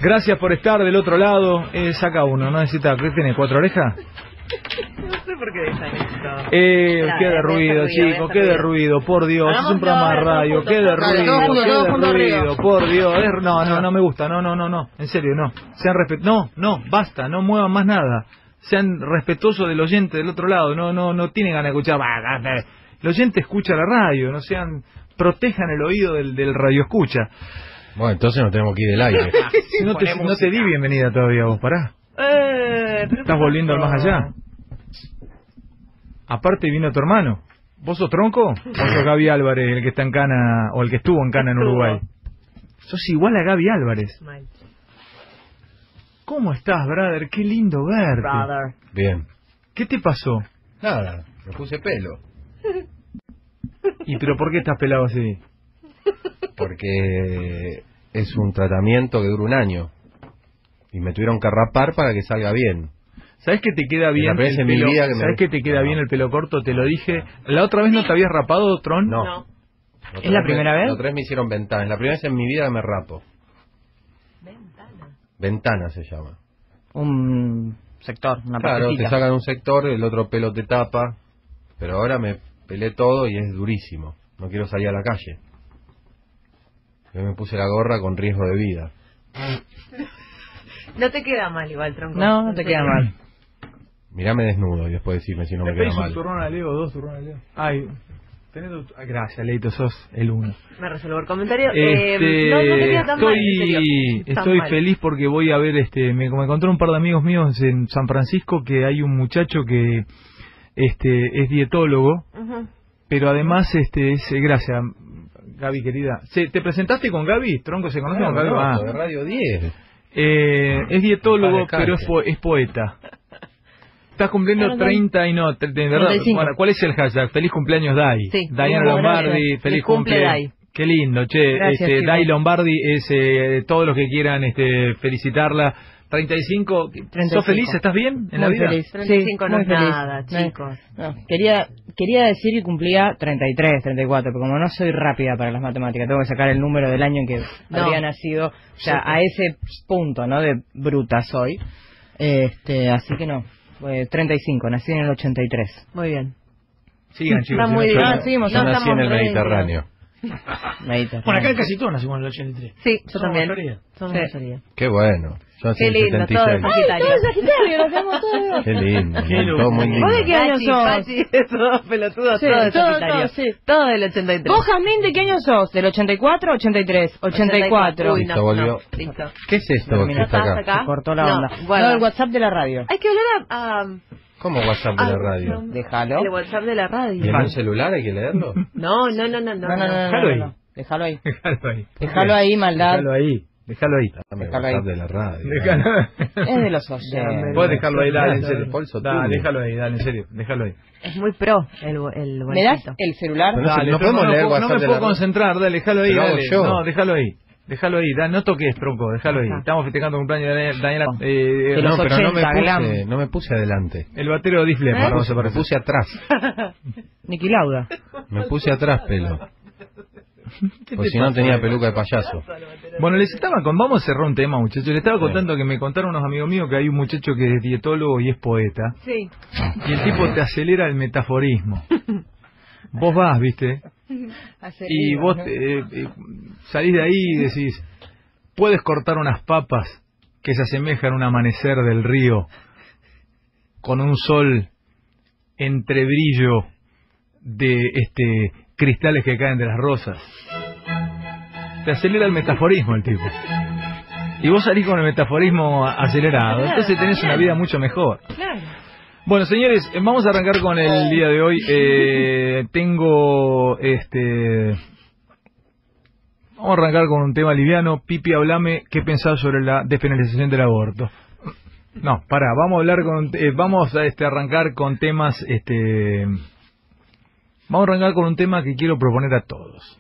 Gracias por estar del otro lado. Saca uno, ¿no necesita? ¿Qué tiene? ¿4 orejas? No sé por qué dejan esto. Qué de ruido, chicos, qué de ruido, por Dios. Es un programa de radio, qué de ruido, por Dios. No me gusta, no. En serio, no. Sean basta, no muevan más nada. Sean respetuosos del oyente del otro lado. No tienen ganas de escuchar. El oyente escucha la radio, no sean, protejan el oído del radio escucha. Bueno, entonces no tenemos que ir del aire. Si no te di bienvenida todavía vos, pará. ¿Estás volviendo al más allá? Aparte vino tu hermano. ¿Vos sos Tronco? ¿O sos Gaby Álvarez, el que está en Cana, o el que estuvo en Cana en Uruguay? Sos igual a Gaby Álvarez. ¿Cómo estás, brother? Qué lindo verte. Bien. ¿Qué te pasó? Nada, me puse pelo. ¿Y pero por qué estás pelado así? Porque es un tratamiento que dura 1 año. Y me tuvieron que rapar para que salga bien. ¿Sabes que te queda bien el pelo? ¿Sabes que te queda bien el pelo corto? Te lo dije. ¿La otra vez no te habías rapado, Tron? No. ¿Es la primera vez? La otra vez me hicieron ventanas. La primera vez en mi vida me rapo. Ventana se llama. Un sector, una Claro, partecita. te sacan un sector, el otro pelo te tapa. Pero ahora me pelé todo y es durísimo. No quiero salir a la calle. Yo me puse la gorra con riesgo de vida. No te queda mal igual, Tronco. No te queda mal. Mirame desnudo y después decime si no me queda mal. Un turrón a Leo, 2 turrones a Leo. Ay, gracias, Leito, sos el uno. Me resuelvo el comentario. No te queda tan mal, en serio. Estoy feliz porque voy a ver, me encontré un par de amigos míos en San Francisco que hay un muchacho que es dietólogo, pero además gracias, Gaby querida. ¿Te presentaste con Gaby? ¿Tronco se conoce con Gaby? De Radio 10. Es dietólogo, pero es poeta. Estás cumpliendo 30 y no, de verdad. 35. Bueno, ¿cuál es el hashtag? Feliz cumpleaños, Dai. Sí. Diana Lombardi, feliz cumple, Dai. Qué lindo, che. Gracias, Dai Lombardi es todos los que quieran felicitarla. 35. ¿Sos feliz? ¿Estás bien en la vida? Feliz. 35 no muy es feliz. nada, chicos. No, quería decir que cumplía 33, 34, pero como no soy rápida para las matemáticas, tengo que sacar el número del año en que habría nacido, ya a ese punto, ¿no? De bruta soy. Así que no, 35, nací en el 83. Muy bien. Sigan, chicos. Está muy bien. Seguimos. Yo nací en el Mediterráneo. Bueno, acá casi todos nacimos en el 83. Sí, yo Somos también. mayoría. Somos mayoría. Qué bueno. Yo nací Qué en el lindo, todo de 76. Sagitario. Lo hacemos todos. Qué lindo. Todo muy lindo. ¿Vos de qué año sos? Pachi, todos pelotudos, Sí, todos de todo, Sagitario. sí. Todo del 83. ¿Vos, Jazmín, de qué año sos? ¿Del 84 o 83? 84. Uy, Listo, volvió. Listo. ¿Qué es esto que está ¿Estás acá? acá? Se cortó la No, onda. bueno. No, el WhatsApp de la radio. Hay que hablar a ¿Cómo WhatsApp de la radio? Déjalo. el WhatsApp de la ¿Y radio. en un celular hay que leerlo? No. No. Déjalo ahí. Déjalo ahí. Déjalo ahí, maldad. Déjalo ahí. Déjalo ahí. Dame el Déjalo WhatsApp ahí. de la radio. Déjalo. Es de los oyentes. Puedes dejarlo ahí, dale, en Dale, serio. Polso, Dale, tú. déjalo ahí, dale, en serio. Déjalo ahí. Es muy pro el ¿Me das bolsito. el celular? Pero Dale, no podemos leer no WhatsApp me de puedo la radio. concentrar, dale, déjalo ahí, Te lo hago dale. yo. No, déjalo ahí. Déjalo ahí, no toques, Tronco, déjalo ahí. Estamos festejando el cumpleaños de Daniela. De No, los pero 80, no me puse adelante. El batero de Disfle, vamos a Me puse atrás. Niki Lauda. Me puse atrás, pelo. Porque si no tenía peluca de payaso. Bueno, vamos a cerrar un tema, muchachos. Les estaba contando que me contaron unos amigos míos que hay un muchacho que es dietólogo y es poeta. Sí. Y el tipo te acelera el metaforismo. Vos vas, ¿viste? Y vos salís de ahí y decís, puedes cortar unas papas que se asemejan a un amanecer del río con un sol entre brillo de cristales que caen de las rosas. Te acelera el metaforismo el tipo. Y vos salís con el metaforismo acelerado, entonces tenés una vida mucho mejor. Claro. Bueno, señores, vamos a arrancar con el día de hoy. Vamos a arrancar con un tema liviano. Pipi, hablame, ¿qué pensás sobre la despenalización del aborto? No, pará, vamos a hablar vamos a arrancar con temas, vamos a arrancar con un tema que quiero proponer a todos.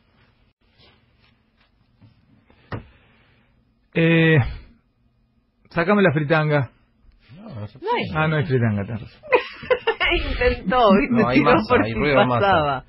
Sácame la fritanga. No hay fritanga, tenés razón. Intentó, ¿viste? No, hay Tiró masa, por hay si ruido de masa. pasaba.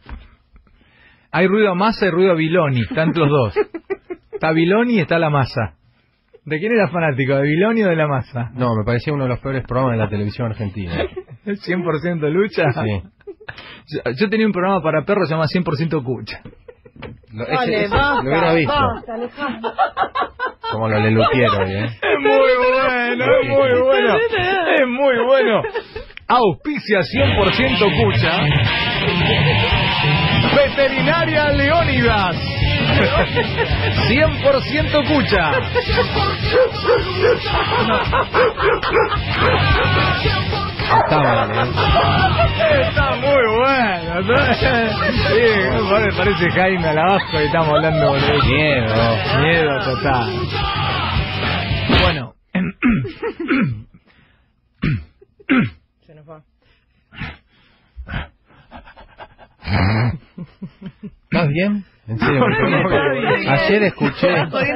Hay ruido a masa y ruido a Viloni, están los dos. Está Viloni y está la masa. ¿De quién era fanático? ¿De Viloni o de La Masa? No, me parecía uno de los peores programas de la televisión argentina. ¿100% lucha? Sí. Yo tenía un programa para perros llamado 100% cucha. Lo hubiera visto. Como lo lelutiero, ¿eh? Es muy bueno. Es muy bueno. Auspicia 100% cucha. Veterinaria Leónidas. 100% cucha. Está muy bueno, ¿no? Sí, parece Jaime Alabasco y estamos hablando de miedo total. Bueno. Se nos va. ¿Estás bien? En serio, ayer escuché.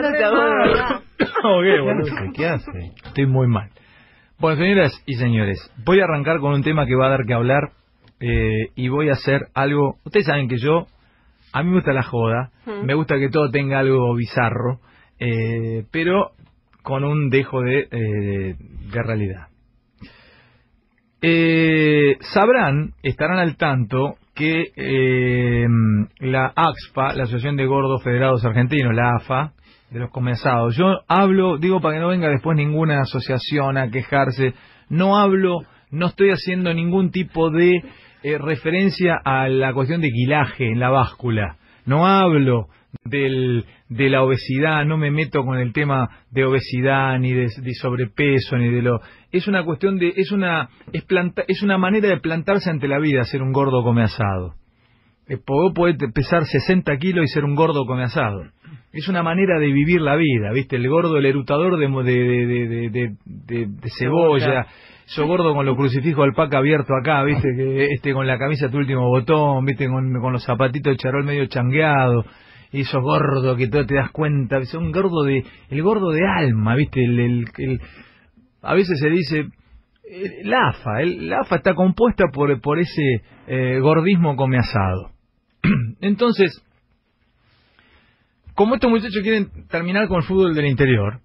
¿Qué hace? Estoy muy mal. Bueno, señoras y señores, voy a arrancar con un tema que va a dar que hablar y voy a hacer algo. Ustedes saben que a mí me gusta la joda, me gusta que todo tenga algo bizarro, pero con un dejo de realidad. Estarán al tanto que la AXPA, la Asociación de Gordos Federados Argentinos, la AFA, de los comeasados. Yo digo para que no venga después ninguna asociación a quejarse, no estoy haciendo ningún tipo de referencia a la cuestión de quilaje en la báscula, no hablo de la obesidad, no me meto con el tema de obesidad ni de sobrepeso ni de es una cuestión de es una manera de plantarse ante la vida ser un gordo come asado. Vos podés pesar 60 kilos y ser un gordo come asado. Es una manera de vivir la vida, ¿viste? El gordo, el erutador de cebolla. Yo gordo con los crucifijos de alpaca abierto acá, ¿viste? Con la camisa tu último botón, ¿viste? Con los zapatitos de charol medio changueado. Y sos gordo que tú te das cuenta. Es un gordo el gordo de alma, ¿viste? A veces se dice... La AFA está compuesta por ese gordismo come asado. Entonces... Como estos muchachos quieren terminar con el fútbol del interior,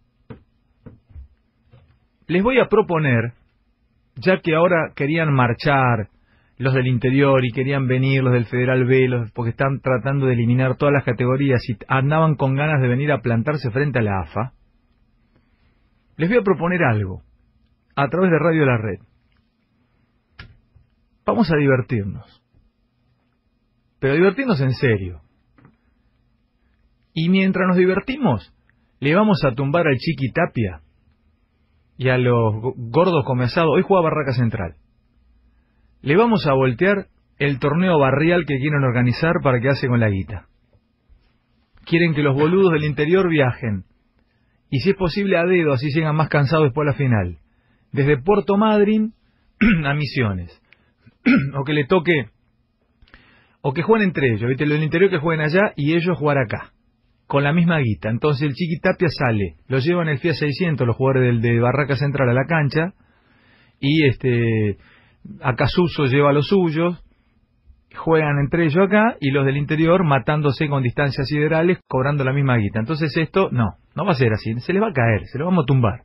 les voy a proponer, ya que ahora querían marchar los del interior y querían venir los del Federal B, porque están tratando de eliminar todas las categorías y andaban con ganas de venir a plantarse frente a la AFA, les voy a proponer algo, a través de Radio La Red. Vamos a divertirnos, pero divertirnos en serio. Y mientras nos divertimos, le vamos a tumbar al Chiqui Tapia y a los gordos come asado. Hoy juega Barraca Central. Le vamos a voltear el torneo barrial que quieren organizar para que hace con la guita. Quieren que los boludos del interior viajen. Y si es posible a dedo, así llegan más cansados después a la final. Desde Puerto Madryn a Misiones. O que le toque... O que jueguen entre ellos, ¿viste? Los del interior que jueguen allá y ellos jugar acá. Con la misma guita. Entonces el Chiqui Tapia sale, lo llevan el Fiat 600 los jugadores de Barraca Central a la cancha y Acasuso lleva a los suyos, juegan entre ellos acá y los del interior matándose con distancias siderales cobrando la misma guita. Entonces esto no va a ser así, se les va a caer, se les vamos a tumbar.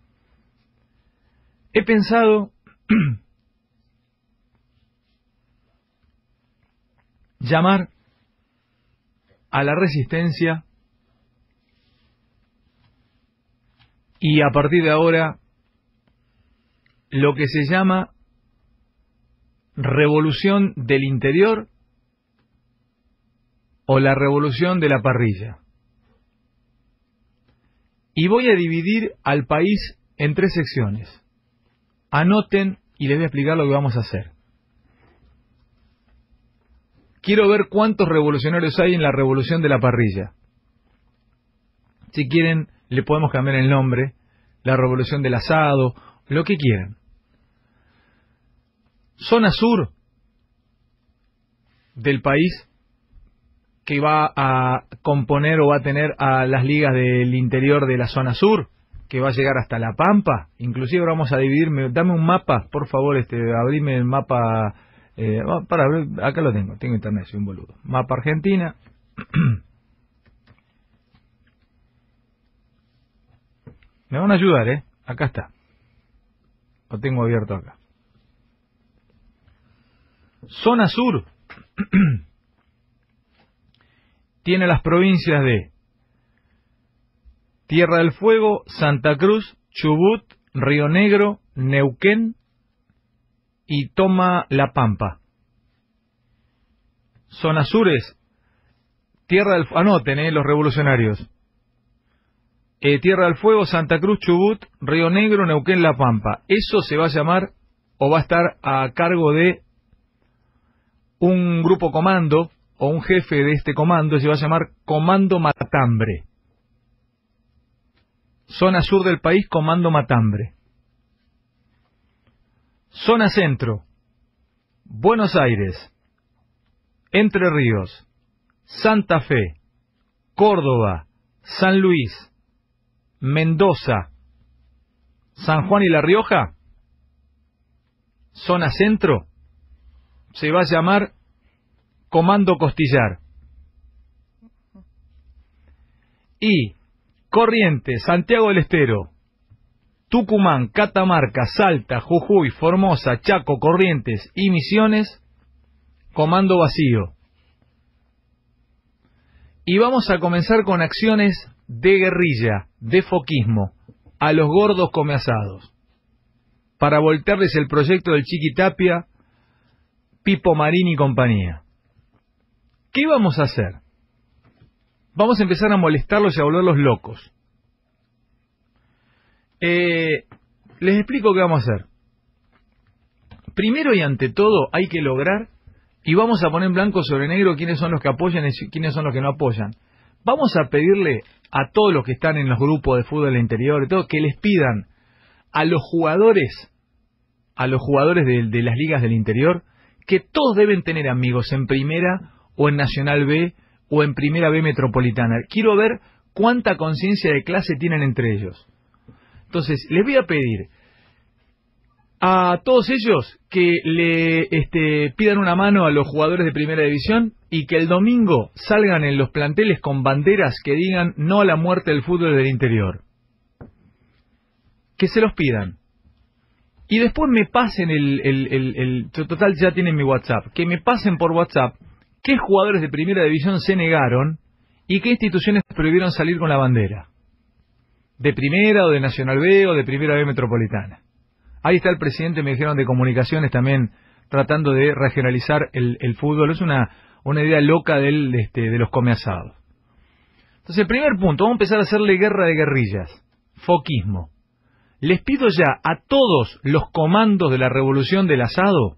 He pensado llamar a la resistencia y a partir de ahora lo que se llama revolución del interior o la revolución de la parrilla. Y voy a dividir al país en 3 secciones. Anoten y les voy a explicar lo que vamos a hacer. Quiero ver cuántos revolucionarios hay en la revolución de la parrilla. Si quieren, le podemos cambiar el nombre, la revolución del asado, lo que quieran. Zona sur del país que va a componer o va a tener a las ligas del interior de la zona sur, que va a llegar hasta La Pampa. Inclusive ahora vamos a dividirme, dame un mapa, por favor, abrime el mapa, acá lo tengo internet, soy un boludo. Mapa Argentina. Me van a ayudar, ¿eh? Acá está. Lo tengo abierto acá. Zona Sur tiene las provincias de Tierra del Fuego, Santa Cruz, Chubut, Río Negro, Neuquén y toma La Pampa. Zona Sur es Tierra del Fuego, anoten, los revolucionarios. Tierra del Fuego, Santa Cruz, Chubut, Río Negro, Neuquén, La Pampa. Eso se va a llamar, o va a estar a cargo de un grupo comando, o un jefe de este comando, se va a llamar Comando Matambre. Zona Sur del país, Comando Matambre. Zona Centro, Buenos Aires, Entre Ríos, Santa Fe, Córdoba, San Luis, Mendoza, San Juan y La Rioja. Zona Centro se va a llamar Comando Costillar. Y Corrientes, Santiago del Estero, Tucumán, Catamarca, Salta, Jujuy, Formosa, Chaco, Corrientes y Misiones, Comando Vacío. Y vamos a comenzar con acciones de guerrilla, de foquismo, a los gordos come asados, para voltearles el proyecto del Chiquitapia, Pipo Marín y compañía. ¿Qué vamos a hacer? Vamos a empezar a molestarlos y a volverlos locos. Les explico qué vamos a hacer. Primero y ante todo hay que lograr, y vamos a poner en blanco sobre negro quiénes son los que apoyan y quiénes son los que no apoyan. Vamos a pedirle a todos los que están en los grupos de fútbol del interior, todo, que les pidan a los jugadores de las ligas del interior, que todos deben tener amigos en Primera o en Nacional B o en Primera B Metropolitana. Quiero ver cuánta conciencia de clase tienen entre ellos. Entonces, les voy a pedir a todos ellos que le pidan una mano a los jugadores de Primera División y que el domingo salgan en los planteles con banderas que digan no a la muerte del fútbol del interior. Que se los pidan. Y después me pasen total, ya tienen mi WhatsApp, que me pasen por WhatsApp qué jugadores de Primera División se negaron y qué instituciones prohibieron salir con la bandera. De Primera o de Nacional B o de Primera B Metropolitana. Ahí está el presidente, me dijeron, de Comunicaciones también, tratando de regionalizar el fútbol. Es una idea loca de los come asados. Entonces, el primer punto, vamos a empezar a hacerle guerra de guerrillas. Foquismo. Les pido ya a todos los comandos de la revolución del asado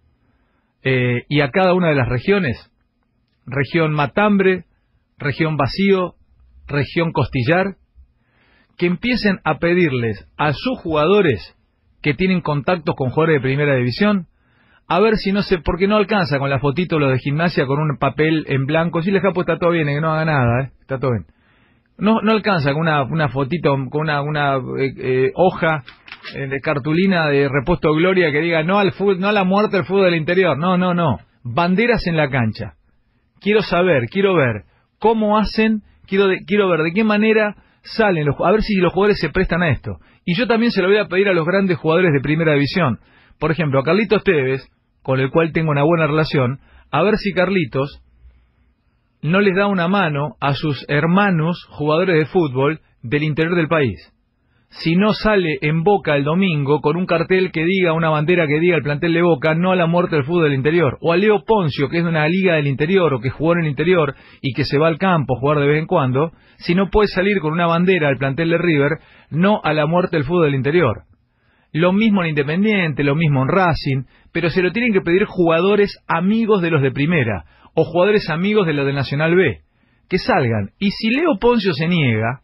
y a cada una de las regiones, región Matambre, región Vacío, región Costillar, que empiecen a pedirles a sus jugadores que tienen contactos con jugadores de Primera División, a ver si no sé, porque no alcanza con la fotito lo de Gimnasia con un papel en blanco. Si les capo está todo bien, que no haga nada, está todo bien. No alcanza con una fotito, con una hoja de cartulina de Repuesto Gloria que diga no al fútbol, no a la muerte del fútbol del interior. No. Banderas en la cancha. Quiero ver cómo hacen, quiero ver de qué manera salen, a ver si los jugadores se prestan a esto. Y yo también se lo voy a pedir a los grandes jugadores de Primera División. Por ejemplo, a Carlitos Tevez, con el cual tengo una buena relación, a ver si Carlitos no les da una mano a sus hermanos jugadores de fútbol del interior del país. Si no sale en Boca el domingo con un cartel que diga, una bandera que diga el plantel de Boca, no a la muerte del fútbol del interior. O a Leo Poncio, que es de una liga del interior o que jugó en el interior y que se va al campo a jugar de vez en cuando, si no puede salir con una bandera al plantel de River, no a la muerte del fútbol del interior. Lo mismo en Independiente, lo mismo en Racing, pero se lo tienen que pedir jugadores amigos de los de Primera o jugadores amigos de los de Nacional B, que salgan. Y si Leo Poncio se niega,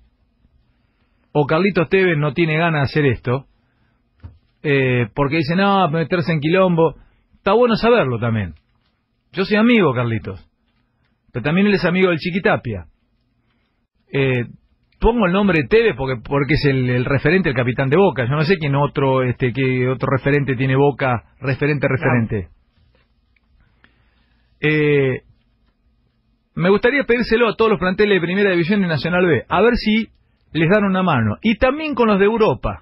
o Carlitos Tevez no tiene ganas de hacer esto, porque dice, no, meterse en quilombo, está bueno saberlo también. Yo soy amigo, Carlitos, pero también él es amigo del Chiquitapia. Pongo el nombre de Tevez porque es el referente, el capitán de Boca. Yo no sé quién qué otro referente tiene Boca, referente. Me gustaría pedírselo a todos los planteles de Primera División y Nacional B, a ver si les dan una mano. Y también con los de Europa.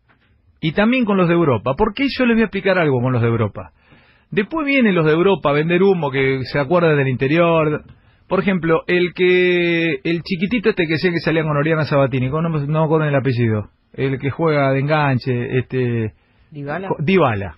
Porque yo les voy a explicar algo con los de Europa. Después vienen los de Europa a vender humo, que se acuerdan del interior. Por ejemplo, el chiquitito este que sé que salía con Oriana Sabatini, no me acuerdo el apellido. El que juega de enganche, Dybala.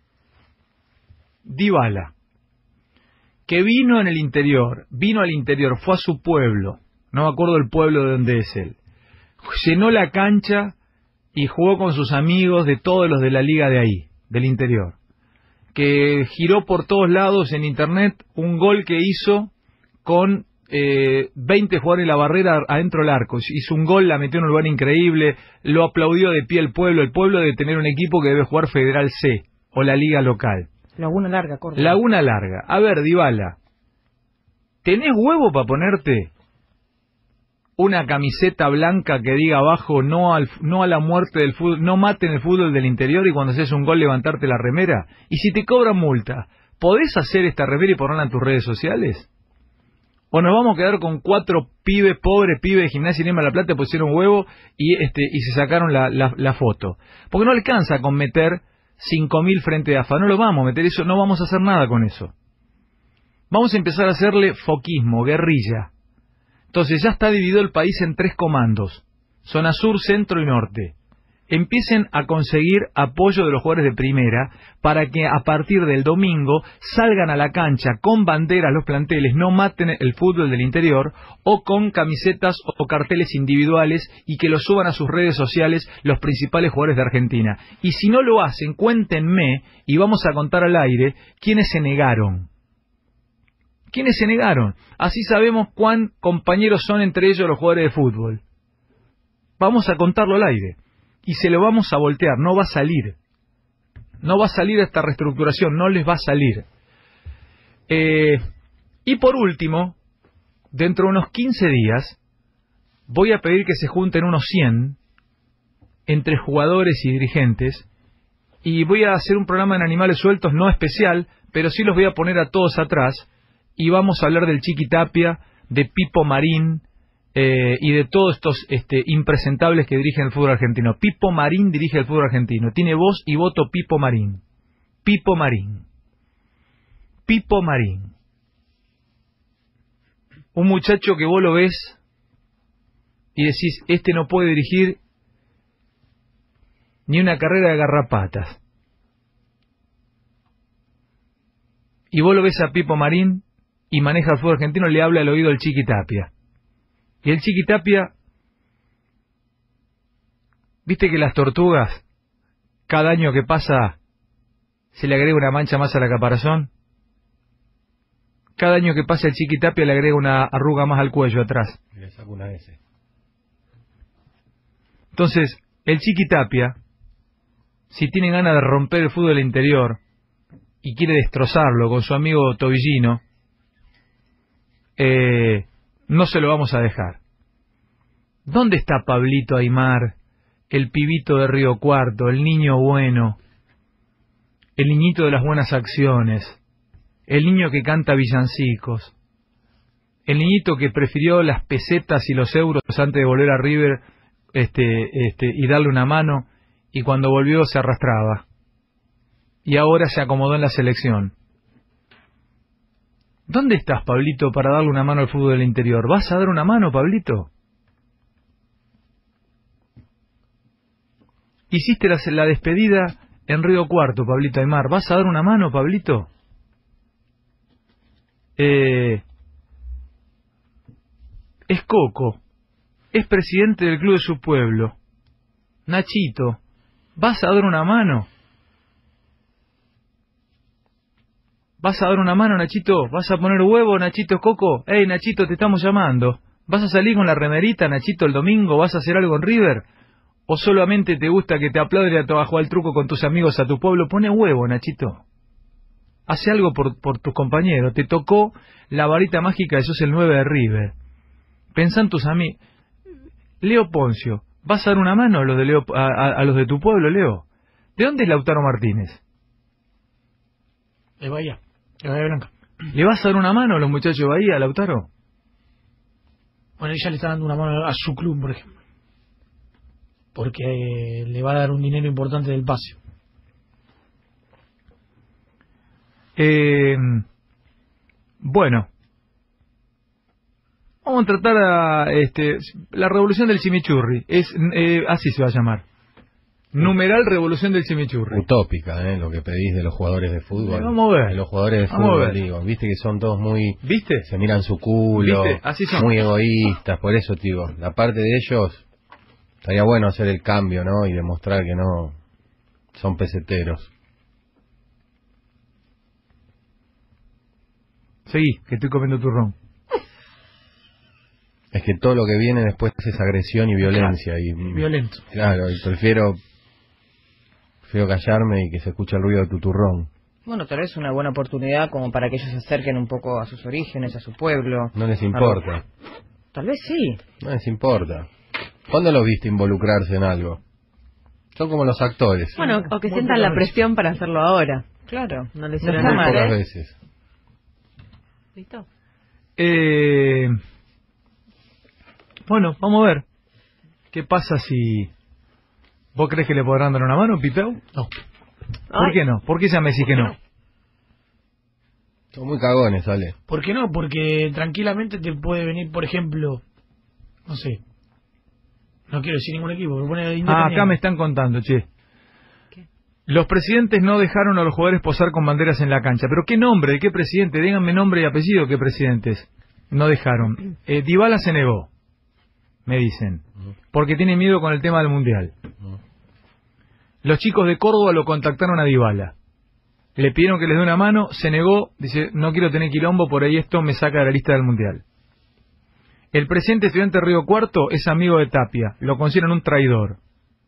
Que vino al interior, fue a su pueblo, no me acuerdo el pueblo de donde es él. Llenó la cancha y jugó con sus amigos de todos los de la liga de ahí, del interior. Que giró por todos lados en internet un gol que hizo con 20 jugadores en la barrera adentro del arco. Hizo un gol, la metió en un lugar increíble, lo aplaudió de pie el pueblo debe tener un equipo que debe jugar Federal C o la liga local. Laguna Larga, Córdoba. Laguna Larga. A ver, Dybala, ¿tenés huevo para ponerte una camiseta blanca que diga abajo no a la muerte del fútbol, no maten el fútbol del interior, y cuando haces un gol levantarte la remera? Y si te cobran multa, ¿podés hacer esta remera y ponerla en tus redes sociales? ¿O nos vamos a quedar con 4 pobres pibes de Gimnasia y Lima de la Plata, pusieron huevo y se sacaron la foto? Porque no alcanza con meter 5.000 frente a AFA, no lo vamos a meter eso, no vamos a hacer nada con eso. Vamos a empezar a hacerle foquismo, guerrilla. Entonces ya está dividido el país en 3 comandos, zona sur, centro y norte. Empiecen a conseguir apoyo de los jugadores de primera para que a partir del domingo salgan a la cancha con banderas los planteles, no maten el fútbol del interior, o con camisetas o carteles individuales, y que lo suban a sus redes sociales los principales jugadores de Argentina. Y si no lo hacen, cuéntenme y vamos a contar al aire quiénes se negaron. ¿Quiénes se negaron? Así sabemos cuán compañeros son entre ellos los jugadores de fútbol. Vamos a contarlo al aire. Y se lo vamos a voltear, no va a salir. No va a salir esta reestructuración, no les va a salir. Y por último, dentro de unos 15 días, voy a pedir que se junten unos 100 entre jugadores y dirigentes, y voy a hacer un programa en Animales Sueltos, no especial, pero sí los voy a poner a todos atrás, y vamos a hablar del Chiqui Tapia, de Pipo Marín, y de todos estos impresentables que dirigen el fútbol argentino. Pipo Marín dirige el fútbol argentino. Tiene voz y voto Pipo Marín. Pipo Marín. Pipo Marín. Un muchacho que vos lo ves y decís, este no puede dirigir ni una carrera de garrapatas. Y vos lo ves a Pipo Marín y maneja el fútbol argentino, le habla al oído el Chiqui Tapia. Y el Chiqui Tapia, viste que las tortugas, cada año que pasa, se le agrega una mancha más a la caparazón. Cada año que pasa el Chiqui Tapia le agrega una arruga más al cuello atrás. Y le saca una S. Entonces, el Chiqui Tapia, si tiene ganas de romper el fútbol interior y quiere destrozarlo con su amigo Tobillino, no se lo vamos a dejar. ¿Dónde está Pablito Aimar, el pibito de Río Cuarto, el niño bueno, el niñito de las buenas acciones, el niño que canta villancicos, el niñito que prefirió las pesetas y los euros antes de volver a River y darle una mano, y cuando volvió se arrastraba, y ahora se acomodó en la selección? ¿Dónde estás, Pablito, para darle una mano al fútbol del interior? ¿Vas a dar una mano, Pablito? Hiciste la despedida en Río Cuarto, Pablito Aimar. ¿Vas a dar una mano, Pablito? Es Coco. Es presidente del club de su pueblo. Nachito, ¿vas a dar una mano? ¿Vas a dar una mano, Nachito? ¿Vas a poner huevo, Nachito Coco? ¡Ey, Nachito, te estamos llamando! ¿Vas a salir con la remerita, Nachito, el domingo? ¿Vas a hacer algo en River? ¿O solamente te gusta que te aplauden a jugar al truco con tus amigos a tu pueblo? Pone huevo, Nachito. Hace algo por tus compañeros. Te tocó la varita mágica de sos el 9 de River. Pensá en tus amigos. Leo Poncio, ¿vas a dar una mano a los de, a los de tu pueblo, Leo? ¿De dónde es Lautaro Martínez? De Bahía. De Bahía Blanca. ¿Le vas a dar una mano a los muchachos de Bahía, Lautaro? Bueno, ella le está dando una mano a su club, por ejemplo. porque le va a dar un dinero importante del pase. Bueno, vamos a tratar la revolución del chimichurri. Así se va a llamar. Numeral revolución del chimichurri. Utópica, lo que pedís de los jugadores de fútbol. Vamos a ver. De los jugadores de fútbol, digo. Viste que son todos muy... ¿Viste? Se miran su culo. ¿Viste? Así son. Muy egoístas. Por eso, digo, la parte de ellos, estaría bueno hacer el cambio, ¿no? Y demostrar que no son peseteros. Seguí, que estoy comiendo turrón. Es que todo lo que viene después es agresión y violencia. Violento. Claro, y prefiero callarme y que se escuche el ruido de tu turrón. Bueno, tal vez una buena oportunidad como para que ellos se acerquen un poco a sus orígenes, a su pueblo. No les importa. Tal vez sí. No les importa. ¿Cuándo los viste involucrarse en algo? Son como los actores. Bueno, o que sientan la presión para hacerlo ahora. Claro, no les suena muy pocas veces. ¿Listo? Bueno, vamos a ver. ¿Qué pasa si... ¿Vos crees que le podrán dar una mano, Pipeu? No. ¿Por qué no? ¿Por qué ya me decís que no? Son muy cagones, Ale. ¿Por qué no? Porque tranquilamente te puede venir, por ejemplo, no sé, no quiero decir ningún equipo, pero pone Independiente. Acá me están contando, che. ¿Qué? Los presidentes no dejaron a los jugadores posar con banderas en la cancha. ¿Pero qué nombre? ¿De qué presidente? Díganme nombre y apellido, ¿qué presidentes? No dejaron. Dybala se negó, me dicen, porque tiene miedo con el tema del Mundial. Los chicos de Córdoba lo contactaron a Dybala. Le pidieron que les dé una mano, se negó, dice, no quiero tener quilombo, por ahí esto me saca de la lista del Mundial. El presidente estudiante de Río Cuarto es amigo de Tapia, lo consideran un traidor.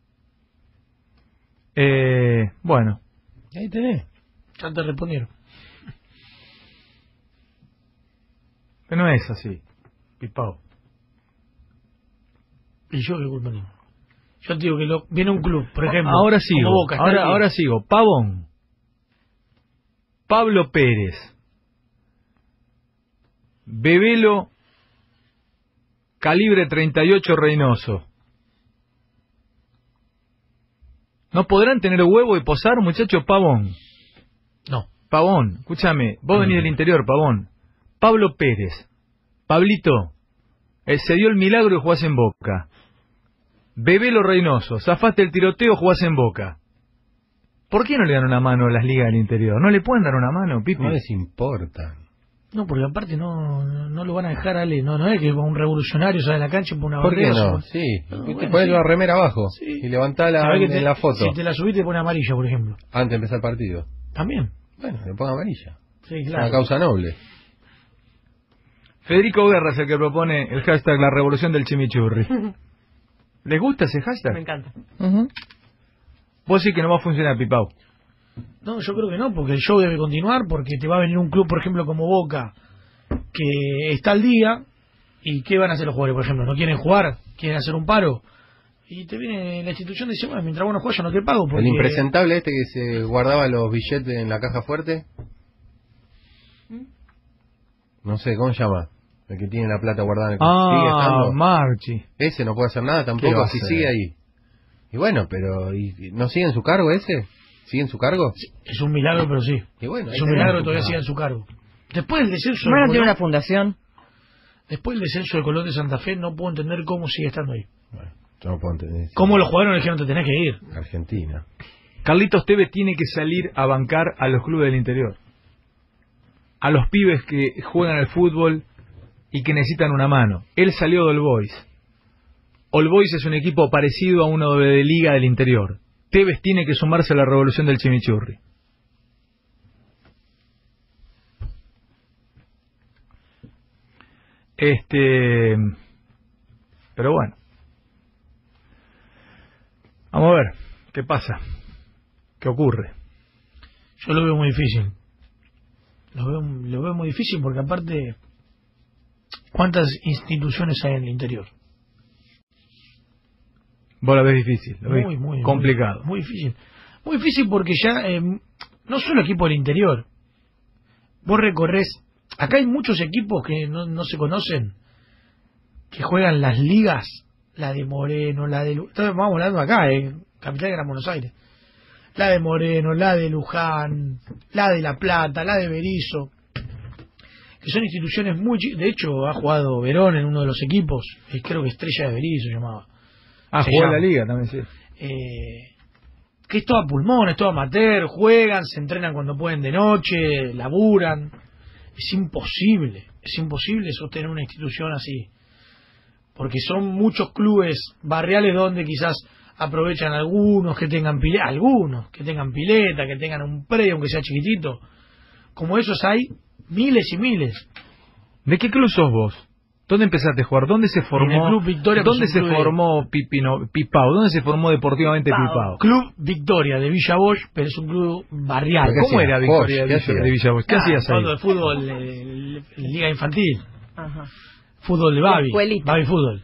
Bueno. Ahí tenés, ya te respondieron. Pero no es así, Pipao. ¿Y yo qué culpa tengo? Yo te digo que viene un club, por ejemplo. Ahora sigo, Boca, ahora sigo. Pavón. Pablo Pérez. Bebelo. Calibre 38 Reynoso. ¿No podrán tener huevo y posar, muchachos? Pavón. No. Pavón, escúchame. Vos venís del interior, Pavón. Pablo Pérez. Pablito. Se dio el milagro y jugás en Boca. Bebelo Reynoso, zafaste el tiroteo, jugás en Boca. ¿Por qué no le dan una mano a las ligas del interior? ¿No le pueden dar una mano, Pipi? No les importa. No, porque aparte no lo van a dejar, Ale. No es que un revolucionario sale a la cancha y pone una bandera. ¿Por qué no? Sí. Bueno, ponés la remera abajo y levantala en la foto. Si te la subís te pone amarilla, por ejemplo. Antes de empezar el partido. También. Bueno, le pongo amarilla. Sí, claro. Es una causa noble. Federico Guerra es el que propone el hashtag La Revolución del Chimichurri. ¿Les gusta ese hashtag? Me encanta. Vos sí que no va a funcionar, Pipao. No, yo creo que no, porque el show debe continuar, porque te va a venir un club, por ejemplo, como Boca, que está al día, y ¿qué van a hacer los jugadores, por ejemplo? ¿No quieren jugar? ¿Quieren hacer un paro? Y te viene la institución y dice, bueno, mientras vos no juegas yo no te pago. Porque... El impresentable que se guardaba los billetes en la caja fuerte. No sé, ¿cómo se llama? El que tiene la plata guardada en el ¿Sigue estando? Marchi. Ese no puede hacer nada tampoco, si sigue ahí. Y bueno, pero ¿no sigue en su cargo ese? ¿Sigue en su cargo? Sí, es un milagro, pero sí. Y bueno, es un milagro que todavía siga en su cargo. Después del descenso... ¿No tiene una fundación? Después del descenso de Colón de Santa Fe, no puedo entender cómo sigue estando ahí. Bueno, yo no puedo entender. ¿Cómo los jugadores le dijeron te tenés que ir? Argentina. Carlitos Tevez tiene que salir a bancar a los clubes del interior. A los pibes que juegan al fútbol y que necesitan una mano. Él salió de All Boys. All Boys es un equipo parecido a uno de liga del interior. Tevez tiene que sumarse a la revolución del chimichurri. Pero bueno. Vamos a ver qué pasa. ¿Qué ocurre? Yo lo veo muy difícil. Lo veo muy difícil porque aparte, ¿cuántas instituciones hay en el interior? Vos la ves difícil, lo ves muy complicado. Muy difícil. Muy difícil porque ya, no solo equipo del interior. Vos recorres, acá hay muchos equipos que no se conocen, que juegan las ligas la de Moreno, la de vamos hablando acá, capital de Gran Buenos Aires. La de Moreno, la de Luján, la de La Plata, la de Berisso, que son instituciones muy... De hecho, ha jugado Verón en uno de los equipos, creo que Estrella de Berisso llamaba. Jugó en la liga también, sí. Que es todo a pulmón, es todo amateur, juegan, se entrenan cuando pueden de noche, laburan. Es imposible sostener una institución así. Porque son muchos clubes barriales donde quizás aprovechan algunos que tengan pileta, que tengan un predio aunque sea chiquitito. Como esos hay miles y miles. ¿De qué club sos vos? ¿Dónde empezaste a jugar? ¿Dónde se formó? En el Club Victoria. ¿Dónde se formó Pipao? ¿Dónde se formó deportivamente Pipao? Club Victoria de Villa Bosch, pero es un club barrial. ¿Cómo era Victoria de Villa Bosch? ¿Qué hacías ahí? De fútbol, liga infantil. Ajá. Fútbol de Babi. Babi fútbol.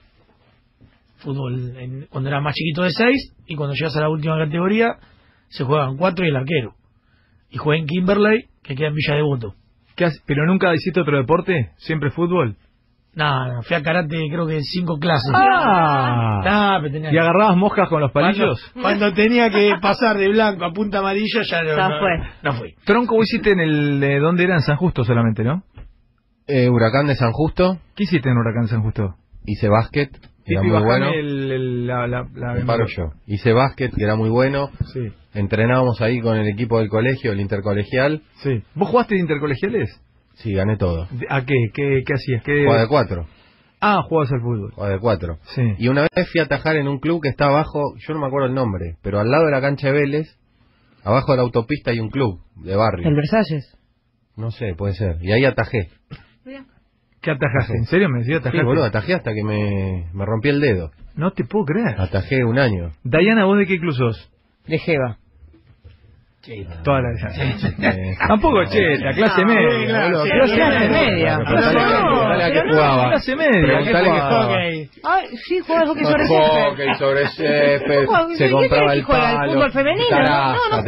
Fútbol cuando era más chiquito de 6 y cuando llegas a la última categoría se juegan 4 y el arquero. Y jugué en Kimberley, que queda en Villa Devoto. ¿Pero nunca hiciste otro deporte? ¿Siempre fútbol? No, fui a karate creo que 5 clases. ¿Y agarrabas moscas con los palillos? Cuando tenía que pasar de blanco a punta amarilla ya no fui. Tronco, vos hiciste en el... ¿Dónde era? En San Justo solamente, ¿no? Huracán de San Justo. ¿Qué hiciste en Huracán de San Justo? Hice básquet, que era muy bueno. Me paro yo. Hice básquet, que era muy bueno. Sí. Entrenábamos ahí con el equipo del colegio, el intercolegial. Sí. ¿Vos jugaste de intercolegiales? Sí, gané todo. ¿A qué? ¿Qué hacías? Jugaba de 4. Jugabas al fútbol. Jugaba de 4. Sí. Y una vez fui a atajar en un club que está abajo, yo no me acuerdo el nombre, pero al lado de la cancha de Vélez, abajo de la autopista hay un club de barrio. ¿El Versalles? No sé, puede ser. Y ahí atajé. ¿Qué atajaste? ¿En serio me decía atajaste? Sí, boludo, atajé hasta que me rompí el dedo. No te puedo creer. Atajé un año. Dayana, ¿vos de qué club sos? De Jeva. Toda la tampoco cheta, clase media. Clase media. Preguntale a qué jugaba. Clase media. Preguntale que jugaba. Sí, jugaba hockey sobre césped. Hockey sobre césped. Se compraba el palo. ¿Fútbol femenino? No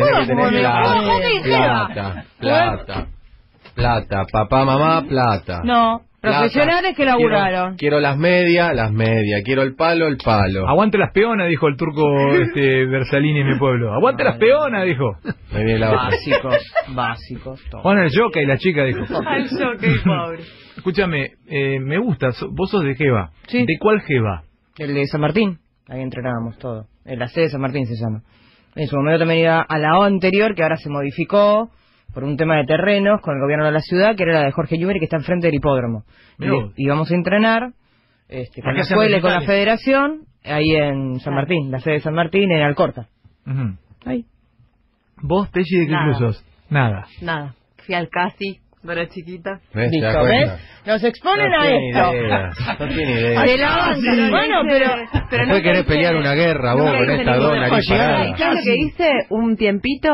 puedo. Plata. Papá, mamá, plata. No. Profesionales que laburaron. Quiero las medias. Quiero el palo. Aguante las peonas, dijo el turco Versalini en mi pueblo. Aguante las peonas, dijo. Me viene la Básicos. Juan el jockey, la chica dijo. El jockey, pobre. Escúchame, me gusta. Vos sos de Jeva. Sí. ¿De cuál Jeva? El de San Martín. Ahí entrenábamos todo. La sede de San Martín se llama. En su momento también iba a la O anterior, que ahora se modificó por un tema de terrenos con el gobierno de la ciudad, que era la de Jorge Newbery, que está enfrente del hipódromo. Y íbamos a entrenar con la escuela y con la federación, ahí en San Martín, la sede de San Martín, en Alcorta. Ahí. ¿Vos, Techi, de qué club sos? Nada. Fui al Casi, cuando era chiquita. Listo, ¿ves? Nos exponen a esto. No tiene idea. Bueno, pero después querés pelear una guerra vos con esta dona. ¿Sabes lo que hice? Un tiempito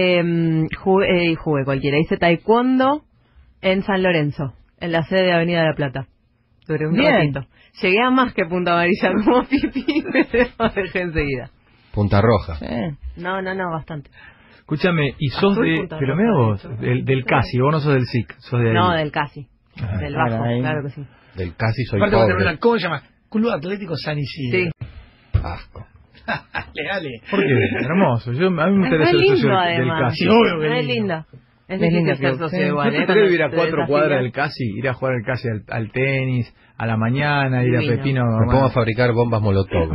jugué cualquiera. Hice taekwondo en San Lorenzo, en la sede de Avenida de la Plata. Duré un ratito. Llegué a más que Punta Amarilla como pipí, me dejé enseguida. Punta Roja. No, bastante. Escúchame, y sos pero mira vos, del Casi, vos no sos del SIC, sos de ahí. No, del Casi, del Bajo, claro que sí. Del Casi soy aparte pobre. ¿Cómo se llama? Club Atlético San Isidro. Sí. Asco. Dale. ¿Por qué? Hermoso, a mí me interesa el socio del Casi. Sí, obvio que es lindo. Es lindo ser socio igual. Yo prefiero ir a 4 cuadras del Casi, ir a jugar al Casi al tenis, a la mañana, ir a Pepino. Me pongo a fabricar bombas Molotov.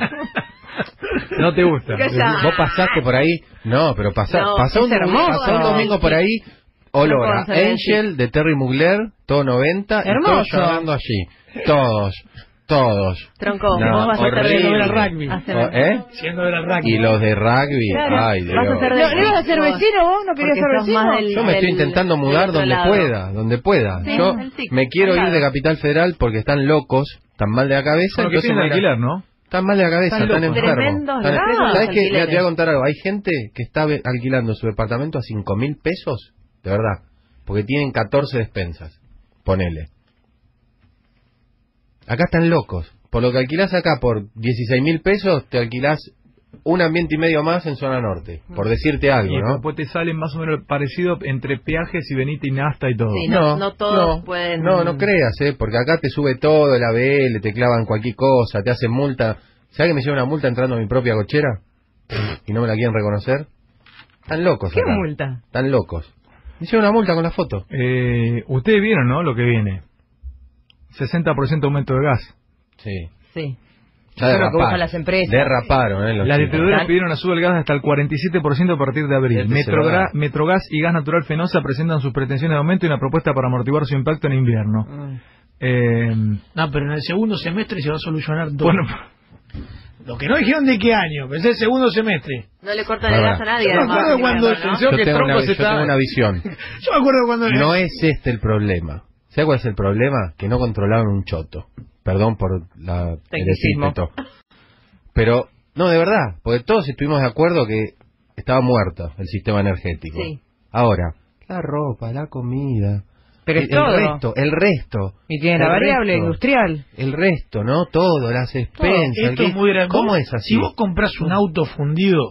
No te gusta. Vos pasaste por ahí. No, pero pasó un domingo por ahí. Olor a Angel de Terry Mugler, todo 90. Hermoso. Y todos llorando allí. Todos. Tronco, no, vos vas a estar viendo el rugby. Siendo del rugby. Y los de rugby. Claro. Ay, Dios. ¿No ibas a ser vecino vos? ¿No querías ser vecino? Yo me estoy intentando mudar donde pueda. Sí, yo me quiero ir de Capital Federal porque están locos, están mal de la cabeza. Porque quieren alquilar, ¿no? Están mal de la cabeza, están enfermos. ¿Sabes qué? Mira, te voy a contar algo. Hay gente que está alquilando su departamento a 5.000 pesos, de verdad, porque tienen 14 despensas. Ponele. Acá están locos. Por lo que alquilás acá por 16.000 pesos, te alquilás un ambiente y medio más en zona norte, por decirte algo, y ¿no? Después te salen más o menos parecido entre peajes y Benita y Nasta y todo. Sí, no todos pueden... No creas, porque acá te sube todo, el ABL, te clavan cualquier cosa, te hacen multa. ¿Sabes que me hicieron una multa entrando a mi propia cochera? Y no me la quieren reconocer. Están locos. ¿Qué acá. multa? Están locos. Me hicieron una multa con la foto. Ustedes vieron, ¿no? Lo que viene. 60% aumento de gas. Sí. Ya derraparon. Las empresas. Derraparon, Las distribuidoras pidieron a suba el gas hasta el 47% a partir de abril. Metrogas y Gas Natural Fenosa presentan sus pretensiones de aumento y una propuesta para amortiguar su impacto en invierno. No, pero en el segundo semestre se va a solucionar todo. Bueno, lo que no dijeron de qué año, pero es el segundo semestre. No le cortan el gas a nadie. Yo tengo una visión. Yo me acuerdo cuando... No es este el problema. ¿Sabes cuál es el problema? Que no controlaron un choto. Perdón por el epíteto. Pero, no, de verdad, porque todos estuvimos de acuerdo que estaba muerto el sistema energético. Sí. Ahora, la ropa, la comida... Pero el resto. Y tiene la variable industrial. El resto, ¿no? Todo, las expensas. Esto es muy grave. ¿Cómo es así? Si vos compras un auto fundido,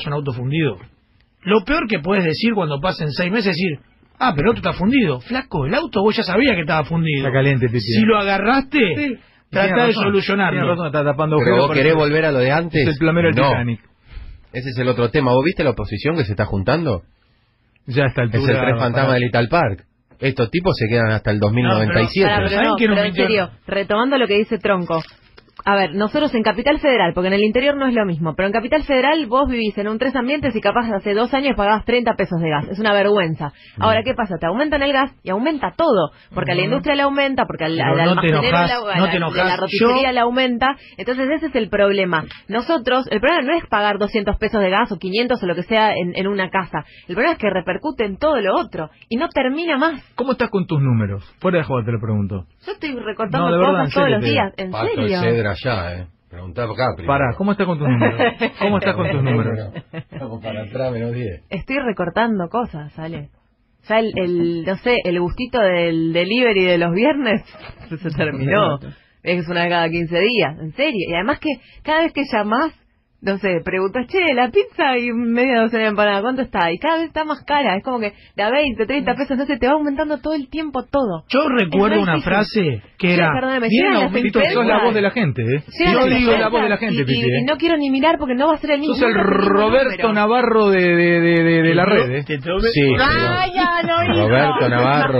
lo peor que puedes decir cuando pasen 6 meses es decir, pero el auto está fundido. Flaco, el auto vos ya sabías que estaba fundido. Está caliente, Pipi. Si lo agarraste, tratá de solucionarlo. Está tapando pero vos querés volver a lo de antes. Es el plomero del Titanic. Ese es el otro tema. ¿Vos viste la oposición que se está juntando? Ya está. Es el tren fantasma del Ital Park. Estos tipos se quedan hasta el 2097. Pero en serio, retomando lo que dice Tronco. A ver, nosotros en Capital Federal, porque en el interior no es lo mismo, pero en Capital Federal vos vivís en un 3 ambientes y capaz hace 2 años pagabas 30 pesos de gas. Es una vergüenza. Ahora, ¿qué pasa? Te aumentan el gas y aumenta todo. Porque a la industria le aumenta, porque al almacenero la roticería le aumenta. Entonces ese es el problema. Nosotros, el problema no es pagar 200 pesos de gas o 500 o lo que sea en una casa. El problema es que repercute en todo lo otro y no termina más. ¿Cómo estás con tus números? Fuera de juego te lo pregunto. Yo estoy recortando cosas todos los días. ¿En serio? Allá, Preguntá por acá. Pará, ¿cómo estás con tus números? ¿Cómo estás con tus números? Vamos para atrás, menos 10. Estoy recortando cosas, ¿sale? Ya no sé, el gustito del delivery de los viernes se terminó. Es una vez cada 15 días, en serio. Y además que cada vez que llamás, no sé, preguntas, che, la pizza y media docena de empanadas, ¿cuánto está? Y cada vez está más cara, es como que de a 20, 30 pesos, no sé, te va aumentando todo el tiempo todo. Yo recuerdo una frase que era... Perdóname, sos la voz de la gente, ¿eh? Yo digo la voz de la gente, Pipi. Y no quiero ni mirar porque no va a ser el mismo. Sos el Roberto Navarro de la red, ¿eh? Sí. Roberto Navarro.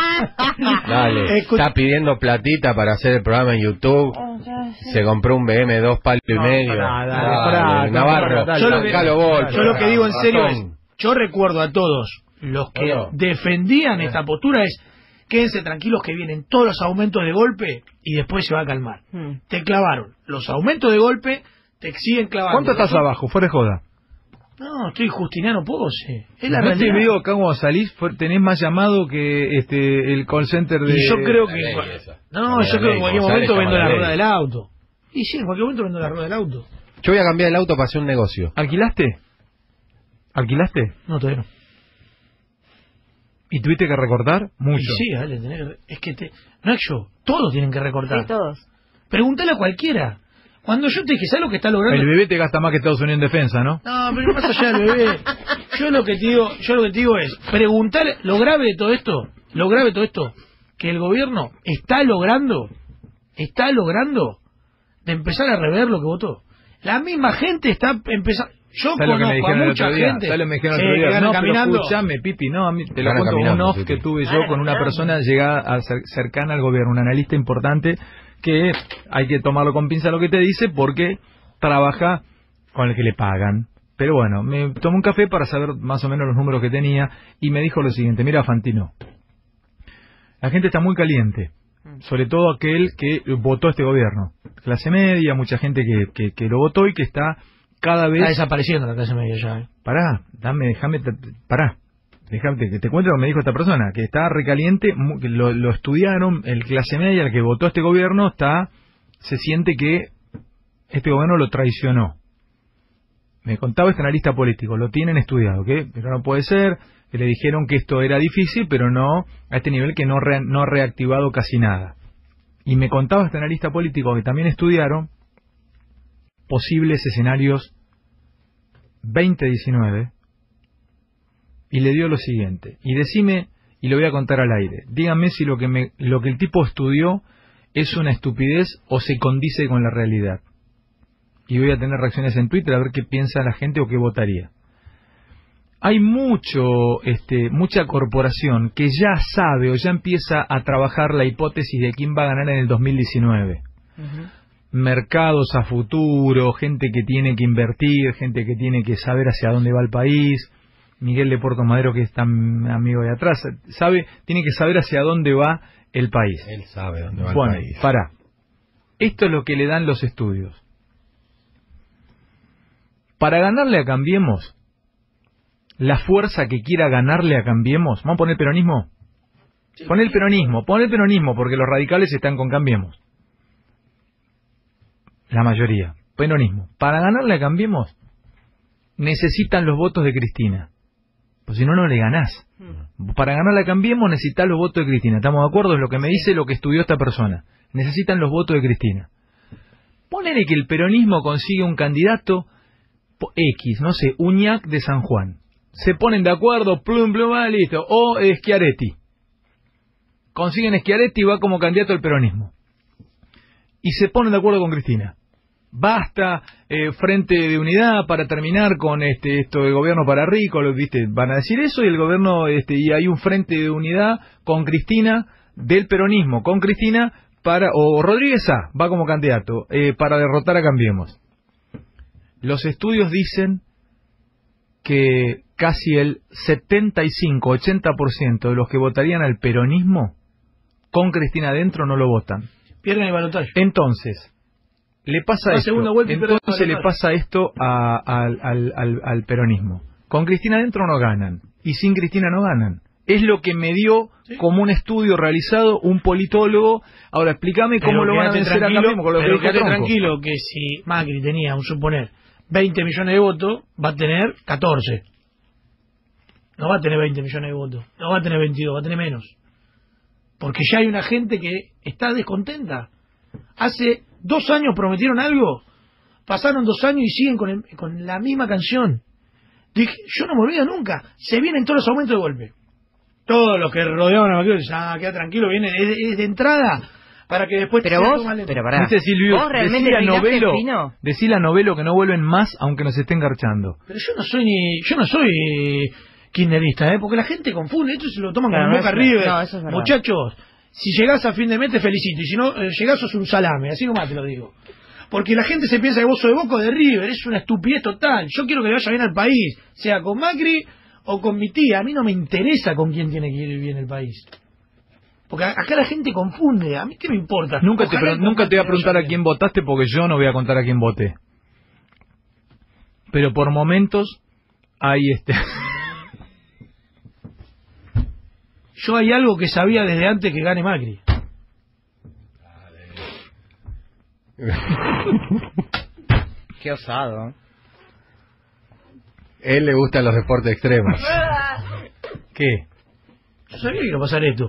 Dale, está pidiendo platita para hacer el programa en YouTube. Se compró un BM 2 palos y medio. Navarro, yo lo que digo en serio es, yo recuerdo a todos los que defendían esta postura es, quédense tranquilos que vienen todos los aumentos de golpe y después se va a calmar. Te clavaron los aumentos de golpe, te siguen clavando. ¿Cuánto estás abajo? Fuera de joda. No, estoy Justiniano Pose. Es la realidad. Te digo acá cuando salís tenés más llamado que el call center de... Y yo creo que... yo creo que en cualquier momento vendo la rueda del auto. Y sí, en cualquier momento vendo la rueda del auto. Yo voy a cambiar el auto para hacer un negocio. ¿Alquilaste? No, todavía no. ¿Y tuviste que recortar? Mucho. Y sí, dale, es que no es yo, todos tienen que recortar. Sí, todos. Pregúntale a cualquiera. Cuando yo te dije, ¿sabes lo que está logrando? El bebé te gasta más que Estados Unidos en defensa, ¿no? No, pero más allá del bebé. Yo lo que te digo es, preguntar lo grave de todo esto, que el gobierno está logrando de empezar a rever lo que votó. La misma gente está empezando. Yo conozco a mucha gente que no, caminando. Pero escuchame, Pipi, no, a mí te lo cuento un off que tuve yo con una persona llegada cercana al gobierno, un analista importante, que hay que tomarlo con pinza lo que te dice porque trabaja con el que le pagan. Pero bueno, me tomé un café para saber más o menos los números que tenía y me dijo lo siguiente: mira, Fantino, la gente está muy caliente, sobre todo aquel que votó a este gobierno, clase media, mucha gente que lo votó y que está cada vez... Está desapareciendo la clase media ya. Pará, déjame que te cuente lo que me dijo esta persona, que está recaliente, lo estudiaron, el clase media, el que votó a este gobierno, se siente que este gobierno lo traicionó. Me contaba este analista político, lo tienen estudiado, que no puede ser, que le dijeron que esto era difícil, pero no a este nivel, que no ha reactivado casi nada. Y me contaba este analista político que también estudiaron posibles escenarios 2019 y le dio lo siguiente. Y decime, y lo voy a contar al aire, dígame si lo que el tipo estudió es una estupidez o se condice con la realidad. Y voy a tener reacciones en Twitter a ver qué piensa la gente o qué votaría. Hay mucha corporación que ya sabe o ya empieza a trabajar la hipótesis de quién va a ganar en el 2019. Mercados a futuro, gente que tiene que invertir, gente que tiene que saber hacia dónde va el país. Miguel de Puerto Madero, que es tan amigo de atrás, tiene que saber hacia dónde va el país. Él sabe dónde va el país. Pará. Esto es lo que le dan los estudios. Para ganarle a Cambiemos, la fuerza que quiera ganarle a Cambiemos, ¿vamos a poner peronismo? Pon el peronismo, porque los radicales están con Cambiemos. La mayoría, peronismo. Para ganarle a Cambiemos, necesitan los votos de Cristina. Pues si no, no le ganás. Para ganarle a Cambiemos, necesitan los votos de Cristina. ¿Estamos de acuerdo? Es lo que me dice lo que estudió esta persona. Necesitan los votos de Cristina. Ponele que el peronismo consigue un candidato X, no sé, Uñac de San Juan. Se ponen de acuerdo, plum, listo. O Schiaretti. Consiguen Schiaretti y va como candidato al peronismo. Y se ponen de acuerdo con Cristina. Basta, Frente de Unidad para terminar con esto de gobierno para ricos, ¿viste? Van a decir eso y el gobierno, y hay un Frente de Unidad con Cristina, del peronismo, con Cristina, o Rodríguez A, va como candidato, para derrotar a Cambiemos. Los estudios dicen que casi el 75-80% de los que votarían al peronismo con Cristina adentro no lo votan. Pierden el balotaje. Entonces, le pasa esto al peronismo. Con Cristina adentro no ganan y sin Cristina no ganan. Es lo que me dio como un estudio realizado un politólogo. Ahora explícame cómo lo van a vencer a Cambiemos con lo que quédate tranquilo que si Macri tenía, un suponer, 20 millones de votos, va a tener 14. No va a tener 20 millones de votos, no va a tener 22, va a tener menos. Porque ya hay una gente que está descontenta. Hace 2 años prometieron algo, pasaron 2 años y siguen con la misma canción. Dije, yo no me olvido nunca, se vienen todos los aumentos de golpe. Todos los que rodeaban a Macri dicen, queda tranquilo, viene es de entrada, para que después... Pero pará, ¿viste, Silvio? ¿Vos realmente decile a Novelo que no vuelven más aunque nos estén garchando. Pero yo no soy kirchnerista, porque la gente confunde, esto se lo toman como Boca River. No, muchachos, si llegás a fin de mes te felicito, y si no llegás sos un salame, así nomás te lo digo. Porque la gente se piensa que vos sos de Boca o de River, es una estupidez total. Yo quiero que le vaya bien al país, sea con Macri o con mi tía. A mí no me interesa con quién tiene que ir bien el país. Porque acá la gente confunde, a mí qué me importa. Nunca te voy a preguntar a quién votaste porque yo no voy a contar a quién voté. Pero por momentos hay Yo hay algo que sabía desde antes que gane Macri. Qué osado. Él le gustan los deportes extremos. ¿Qué? Yo sabía que iba a pasar esto.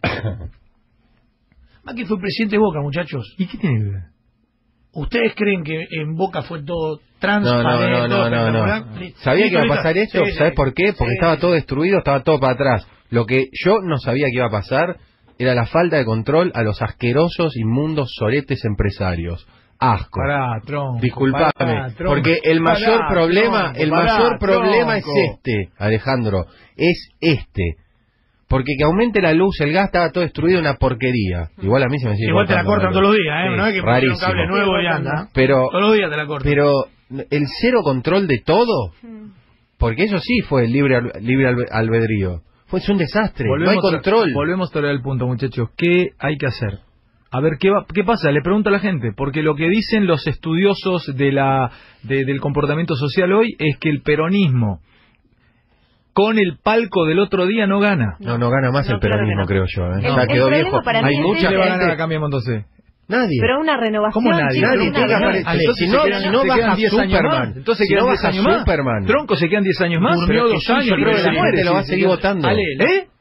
Macri fue presidente de Boca, muchachos. ¿Y qué tiene que ver? ¿Ustedes creen que en Boca fue todo transparente? No. ¿Sabía que iba a pasar esto? ¿Sabes por qué? Porque estaba todo destruido, estaba todo para atrás. Lo que yo no sabía que iba a pasar era la falta de control a los asquerosos, inmundos, soretes empresarios. Asco. Disculpame, porque el mayor problema es este, Alejandro, es este. Porque que aumente la luz, el gas estaba todo destruido, una porquería. Igual a mí se me sigue igual te la cortan todos los días, sí, no es que ponen un cable nuevo y anda. Pero, todos los días te la cortan. Pero el cero control de todo, porque eso sí fue el libre albedrío. Fue un desastre, no hay control. Volvemos a el punto, muchachos. ¿Qué hay que hacer? A ver, ¿qué pasa? Le pregunto a la gente, porque lo que dicen los estudiosos del comportamiento social hoy es que el peronismo con el palco del otro día no gana. No gana más el peronismo, creo yo. Ya quedó viejo. Hay mucha gente. Va a ganar a Cambiemos entonces? Nadie. Pero una renovación. ¿Cómo nadie? Si no baja Superman. Entonces se quedan 10 años más. Tronco, se quedan 10 años más. Durmió 2 años, creo que la gente lo va a seguir votando. ¿Eh?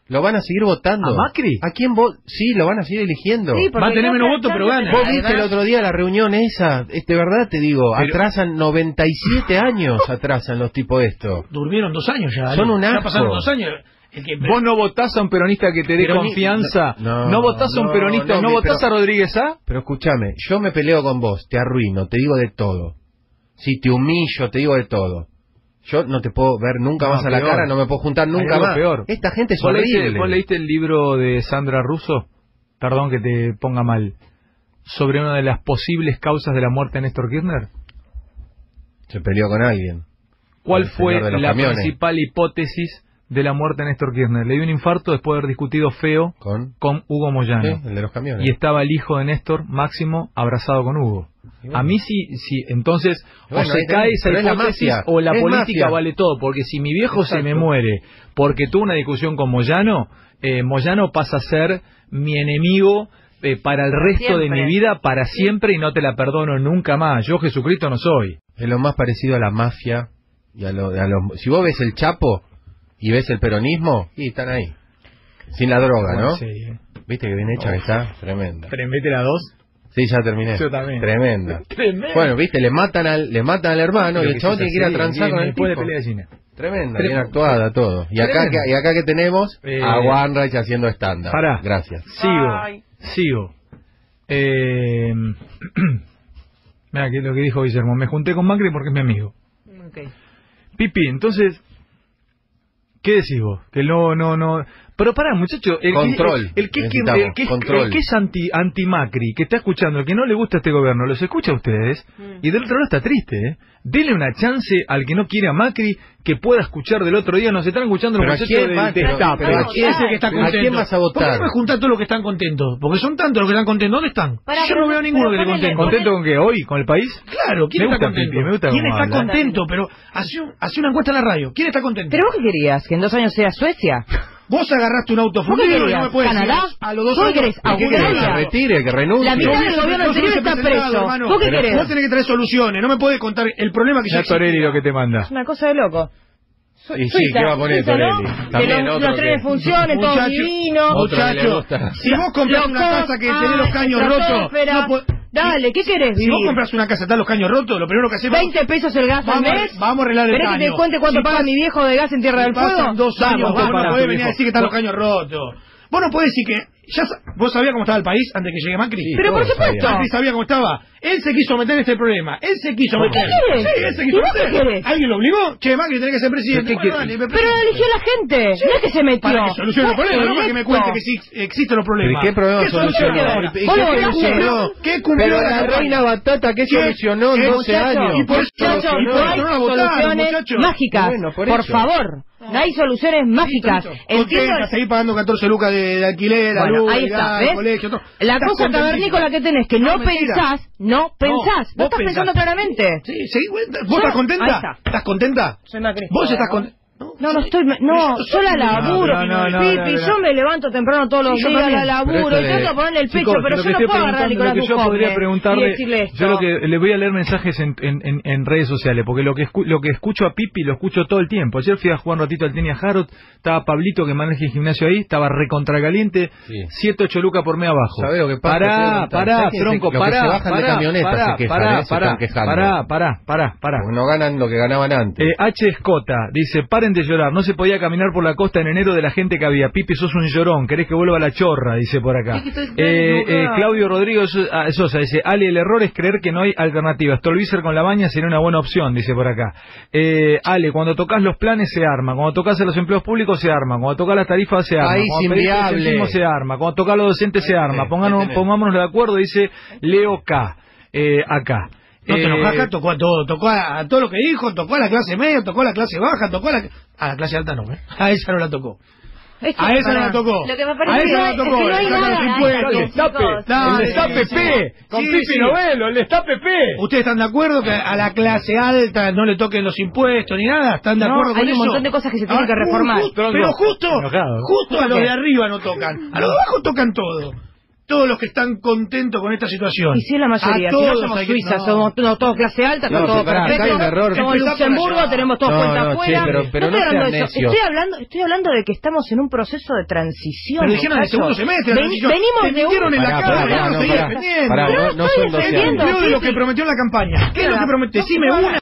Lo van a seguir votando. ¿A Macri? ¿A quién sí, lo van a seguir eligiendo. Sí, va a tener menos votos, pero gana. Vos viste el otro día la reunión esa, de verdad te digo, atrasan 97 años, atrasan los tipos esto. Durmieron 2 años ya. Son un asco. Ya pasaron 2 años. ¿Vos no votás a un peronista que te dé confianza? ¿No votás a un peronista? ¿No votás a Rodríguez A? Pero escúchame, yo me peleo con vos, te arruino, te digo de todo. Si te humillo, te digo de todo. Yo no te puedo ver nunca más a la cara, no me puedo juntar nunca más. Peor. Esta gente es horrible. ¿Vos leíste el libro de Sandra Russo? Perdón que te ponga mal. Sobre una de las posibles causas de la muerte de Néstor Kirchner. Se peleó con alguien. ¿Cuál fue la principal hipótesis de la muerte de Néstor Kirchner? Le dio un infarto después de haber discutido feo con Hugo Moyano. Sí, el de los camiones. Y estaba el hijo de Néstor, Máximo, abrazado con Hugo. Bueno. A mí sí, entonces, o se cae esa hipótesis o la política vale todo, porque si mi viejo se me muere porque tuvo una discusión con Moyano, Moyano pasa a ser mi enemigo para el resto de mi vida, para siempre, y no te la perdono nunca más. Yo Jesucristo no soy. Es lo más parecido a la mafia y a los... Si vos ves el Chapo y ves el peronismo, y están ahí. Sin la droga, ¿no? Sí. ¿Viste que bien hecha que está? Tremenda. ¿Mete la 2? Sí, ya terminé. Yo también. Tremenda. Bueno, viste, le matan al hermano y el chabón tiene que ir a transar con el tipo. Tremenda, bien actuada todo. Y acá que tenemos a Wanreich haciendo estándar. Pará. Gracias. Sigo. Mira lo que dijo Guillermo. Me junté con Macri porque es mi amigo. Okay. Pipi, entonces, ¿qué decís vos? Que no... Pero pará, muchacho, el que es anti-Macri, que está escuchando, el que no le gusta este gobierno, los escucha a ustedes, y del otro lado está triste, ¿eh? Dele una chance al que no quiere a Macri, que pueda escuchar del otro día. Nos están escuchando los muchachos del Destape. ¿A quién vas a votar? ¿Por qué me juntas todos los que están contentos? Porque son tantos los que están contentos. ¿Dónde están? Yo no veo a ninguno que esté contento. ¿Contento con qué? ¿Hoy? ¿Con el país? Claro, ¿quién está contento? ¿Quién está contento? Pero hace una encuesta en la radio. ¿Quién está contento? ¿Pero vos qué querías? ¿Que en 2 años sea Suecia? Vos agarraste un auto fundido y no me puedes decir a los 2 años. ¿Qué querés? Que retire, que renuncie. La mitad del gobierno anterior está preso. ¿Vos qué querés? Vos tenés que traer soluciones. No me podés contar el problema que ya existe. Torelli lo que te manda. Es una cosa de loco. Y sí, ¿qué va a poner Torelli? También los trenes funcionen, todo divino. Muchacho, si vos compras una casa que tenés los caños rotos, dale, ¿qué querés vivir? Si vos compras una casa, están los caños rotos, lo primero que hacemos... 20 pesos el gas al mes. Vamos a arreglar el caño. ¿Querés que te cuente cuánto paga mi viejo de gas en Tierra del Fuego? Pasan 2 años, vos no podés venir a decir que están los caños rotos. Vos no podés decir que... ¿Vos sabías cómo estaba el país antes que llegue Macri? Sí, pero por supuesto. Macri sabía cómo estaba. Él se quiso meter en este problema. Él se quiso meter. ¿Qué Sí, él se quiso meter. ¿Alguien lo obligó? Che, Macri tenés que ser presidente. Pero lo eligió la gente. Sí. No es que se metió. Para que solucione el problema, no para que me cuente que sí existen los problemas. ¿Qué problema solucionó? ¿Qué cumplió? Pero la reina Batata, ¿qué solucionó en 12 años? Y por eso no soluciones mágicas. Por favor. No hay soluciones mágicas. Entiendo. Seguir pagando 14 lucas de alquiler, la luz, ahí está, ¿ves? Colegio, todo. La cosa cavernícola que tenés, que no pensás. No estás pensando claramente. Sí, ¿vos estás contenta? ¿Estás contenta? Soy Macri. ¿Vos estás contenta? No estoy... yo la laburo, Pipi, yo me levanto temprano todos los días, la laburo, y trato de ponerle el pecho, pero yo no puedo agarrar a Nicolás Dujovne. Yo podría preguntarle, yo lo que le voy a leer mensajes en redes sociales, porque lo que escucho a Pipi lo escucho todo el tiempo. Ayer fui a jugar un ratito al tenis a Harrod, estaba Pablito que maneja el gimnasio ahí, estaba recontracaliente, 7-8 lucas por mes abajo. ¿Sabés lo que pasa? Pará, tronco, pará. No ganan lo que ganaban antes. H. Escota dice, paren de llorar, no se podía caminar por la costa en enero de la gente que había. Pipi, sos un llorón, querés que vuelva la chorra, dice por acá. Claudio Rodríguez Sosa dice, Ale, el error es creer que no hay alternativa. Stolbizer con la baña sería una buena opción, dice por acá. Ale, cuando tocas los planes se arma, cuando tocas a los empleos públicos se arma, cuando tocas las tarifas se arma, cuando pedís el se arma, cuando tocas a los docentes se arma. Pongámonos de acuerdo, dice Leo K. Acá. No te enojas, acá tocó a todo, tocó a todo lo que dijo, tocó a la clase media, tocó a la clase baja, tocó a la clase alta no, a esa no la tocó. A esa no la tocó. Lo que me parece a esa no la tocó. No hay nada. El destape P. Con Pipi Novelo, el destape P. ¿Ustedes están de acuerdo que a la clase alta no le toquen los impuestos ni nada? ¿Están de acuerdo con eso? Hay un montón de cosas que se tienen que reformar. Pero justo a los de arriba no tocan. A los de abajo tocan todo. todos los que están contentos con esta situación. Y si es la mayoría, si no somos Suiza, somos todos clase alta, todos perfectos, somos Luxemburgo, tenemos todos cuenta afuera. Pero no sean necios. Estoy hablando de que estamos en un proceso de transición. Pero dijeron el segundo semestre, venimos de un... No son 12 años. De lo que prometió en la campaña. ¿Qué es lo que prometió? Decime una.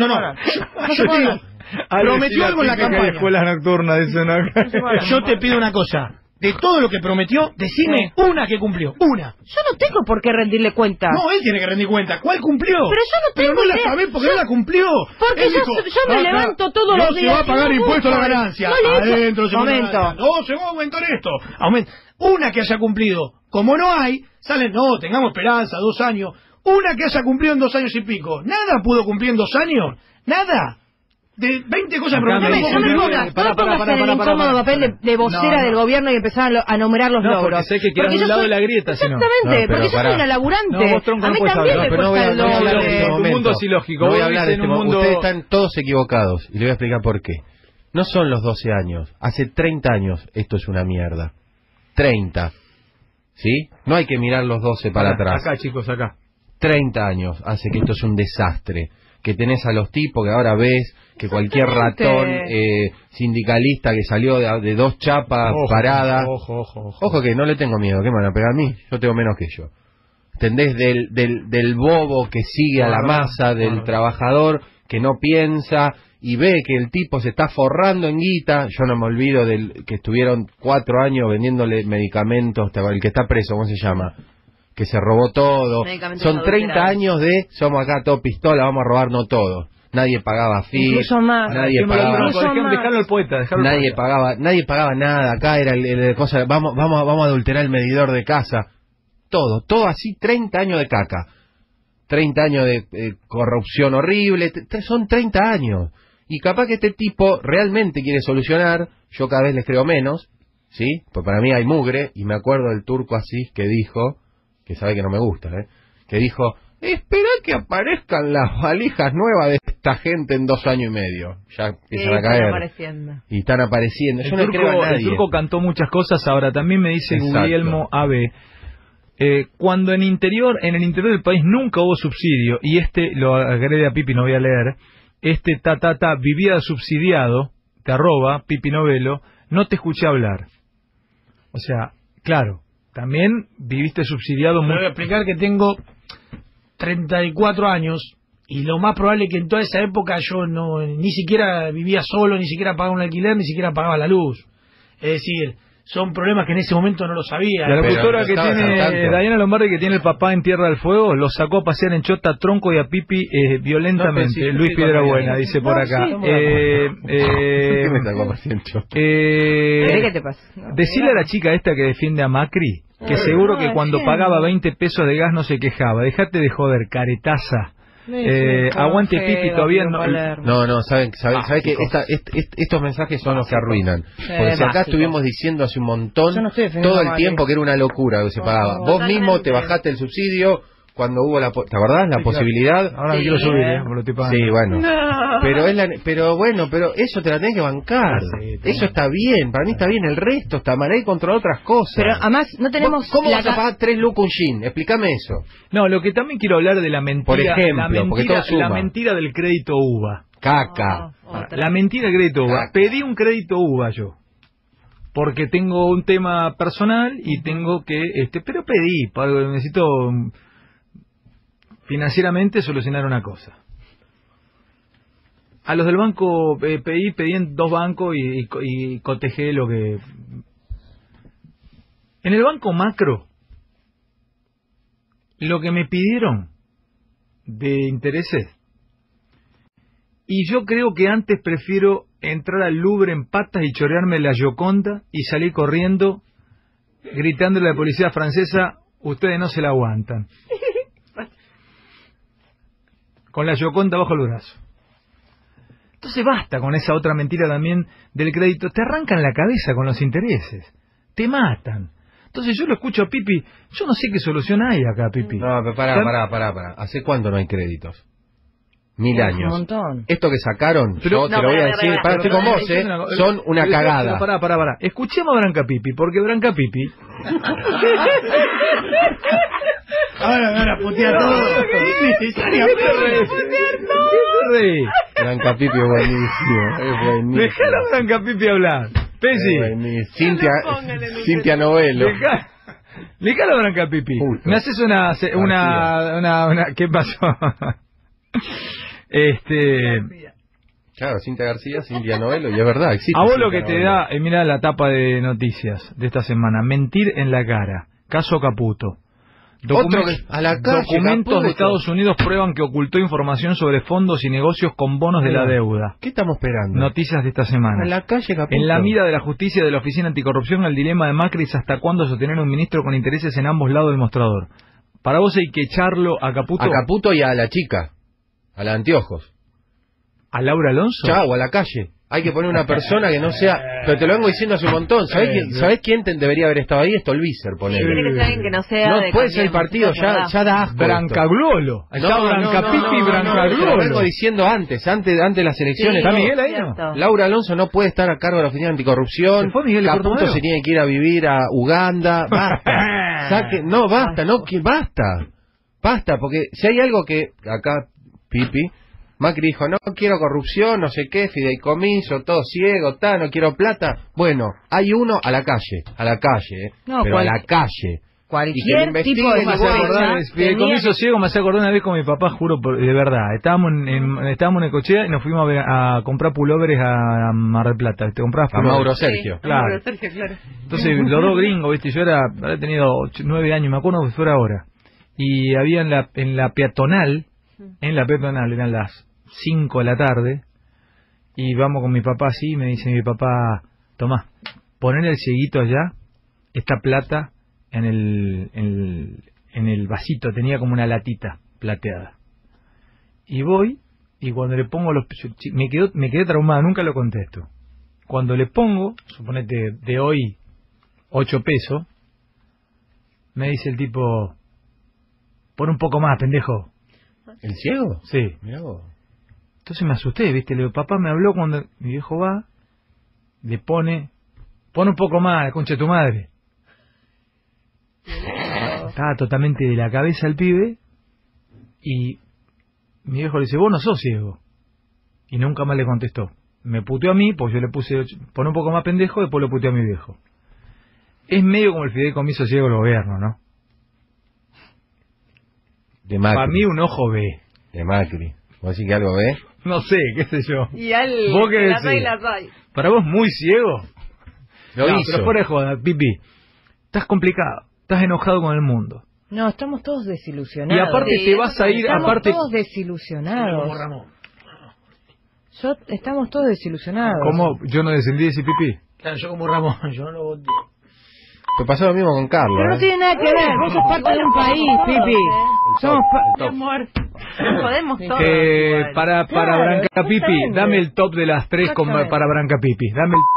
No. Prometió algo en la campaña. Escuelas nocturnas, dicen acá. Yo te pido una cosa. De todo lo que prometió, decime una que cumplió. Una. Yo no tengo por qué rendirle cuenta. No, él tiene que rendir cuenta. ¿Cuál cumplió? Pero yo no tengo Pero no idea. la sabés porque no la cumplió. Porque yo me levanto todos los días. No se va a pagar impuesto a la ganancia. Adentro se Momento. No, se va a aumentar esto. Una que haya cumplido. Como no hay, salen, no, tengamos esperanza, 2 años. Una que haya cumplido en 2 años y pico. ¿Nada pudo cumplir en 2 años? ¿Nada? De 20 cosas prometidas. No me pongas en el incómodo papel de vocera del gobierno y empezar a enumerar los logros. Porque sé que quieres un lado de la grieta, si no. Exactamente, porque yo soy una laburante. A mí también me cuesta el doble. Un mundo es ilógico. No voy a hablar de este mundo. Ustedes están todos equivocados y les voy a explicar por qué. No son los 12 años. Hace 30 años esto es una mierda. 30. ¿Sí? No hay que mirar los 12 para atrás. Acá, chicos, acá. 30 años hace que esto es un desastre. Que tenés a los tipos que ahora ves que cualquier ratón sindicalista que salió de 2 chapas paradas. Ojo que no le tengo miedo. ¿Qué me van a pegar a mí? Yo tengo menos que yo. ¿Entendés? Del bobo que sigue a la masa, del trabajador que no piensa y ve que el tipo se está forrando en guita. Yo no me olvido del que estuvieron 4 años vendiéndole medicamentos, el que está preso, ¿cómo se llama? Que se robó todo. Son 30 años de somos acá todo pistola, vamos a robarnos todo. Nadie pagaba FIP, incluso más. Nadie pagaba. Dejarlo al poeta, Nadie pagaba nada. Acá era el cosa, vamos a adulterar el medidor de casa. Todo así, 30 años de caca. 30 años de corrupción horrible, son 30 años. Y capaz que este tipo realmente quiere solucionar, yo cada vez les creo menos, ¿sí? Pues para mí hay mugre, y me acuerdo del turco Asís que dijo, que sabe que no me gusta, que dijo, espera que aparezcan las valijas nuevas de esta gente en 2 años y medio. Ya empiezan a caer. Y están apareciendo. Yo no creo a nadie. El turco cantó muchas cosas, ahora también me dice Guglielmo AB, cuando en el interior del país nunca hubo subsidio, y lo agrede a Pipi, no voy a leer, vivía subsidiado, te arroba, Pipi Novelo, no te escuché hablar. O sea, claro, también viviste subsidiado. Me voy a explicar que tengo 34 años y lo más probable es que en toda esa época yo ni siquiera vivía solo, ni siquiera pagaba un alquiler, ni siquiera pagaba la luz. Es decir, son problemas que en ese momento no lo sabía. La locutora que tiene Diana Lombardi, que tiene el papá en Tierra del Fuego, lo sacó a pasear en chota, tronco y a Pipi violentamente. Luis Piedrabuena dice por acá. ¿Qué me sacó a pasear en chota? ¿Qué te pasa? Decirle a la chica esta que defiende a Macri que seguro que cuando pagaba 20 pesos de gas no se quejaba. Dejate de joder, caretaza. Aguante Pipi, todavía no. ¿Saben que estos mensajes son los que arruinan? Porque si acá estuvimos diciendo hace un montón todo el tiempo que era una locura que se pagaba. Vos mismo te bajaste el subsidio cuando hubo ¿te acordás? La posibilidad. Ahora me quiero subir, me lo estoy pagando. Sí, bueno. No. Pero eso te la tenés que bancar. Eso está bien, para mí está bien. El resto está mal, hay contra otras cosas. Pero además no tenemos. ¿Cómo vas a pagar 3 lucas un jean? Explícame eso. No, lo que también quiero hablar de la mentira. Por ejemplo, la mentira del crédito UVA. Caca. La mentira del crédito UVA. Pedí un crédito UVA yo. Porque tengo un tema personal y tengo que, pero pedí, necesito financieramente solucionar una cosa. A los del banco pedí en 2 bancos y cotejé lo que... En el banco Macro, lo que me pidieron de intereses, y yo creo que antes prefiero entrar al Louvre en patas y chorearme la Gioconda y salir corriendo gritándole a la policía francesa, ustedes no se la aguantan. Con la Gioconda bajo el brazo. Entonces basta con esa otra mentira también del crédito. Te arrancan la cabeza con los intereses. Te matan. Entonces yo lo escucho a Pipi. Yo no sé qué solución hay acá, Pipi. No, pero pará. ¿Hace cuánto no hay créditos? 1000 años. Un montón. Esto que sacaron, Pero, yo te lo voy a decir, estoy con vos, son una cagada. Pará. Escuchemos a Branca Pipi, porque Branca Pipi... Ahora putea todo. Branca Pipi es buenísimo. Dejalo a Branca Pipi hablar. Pesi. Cintia Novelo. Dejalo a Branca Pipi. Me haces una ¿qué pasó? Claro, Cintia García, Cintia Novelo, y es verdad, existe. A vos Cintia lo que te Novelo. da, mira la tapa de noticias de esta semana, mentir en la cara, caso Caputo. A la calle, Documentos Caputo. de Estados Unidos prueban que ocultó información sobre fondos y negocios con bonos de la deuda. ¿Qué estamos esperando? Noticias de esta semana. A la calle, Caputo. En la mira de la justicia de la Oficina Anticorrupción, el dilema de Macri es hasta cuándo sostener un ministro con intereses en ambos lados del mostrador. Para vos hay que echarlo a Caputo. A Caputo y a la chica, a la de anteojos. ¿A Laura Alonso? Chau, a la calle. Hay que poner una persona que no sea... Pero te lo vengo diciendo hace un montón. ¿Sabés quién debería haber estado ahí? Stolbizer, ponele. Tiene que ser alguien que no sea No de puede ser el partido, Cambiemos, ya da asco. Brancaglolo. Está Branca Pipi y Te lo Brancaglolo. vengo diciendo antes de las elecciones. ¿Está Miguel ahí, cierto. Laura Alonso no puede estar a cargo de la Oficina Anticorrupción. ¿Se fue Miguel Caputo Cortumero? se tiene que ir a vivir a Uganda. Basta. Basta, porque si hay algo que acá, Pipi, Macri dijo, no quiero corrupción, no sé qué, fideicomiso, todo ciego, no quiero plata. Bueno, hay uno a la calle, No, pero a la calle. Cualquier tipo de Me hace acordar, fideicomiso ciego, me hace acordar una vez con mi papá, juro, de verdad. Estábamos en Necochea y nos fuimos a comprar pulóveres a Mar del Plata. ¿Te comprabas A pulóveres? Mauro Sergio. Claro. Mauro Sergio, claro. Entonces, los dos gringos, ¿viste? Yo había tenido 9 años, me acuerdo que fuera ahora. Y había en la peatonal, eran las 5 de la tarde, y vamos con mi papá así, y me dice mi papá, Tomás, poner el cieguito allá, esta plata en el vasito, tenía como una latita plateada. Y voy, y cuando le pongo me quedé traumado, nunca lo contesto. Cuando le pongo, suponete de hoy 8 pesos, me dice el tipo, pon un poco más, pendejo. ¿El ciego? Sí. Mirá vos. Entonces me asusté, ¿viste? Le digo, papá me habló cuando mi viejo va, le pone un poco más, la concha de tu madre. Estaba totalmente de la cabeza el pibe, y mi viejo le dice, vos no sos ciego. Y nunca más le contestó. Me puteó a mí, porque yo le puse, pon un poco más pendejo, después lo puteó a mi viejo. Es medio como el fideicomiso ciego del gobierno, ¿no? De Macri. Para mí un ojo ve. De Macri. ¿Vos decís que algo ve? No sé, qué sé yo. Y al ¿Vos qué la decís? soy. ¿Para vos muy ciego? Lo No, hizo. pero fuera de joda, Pipi. Estás complicado, estás enojado con el mundo. No, estamos todos desilusionados. Y aparte te vas a ir, estamos aparte... todos desilusionados. Como Ramón. Estamos todos desilusionados. ¿Cómo? Yo no decidí decir Pipi. Claro, yo como Ramón, yo no lo voté. Te pasó lo mismo con Carlos. Pero no tiene nada que ver, vos sos parte de un país, Pipi. Somos El top. Amor. Podemos todos. Para Claro, Branca Pipi, exactamente. dame el top de las 3 Exactamente. para Branca Pipi. Dame el...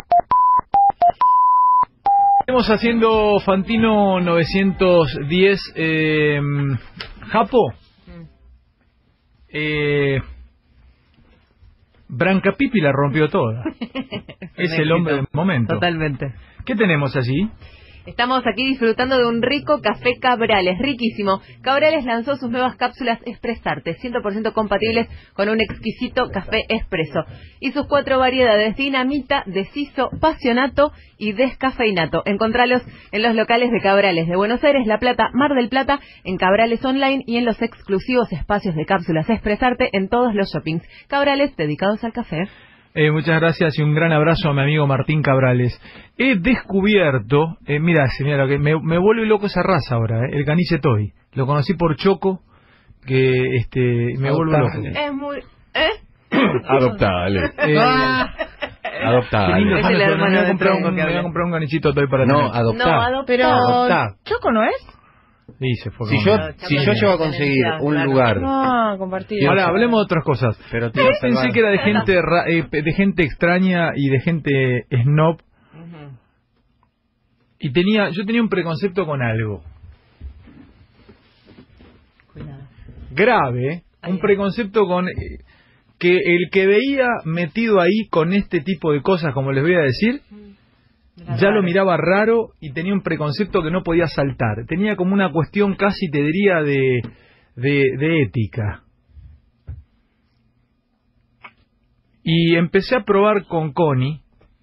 Estamos haciendo Fantino 910. Japo. Branca Pipi la rompió toda. Es el hombre del momento. Totalmente. ¿Qué tenemos allí? Estamos aquí disfrutando de un rico café Cabrales, riquísimo. Cabrales lanzó sus nuevas cápsulas Expresarte, 100% compatibles con un exquisito café expreso. Y sus 4 variedades, dinamita, deshizo, pasionato y descafeinato. Encontralos en los locales de Cabrales de Buenos Aires, La Plata, Mar del Plata, en Cabrales Online y en los exclusivos espacios de cápsulas Expresarte en todos los shoppings. Cabrales dedicados al café. Muchas gracias y un gran abrazo a mi amigo Martín Cabrales. He descubierto, mira señora, que me vuelve loco esa raza ahora, el caniche toy. Lo conocí por Choco, que me vuelve loco. Es muy... Adoptable. Adoptable. Qué lindo Es son el esos, hermano me voy a de comprar Tronco un, que me voy a habla. comprar un canichito toy para No, tener. adoptá. No, adoptá. Pero Adoptá. Choco no es. Sí, se fue Si con- yo llego a conseguir un Claro. lugar, No, compartido. Ahora hablemos de otras cosas. pero te Yo iba a pensé salvar. que era de gente de gente extraña y de gente snob, y yo tenía un preconcepto con algo Cuidado. grave, Un preconcepto con que el que veía metido ahí con este tipo de cosas, como les voy a decir, ya lo miraba raro y tenía un preconcepto que no podía saltar. Tenía como una cuestión casi, te diría, de ética. Y empecé a probar con Connie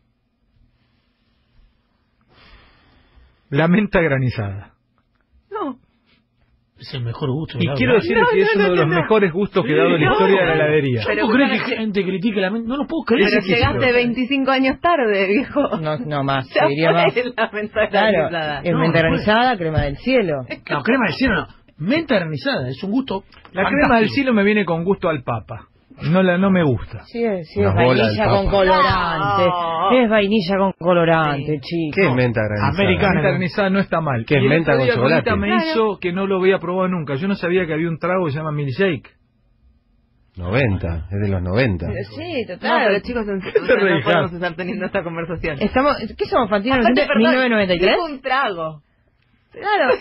la menta granizada. No. Es el mejor gusto. Y quiero decirles que es uno de los mejores gustos que he dado en la historia de la heladería. ¿Pero crees que gente critique la menta? No lo puedo creer. Pero llegaste 25 años tarde, viejo. No más, seguiría más. La menta granizada. Es menta granizada, crema del cielo. No, crema del cielo no. Menta granizada, es un gusto. La crema del cielo me viene con gusto al papa. No me gusta. Sí, es vainilla con colorante. Es vainilla con colorante, chicos. ¿Qué es menta granizada? Americana. Menta granizada no está mal. ¿Qué es menta con chocolate? Me hizo que no lo había probado nunca. Yo no sabía que había un trago que se llama milkshake. 90, es de los 90. Sí, total. No, pero chicos, no podemos estar teniendo esta conversación. ¿Qué somos, Fantino? ¿1993? Es un trago. Claro,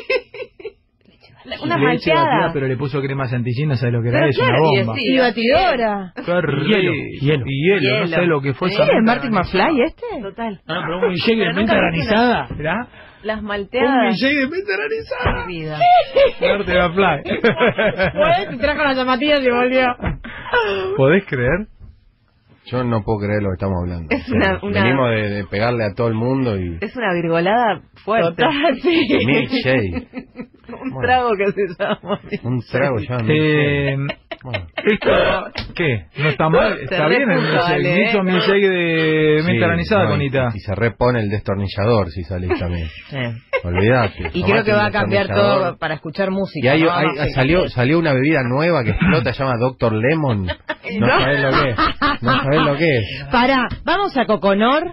una malteada. Pero le puso crema chantilly, no sabe lo que era, es una bomba. Y batidora. Hielo, no sé lo que fue esa. ¿El Martin McFly este? Total. No, pero un milkshake de menta granizada. ¿Será? Las malteadas. Un milkshake de menta granizada. Mi vida. Martin McFly. Pues, trajo las zapatillas y volvió. ¿Podés creer? Yo no puedo creer lo que estamos hablando. Es Venimos de pegarle a todo el mundo y... Es una virgolada fuerte. Total, sí. Milkshake. Un trago que se llama. Un trago ya. Bueno. ¿Esto qué? ¿No está mal? ¿Está bien el milkshake? Me hizo milkshake de menta granizada, Conita. Y se repone el destornillador si salís también. Olvídate. Y creo que va a cambiar todo para escuchar música. Y salió una bebida nueva que explota, se llama Dr. Lemon. No sabés lo que es. No sabés lo que es. Pará, vamos a Coconor.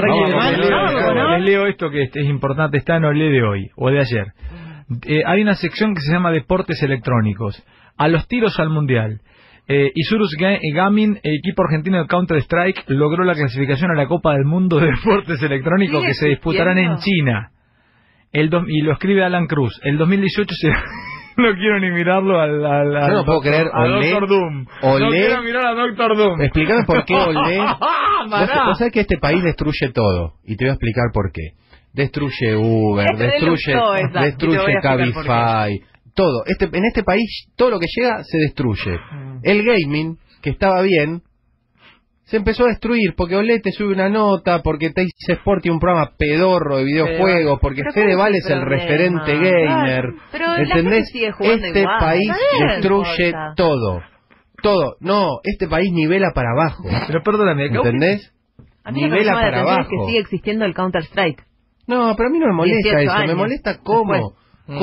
Les leo esto que es importante, está en Olé de hoy, o de ayer. Hay una sección que se llama Deportes Electrónicos. A los tiros al Mundial. Isurus Gaming, equipo argentino de Counter-Strike, logró la clasificación a la Copa del Mundo de Deportes Electrónicos que se disputarán en China. Y lo escribe Alan Cruz. El 2018 se... No quiero ni mirarlo yo no puedo creer Doctor Doom. No quiero mirar a Doctor Doom. Explícame por qué Olé. Vos sabés que este país destruye todo. Y te voy a explicar por qué. Destruye Uber, destruye Cabify, todo. En este país todo lo que llega se destruye. El gaming, que estaba bien, se empezó a destruir porque Olé te sube una nota, porque Teis Sport tiene un programa pedorro de videojuegos, porque Fedeval es el referente gamer. ¿Entendés? Este país destruye todo. Todo. No, este país nivela para abajo. Pero perdóname, ¿entendés? Nivela para abajo. Es que sigue existiendo el Counter-Strike. No, pero a mí no me molesta eso. Me molesta cómo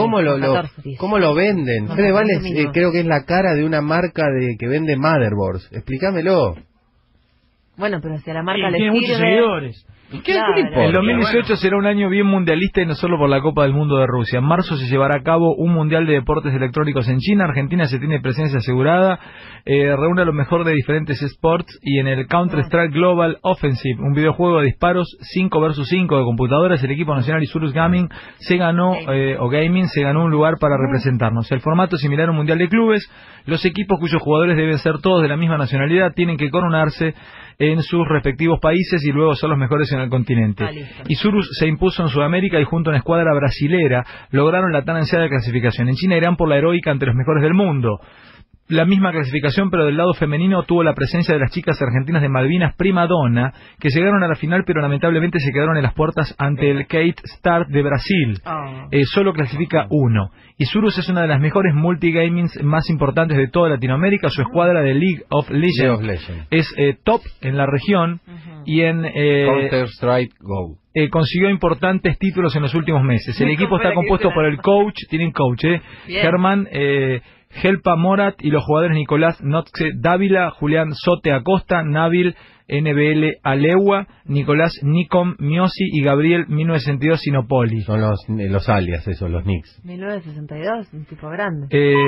lo venden. Fedeval creo que es la cara de una marca que vende motherboards. Explícamelo. Bueno, pero si a la marca le tiene muchos seguidores. ¿Y qué le importa? El 2018 será un año bien mundialista y no solo por la Copa del Mundo de Rusia. En marzo se llevará a cabo un mundial de deportes electrónicos en China. Argentina se tiene presencia asegurada. Reúne a lo mejor de diferentes sports. Y en el Counter-Strike Global Offensive, un videojuego de disparos 5 vs 5 de computadoras, el equipo nacional Isurus Gaming se ganó un lugar para representarnos. El formato es similar a un mundial de clubes. Los equipos cuyos jugadores deben ser todos de la misma nacionalidad tienen que coronarse en sus respectivos países y luego son los mejores en el continente. Isurus se impuso en Sudamérica y junto a una escuadra brasilera lograron la tan ansiada clasificación. En China irán por la heroica ante los mejores del mundo. La misma clasificación, pero del lado femenino, tuvo la presencia de las chicas argentinas de Malvinas Prima Donna, que llegaron a la final, pero lamentablemente se quedaron en las puertas ante el Kate Start de Brasil. Solo clasifica uno. Isurus es una de las mejores multigamings más importantes de toda Latinoamérica. Su escuadra de League of Legends es top en la región y en Counter-Strike Go. Consiguió importantes títulos en los últimos meses. El equipo está compuesto por el coach, tienen coach, Germán Helpa Morat y los jugadores Nicolás Notze Dávila, Julián Sote Acosta, Nabil NBL Alewa, Nicolás Nicom Miosi y Gabriel 1962 Sinopoli. Son los alias esos, los nicks. 1962, un tipo grande.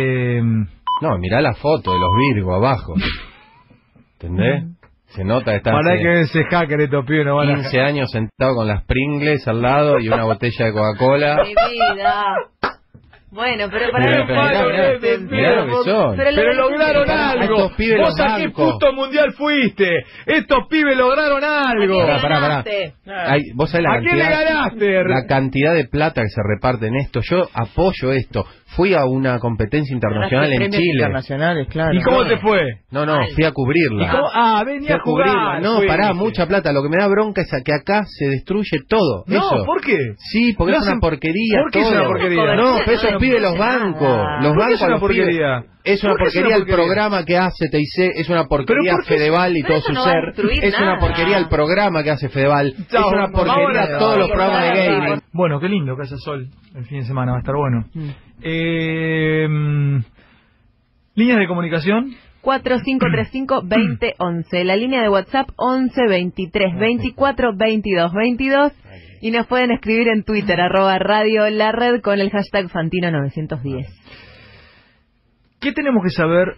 No, mirá la foto de los Virgo abajo. ¿Entendés? Se nota que están para que ese hacker estos pibes no van 15 años sentado con las Pringles al lado y una botella de Coca-Cola. Mi vida. Bueno, pero lograron algo. Vos a qué puto mundial fuiste. Estos pibes lograron algo. Pará. Vos sabés ¿A quién le ganaste? La cantidad de plata que se reparte en esto. Yo apoyo esto. Fui a una competencia internacional en Chile. Internacionales, claro. ¿Y cómo te fue? No, fui a cubrirla. Venía a jugar. No, pará, mucha plata. Lo que me da bronca es que acá se destruye todo. No, eso. ¿por qué? Sí, porque es una porquería. ¿Por qué es una porquería? No, pero esos pibes los bancos. Los bancos es una porquería. Es una porquería el programa que hace TIC, es una porquería Fedeval y todo su ser. Es una porquería el programa que hace Fedeval. Es una porquería todos los programas de gaming. Bueno, qué lindo que hace sol el fin de semana, va a estar bueno. Líneas de comunicación 4535-2011, la línea de WhatsApp 11-23-24-22-22 y nos pueden escribir en Twitter @Radio La Red con el hashtag Fantino910. ¿Qué tenemos que saber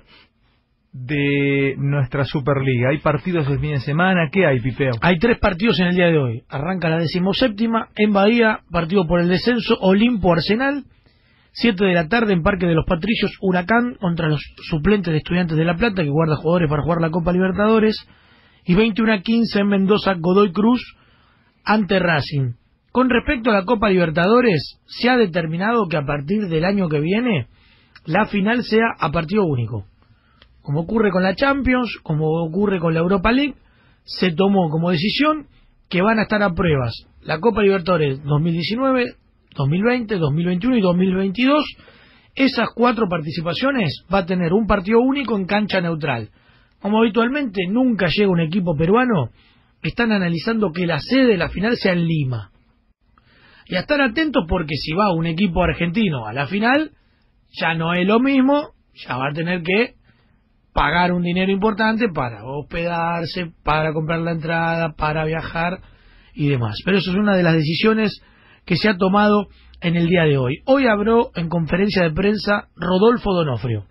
de nuestra Superliga? ¿Hay partidos el fin de semana? ¿Qué hay, Pipeo? Hay 3 partidos en el día de hoy. Arranca la 17ª en Bahía, partido por el descenso, Olimpo Arsenal. 7 de la tarde en Parque de los Patricios, Huracán contra los suplentes de Estudiantes de La Plata, que guarda jugadores para jugar la Copa Libertadores. Y 21:15 en Mendoza, Godoy Cruz ante Racing. Con respecto a la Copa Libertadores, se ha determinado que a partir del año que viene la final sea a partido único. Como ocurre con la Champions, como ocurre con la Europa League, se tomó como decisión que van a estar a pruebas la Copa Libertadores 2019, 2020, 2021 y 2022. Esas 4 participaciones va a tener un partido único en cancha neutral. Como habitualmente nunca llega un equipo peruano, están analizando que la sede de la final sea en Lima. Y a estar atentos porque si va un equipo argentino a la final, ya no es lo mismo, ya va a tener que pagar un dinero importante para hospedarse, para comprar la entrada, para viajar y demás. Pero eso es una de las decisiones que se ha tomado en el día de hoy. Hoy habló en conferencia de prensa Rodolfo D'Onofrio.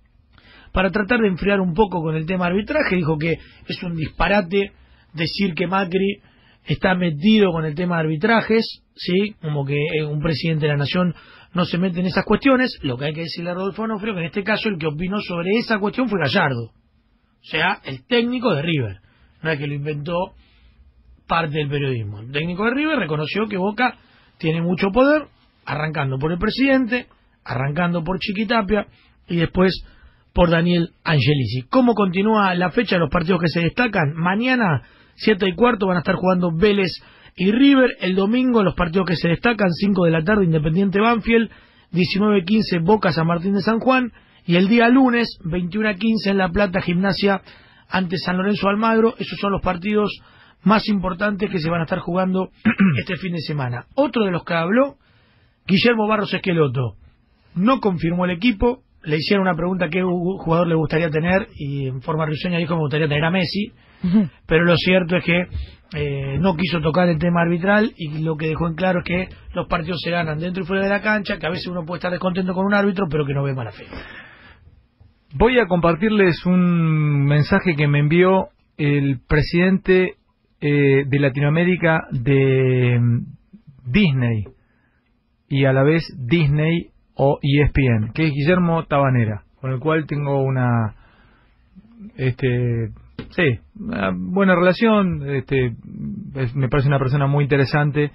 Para tratar de enfriar un poco con el tema arbitraje, dijo que es un disparate decir que Macri está metido con el tema de arbitrajes, ¿sí? Como que un presidente de la nación no se mete en esas cuestiones. Lo que hay que decirle a Rodolfo D'Onofrio que en este caso el que opinó sobre esa cuestión fue Gallardo, o sea, el técnico de River. No es que lo inventó parte del periodismo. El técnico de River reconoció que Boca tiene mucho poder, arrancando por el presidente, arrancando por Chiquitapia y después por Daniel Angelici. ¿Cómo continúa la fecha de los partidos que se destacan? Mañana 7:15 van a estar jugando Vélez y River. El domingo los partidos que se destacan: 5 de la tarde Independiente Banfield, 19:15 Boca San Martín de San Juan, y el día lunes 21:15 en La Plata Gimnasia ante San Lorenzo Almagro. Esos son los partidos más importantes que se van a estar jugando este fin de semana. Otro de los que habló, Guillermo Barros Esqueloto, no confirmó el equipo. Le hicieron una pregunta qué jugador le gustaría tener y en forma risueña dijo: me gustaría tener a Messi. Pero lo cierto es que no quiso tocar el tema arbitral, y lo que dejó en claro es que los partidos se ganan dentro y fuera de la cancha, que a veces uno puede estar descontento con un árbitro, pero que no ve mala fe. Voy a compartirles un mensaje que me envió el presidente de Latinoamérica de Disney y a la vez Disney o ESPN, que es Guillermo Tabanera, con el cual tengo una buena relación. Me parece una persona muy interesante.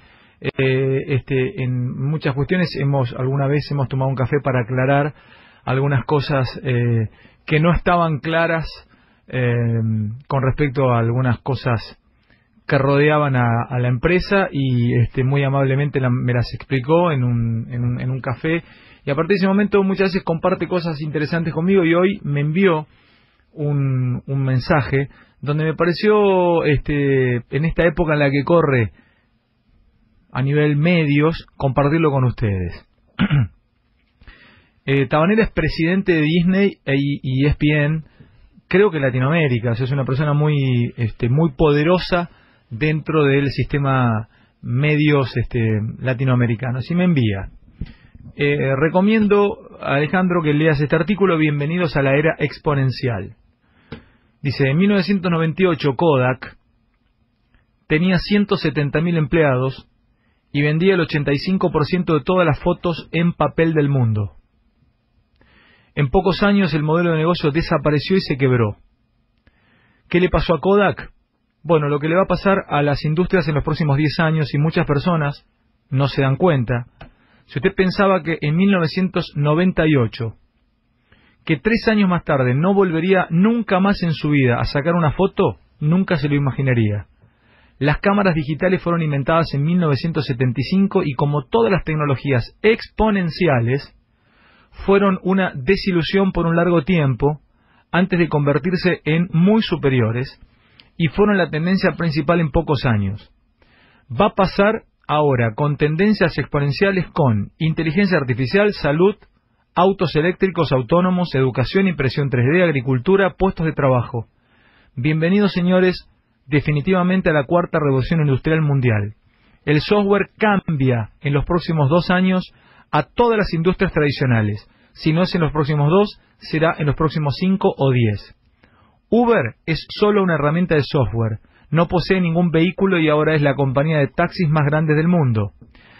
En muchas cuestiones alguna vez hemos tomado un café para aclarar algunas cosas que no estaban claras con respecto a algunas cosas que rodeaban a la empresa, y muy amablemente me las explicó en un café, y a partir de ese momento muchas veces comparte cosas interesantes conmigo, y hoy me envió un mensaje donde me pareció, en esta época en la que corre a nivel medios, compartirlo con ustedes. Tabanera es presidente de Disney y ESPN, creo que Latinoamérica. O sea, es una persona muy poderosa dentro del sistema medios latinoamericanos, y me envía. Recomiendo a Alejandro que leas este artículo: bienvenidos a la era exponencial. Dice: en 1998 Kodak tenía 170.000 empleados y vendía el 85% de todas las fotos en papel del mundo. En pocos años el modelo de negocio desapareció y se quebró. ¿Qué le pasó a Kodak? Bueno, lo que le va a pasar a las industrias en los próximos 10 años, y muchas personas no se dan cuenta. Si usted pensaba que en 1998, que 3 años más tarde no volvería nunca más en su vida a sacar una foto, nunca se lo imaginaría. Las cámaras digitales fueron inventadas en 1975 y, como todas las tecnologías exponenciales, fueron una desilusión por un largo tiempo antes de convertirse en muy superiores, y fueron la tendencia principal en pocos años. Va a pasar ahora con tendencias exponenciales con inteligencia artificial, salud, autos eléctricos autónomos, educación, impresión 3D, agricultura, puestos de trabajo. Bienvenidos, señores, definitivamente a la cuarta revolución industrial mundial. El software cambia en los próximos 2 años a todas las industrias tradicionales. Si no es en los próximos 2, será en los próximos 5 o 10. Uber es solo una herramienta de software. No posee ningún vehículo y ahora es la compañía de taxis más grande del mundo.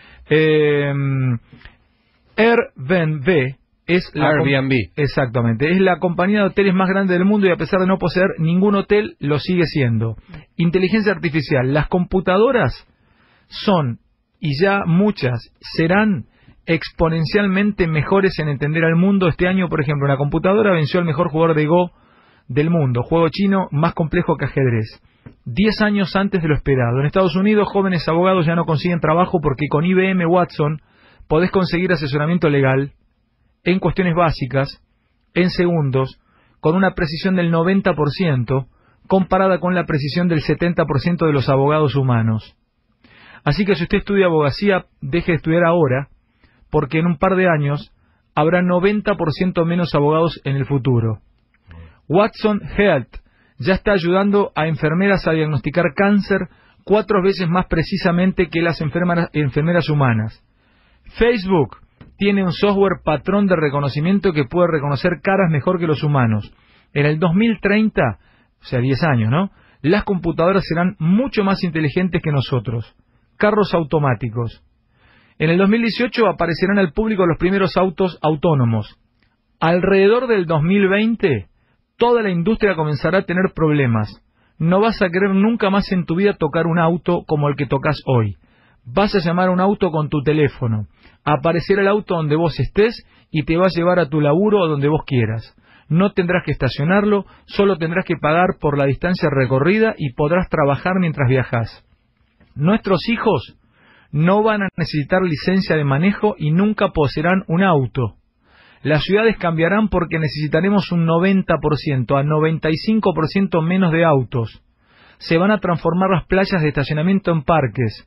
Airbnb es exactamente, es la compañía de hoteles más grande del mundo y, a pesar de no poseer ningún hotel, lo sigue siendo. Inteligencia artificial. Las computadoras son, y ya muchas serán, exponencialmente mejores en entender al mundo. Este año, por ejemplo, una computadora venció al mejor jugador de Go del mundo, juego chino más complejo que ajedrez, 10 años antes de lo esperado. En Estados Unidos, jóvenes abogados ya no consiguen trabajo porque con IBM Watson podés conseguir asesoramiento legal en cuestiones básicas, en segundos, con una precisión del 90%, comparada con la precisión del 70% de los abogados humanos. Así que si usted estudia abogacía, deje de estudiar ahora, porque en un par de años habrá 90% menos abogados en el futuro. Watson Health ya está ayudando a enfermeras a diagnosticar cáncer 4 veces más precisamente que las enfermeras humanas. Facebook tiene un software patrón de reconocimiento que puede reconocer caras mejor que los humanos. En el 2030, o sea, 10 años, ¿no?, las computadoras serán mucho más inteligentes que nosotros. Carros automáticos. En el 2018 aparecerán al público los primeros autos autónomos. Alrededor del 2020, toda la industria comenzará a tener problemas. No vas a querer nunca más en tu vida tocar un auto como el que tocas hoy. Vas a llamar a un auto con tu teléfono. Aparecerá el auto donde vos estés y te va a llevar a tu laburo o donde vos quieras. No tendrás que estacionarlo, solo tendrás que pagar por la distancia recorrida y podrás trabajar mientras viajas. Nuestros hijos no van a necesitar licencia de manejo y nunca poseerán un auto. Las ciudades cambiarán porque necesitaremos un 90% a 95% menos de autos. Se van a transformar las playas de estacionamiento en parques.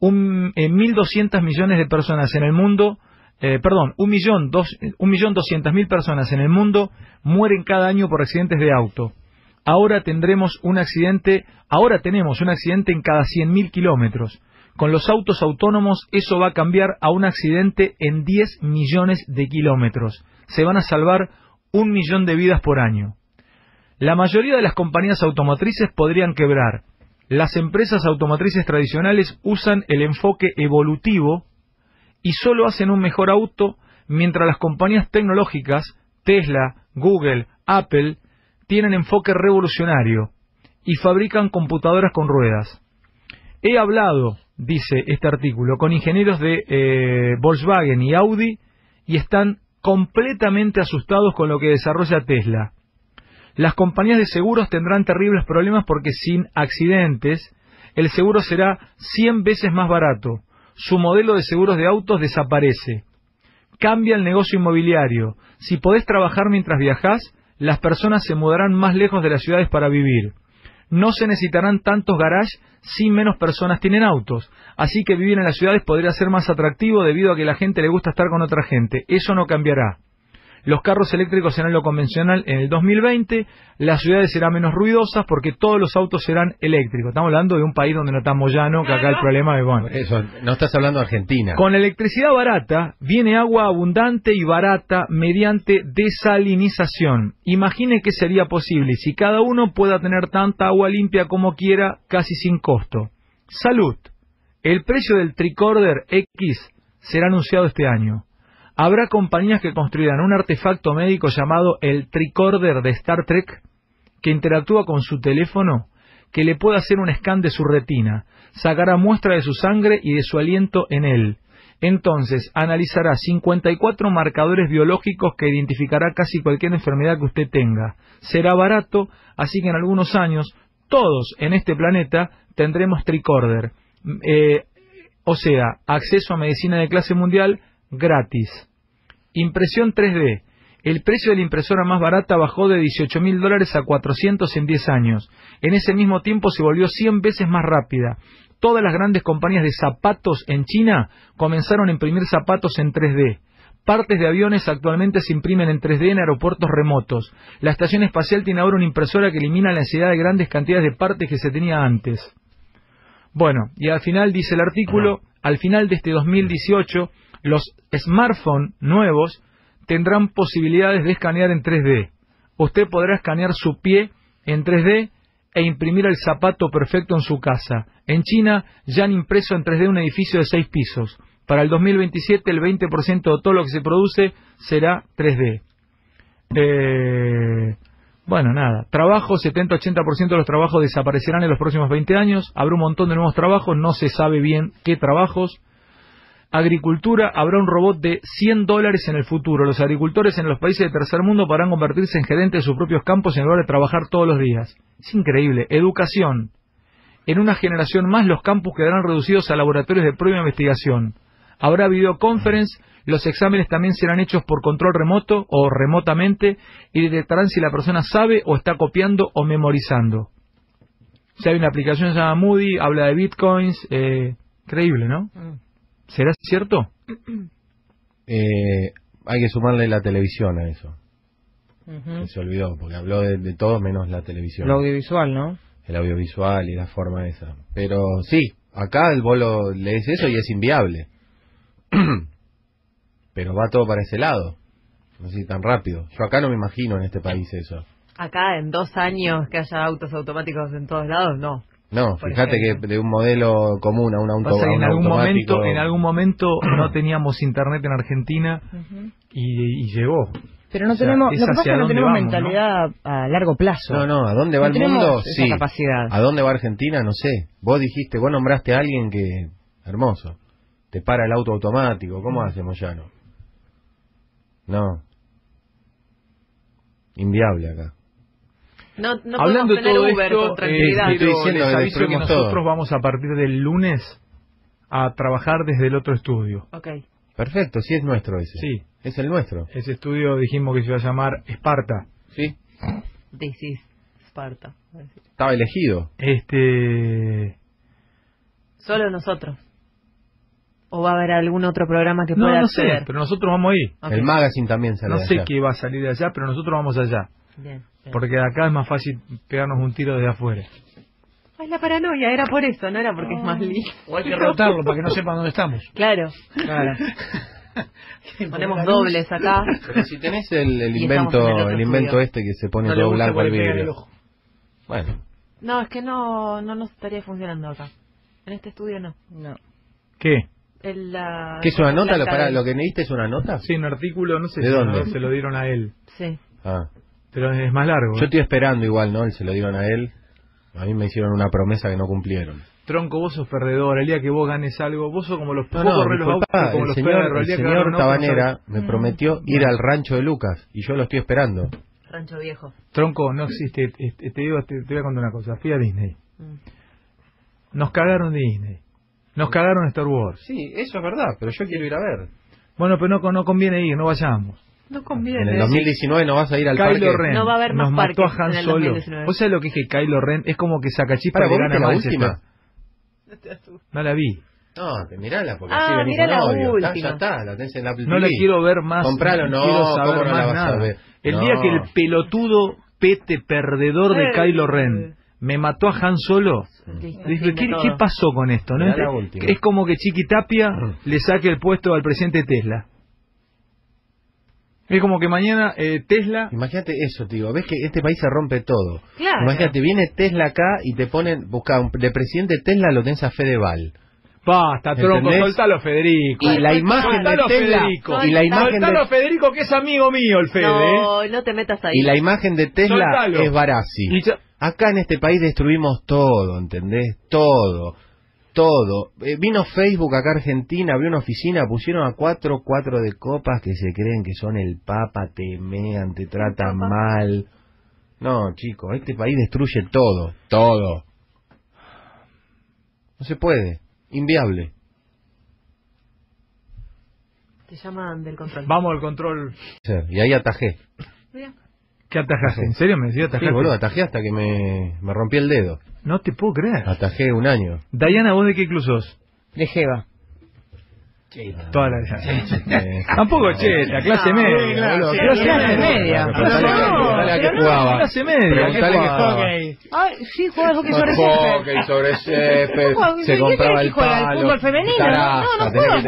1.200 millones de personas en el mundo, 1.200.000 personas en el mundo mueren cada año por accidentes de auto. Ahora tenemos un accidente en cada 100.000 kilómetros. Con los autos autónomos eso va a cambiar a un accidente en 10 millones de kilómetros. Se van a salvar 1 millón de vidas por año. La mayoría de las compañías automotrices podrían quebrar. Las empresas automotrices tradicionales usan el enfoque evolutivo y solo hacen un mejor auto, mientras las compañías tecnológicas, Tesla, Google, Apple, tienen enfoque revolucionario y fabrican computadoras con ruedas. He hablado, dice este artículo, con ingenieros de Volkswagen y Audi y están completamente asustados con lo que desarrolla Tesla. Las compañías de seguros tendrán terribles problemas porque sin accidentes el seguro será 100 veces más barato. Su modelo de seguros de autos desaparece. Cambia el negocio inmobiliario. Si podés trabajar mientras viajás, las personas se mudarán más lejos de las ciudades para vivir. No se necesitarán tantos garages si menos personas tienen autos. Así que vivir en las ciudades podría ser más atractivo debido a que a la gente le gusta estar con otra gente. Eso no cambiará. Los carros eléctricos serán lo convencional en el 2020, las ciudades serán menos ruidosas porque todos los autos serán eléctricos. Estamos hablando de un país donde no estamos llano, que acá el problema es bueno. Eso, no estás hablando de Argentina. Con electricidad barata viene agua abundante y barata mediante desalinización. Imagine qué sería posible si cada uno pueda tener tanta agua limpia como quiera, casi sin costo. Salud. El precio del tricorder X será anunciado este año. Habrá compañías que construirán un artefacto médico llamado el tricorder de Star Trek, que interactúa con su teléfono, que le puede hacer un scan de su retina, sacará muestra de su sangre y de su aliento en él. Entonces, analizará 54 marcadores biológicos que identificará casi cualquier enfermedad que usted tenga. Será barato, así que en algunos años, todos en este planeta tendremos tricorder. O sea, acceso a medicina de clase mundial gratis. Impresión 3D. El precio de la impresora más barata bajó de $18.000 a 400 en 10 años. En ese mismo tiempo se volvió 100 veces más rápida. Todas las grandes compañías de zapatos en China comenzaron a imprimir zapatos en 3D. Partes de aviones actualmente se imprimen en 3D en aeropuertos remotos. La estación espacial tiene ahora una impresora que elimina la necesidad de grandes cantidades de partes que se tenía antes. Bueno, y al final dice el artículo, al final de este 2018, los smartphones nuevos tendrán posibilidades de escanear en 3D. Usted podrá escanear su pie en 3D e imprimir el zapato perfecto en su casa. En China ya han impreso en 3D un edificio de 6 pisos. Para el 2027 el 20% de todo lo que se produce será 3D. Bueno, nada. Trabajo, 70-80% de los trabajos desaparecerán en los próximos 20 años. Habrá un montón de nuevos trabajos, no se sabe bien qué trabajos. Agricultura, habrá un robot de $100 en el futuro. Los agricultores en los países de tercer mundo podrán convertirse en gerentes de sus propios campos en lugar de trabajar todos los días. Es increíble. Educación. En una generación más los campus quedarán reducidos a laboratorios de prueba e investigación. Habrá videoconference, los exámenes también serán hechos por control remoto o remotamente y detectarán si la persona sabe o está copiando o memorizando. Si hay una aplicación llamada Moody, habla de bitcoins, increíble, ¿no? ¿Será cierto? Hay que sumarle la televisión a eso. Se olvidó, porque habló de todo menos la televisión. Lo audiovisual, ¿no? El audiovisual y la forma esa. Pero sí, acá el bolo lees eso y es inviable. Pero va todo para ese lado. No sé, tan rápido. Yo acá no me imagino en este país eso. Acá en 2 años que haya autos automáticos en todos lados, no. No, fíjate que de un modelo común a un auto automático... En algún momento no teníamos internet en Argentina y llegó. Pero no tenemos, lo que pasa es que no tenemos mentalidad, ¿no?, a largo plazo. No, ¿a dónde va el mundo? Esa capacidad. ¿A dónde va Argentina? No sé. Vos nombraste a alguien que... Hermoso. Te para el auto automático. ¿Cómo hace Moyano? No. Inviable acá. No Hablando de todo Uber esto, con tranquilidad. les aviso que nosotros vamos a partir del lunes a trabajar desde el otro estudio. Okay. Perfecto, sí es nuestro ese. Sí. Es el nuestro. Ese estudio dijimos que se iba a llamar Esparta. Sí. This is Esparta. Estaba elegido. Solo nosotros. ¿O va a haber algún otro programa que pueda acceder? No sé, pero nosotros vamos ahí. Okay. El magazine también sale No sé allá. qué va a salir de allá, pero nosotros vamos allá. Bien. Porque de acá es más fácil pegarnos un tiro desde afuera. Ay, la paranoia, era por eso, no era porque es más lindo. O hay que rotarlo para que no sepan dónde estamos. Claro. Ponemos dobles acá. Pero si tenés el invento este que se pone todo blanco al vidrio. Bueno. No, es que no nos estaría funcionando acá. En este estudio no. ¿Qué? ¿Qué es una nota? ¿Lo que leíste es una nota? Sí, un artículo, no sé ¿De dónde? Se lo dieron a él. Sí. Pero es más largo. Yo estoy esperando igual, ¿no? Se lo dieron a él. A mí me hicieron una promesa que no cumplieron. Tronco, vos sos perdedor. El día que vos ganes algo, vos sos como los el señor Tabanera me prometió ir al rancho de Lucas y yo lo estoy esperando. Rancho Viejo. Tronco, no existe. Te voy a contar una cosa. Fui a Disney. Nos cagaron Disney. Nos cagaron Star Wars. Sí, eso es verdad, pero yo quiero ir a ver. Bueno, pero no conviene ir, no vayamos. No conviene. En el 2019 no vas a ir al parque. Kylo Ren no va a haber más nos mató a Han en el Solo. 2019. ¿Vos sabés lo que es que Kylo Ren es como que Sacachispa le gana la más última? No la vi. No, mirala porque así venís con la odio. última. Ya está, la tenés en Apple TV. No la quiero ver más. Compralo, no, quiero saber ¿cómo no más la vas nada. a ver? El día que el pelotudo pete perdedor de Kylo Ren me mató a Han Solo, dije, ¿qué pasó con esto? ¿No? Es como que Chiqui Tapia le saque el puesto al presidente Tesla. Es como que mañana Tesla... Imagínate eso, tío. Ves que este país se rompe todo. Claro. Imagínate, viene Tesla acá y te ponen... de presidente Tesla lo tenés a Fedeval. Basta, tronco, soltalo Federico. Y la imagen de Tesla, y la imagen de Federico, que es amigo mío, el Fede. No te metas ahí. Y la imagen de Tesla es Barassi. Acá en este país destruimos todo, ¿entendés? Todo. Vino Facebook acá a Argentina, abrió una oficina, pusieron a cuatro de copas que se creen que son el Papa, te mean, te tratan mal. No, chicos, este país destruye todo. No se puede, inviable. Te llaman del control. Vamos al control. Sí, y ahí atajé. ¿Qué atajaste? ¿En serio me decía atajaste? Sí, boludo, atajé hasta que me rompí el dedo. No te puedo creer. Atajé un año. Dayana, ¿vos de qué club sos? De Jeva. Toda la tampoco cheta, clase media, boludo. Clase media. Preguntale a qué jugaba. Clase media. Preguntale a qué jugaba. Ay, sí, jugaba hockey sobre césped. Hockey sobre césped. Se compraba el palo. ¿El fútbol femenino? No juego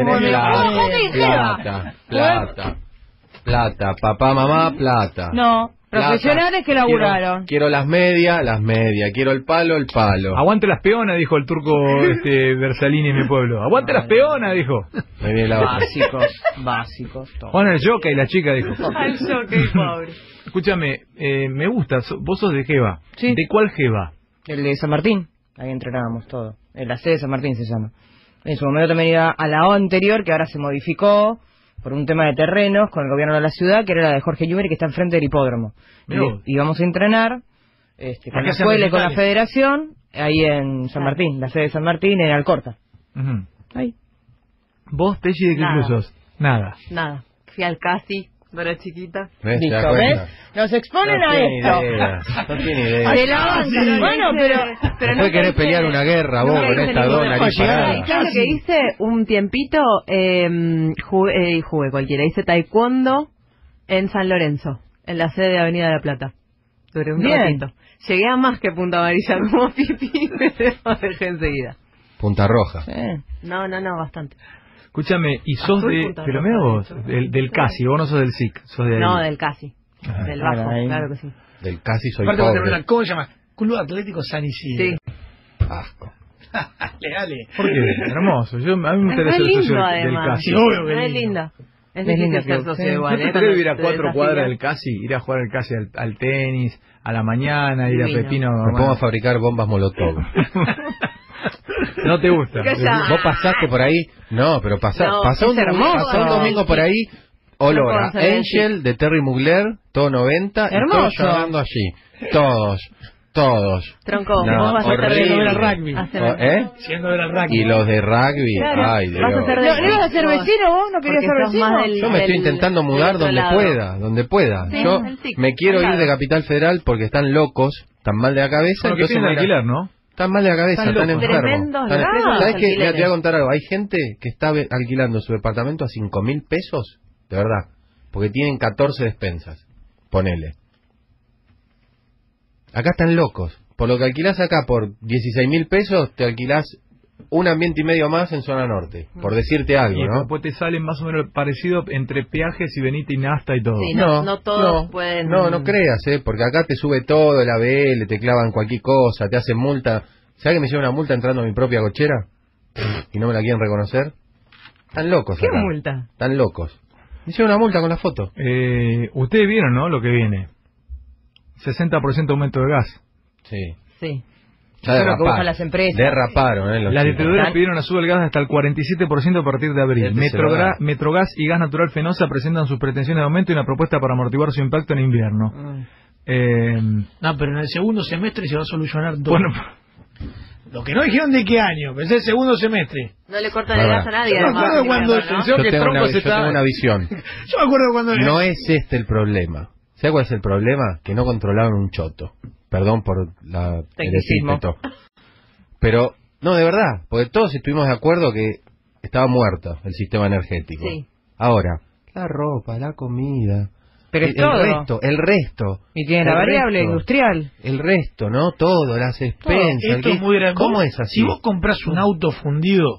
fútbol. Plata. Papá, mamá, plata. No. Profesionales que laburaron. Quiero las medias. Quiero el palo. Aguante las peonas, dijo el turco Versalini en mi pueblo. Aguante las peonas, dijo. Me viene la Básicos. Bueno, el jockey, la chica dijo. El jockey, pobre. Escúchame, me gusta. Vos sos de Jeva. Sí. ¿De cuál Jeva? El de San Martín. Ahí entrenábamos todo. La sede de San Martín se llama. En su momento también iba a la O anterior, que ahora se modificó por un tema de terrenos con el gobierno de la ciudad, que era la de Jorge Yumeri, que está enfrente del hipódromo. Y íbamos a entrenar con la escuela y con la federación, ahí en San Martín, la sede de San Martín, en Alcorta. Ahí. ¿Vos, Techi, de qué club sos? Nada. Fui al Casi, cuando era chiquita. Listo, ¿ves? Nos exponen a esto. No tiene idea. Bueno, pero no querés pelear una guerra vos con esta dona. ¿Sabes lo que hice? Un tiempito jugué cualquiera. Hice taekwondo en San Lorenzo, en la sede de Avenida de la Plata. Duré un ratito. Llegué a más que Punta Amarilla como pipí, pero dejé enseguida. Punta Roja. No, bastante. Escúchame, y sos pero mira vos, del Casi, vos no sos del SIC, sos de ahí. No, del Casi, del Bajo, claro que sí. Del Casi soy pobre. ¿Cómo se llama? Club Atlético San Isidro. Sí. Asco. Dale. ¿Por qué? Hermoso. A mí me interesa el socio del Casi. Sí, obvio que es linda. Es difícil ser socio igual. ¿No te querés ir a 4 cuadras del Casi? Ir a jugar al Casi al tenis, a la mañana, ir a Pepino. Me pongo a fabricar bombas Molotov. No te gusta. Vos pasaste por ahí. No, pero pasó un domingo por ahí. Olor a Angel de Terry Mugler, todo 90. Hermoso. Y todos llorando allí. Todos. Tronco, vos vas a estar de rugby. Siendo de rugby. Y los de rugby. Claro. Ay, Dios. ¿No ibas a ser vecino vos? ¿No querías ser vecino? Yo me estoy intentando mudar donde pueda. Sí, yo me quiero ir de Capital Federal porque están locos, están mal de la cabeza. Lo que tienen alquilar, ¿no? Están mal de la cabeza, están enfermos. ¿Sabes qué? Te voy a contar algo. Hay gente que está alquilando su departamento a 5.000 pesos, de verdad, porque tienen 14 despensas. Ponele. Acá están locos. Por lo que alquilás acá por 16.000 pesos, te alquilás un ambiente y medio más en zona norte, por decirte algo, y ¿no? Después te sale más o menos parecido entre peajes y Benita y Nasta y todo. Sí, no todos pueden... No creas, porque acá te sube todo, el ABL, te clavan cualquier cosa, te hacen multa. ¿Sabes que me hicieron una multa entrando a mi propia cochera? ¿Y no me la quieren reconocer? Están locos. ¿Qué acá. multa? Están locos. Me hicieron una multa con la foto. Ustedes vieron, ¿no? Lo que viene. 60% aumento de gas. Sí. Ya derraparon. Las empresas. Derraparon, Las distribuidoras pidieron una suba del gas hasta el 47% a partir de abril. Metrogas y Gas Natural Fenosa presentan sus pretensiones de aumento y una propuesta para amortiguar su impacto en invierno. No, pero en el segundo semestre se va a solucionar todo. Bueno, lo que no dijeron de qué año, pero es el segundo semestre. No le cortan el gas a nadie. Yo me acuerdo cuando yo tengo una visión. Yo me acuerdo cuando... No es este el problema. ¿Sabes cuál es el problema? Que no controlaron un choto. Perdón por el epíteto. Pero, no, de verdad, porque todos estuvimos de acuerdo que estaba muerto el sistema energético. Sí. Ahora, la ropa, la comida... Pero es todo. El resto. Y tiene la variable industrial. El resto, ¿no? Todo, las expensas. Esto es muy grande. ¿Cómo es así? Si vos compras un auto fundido,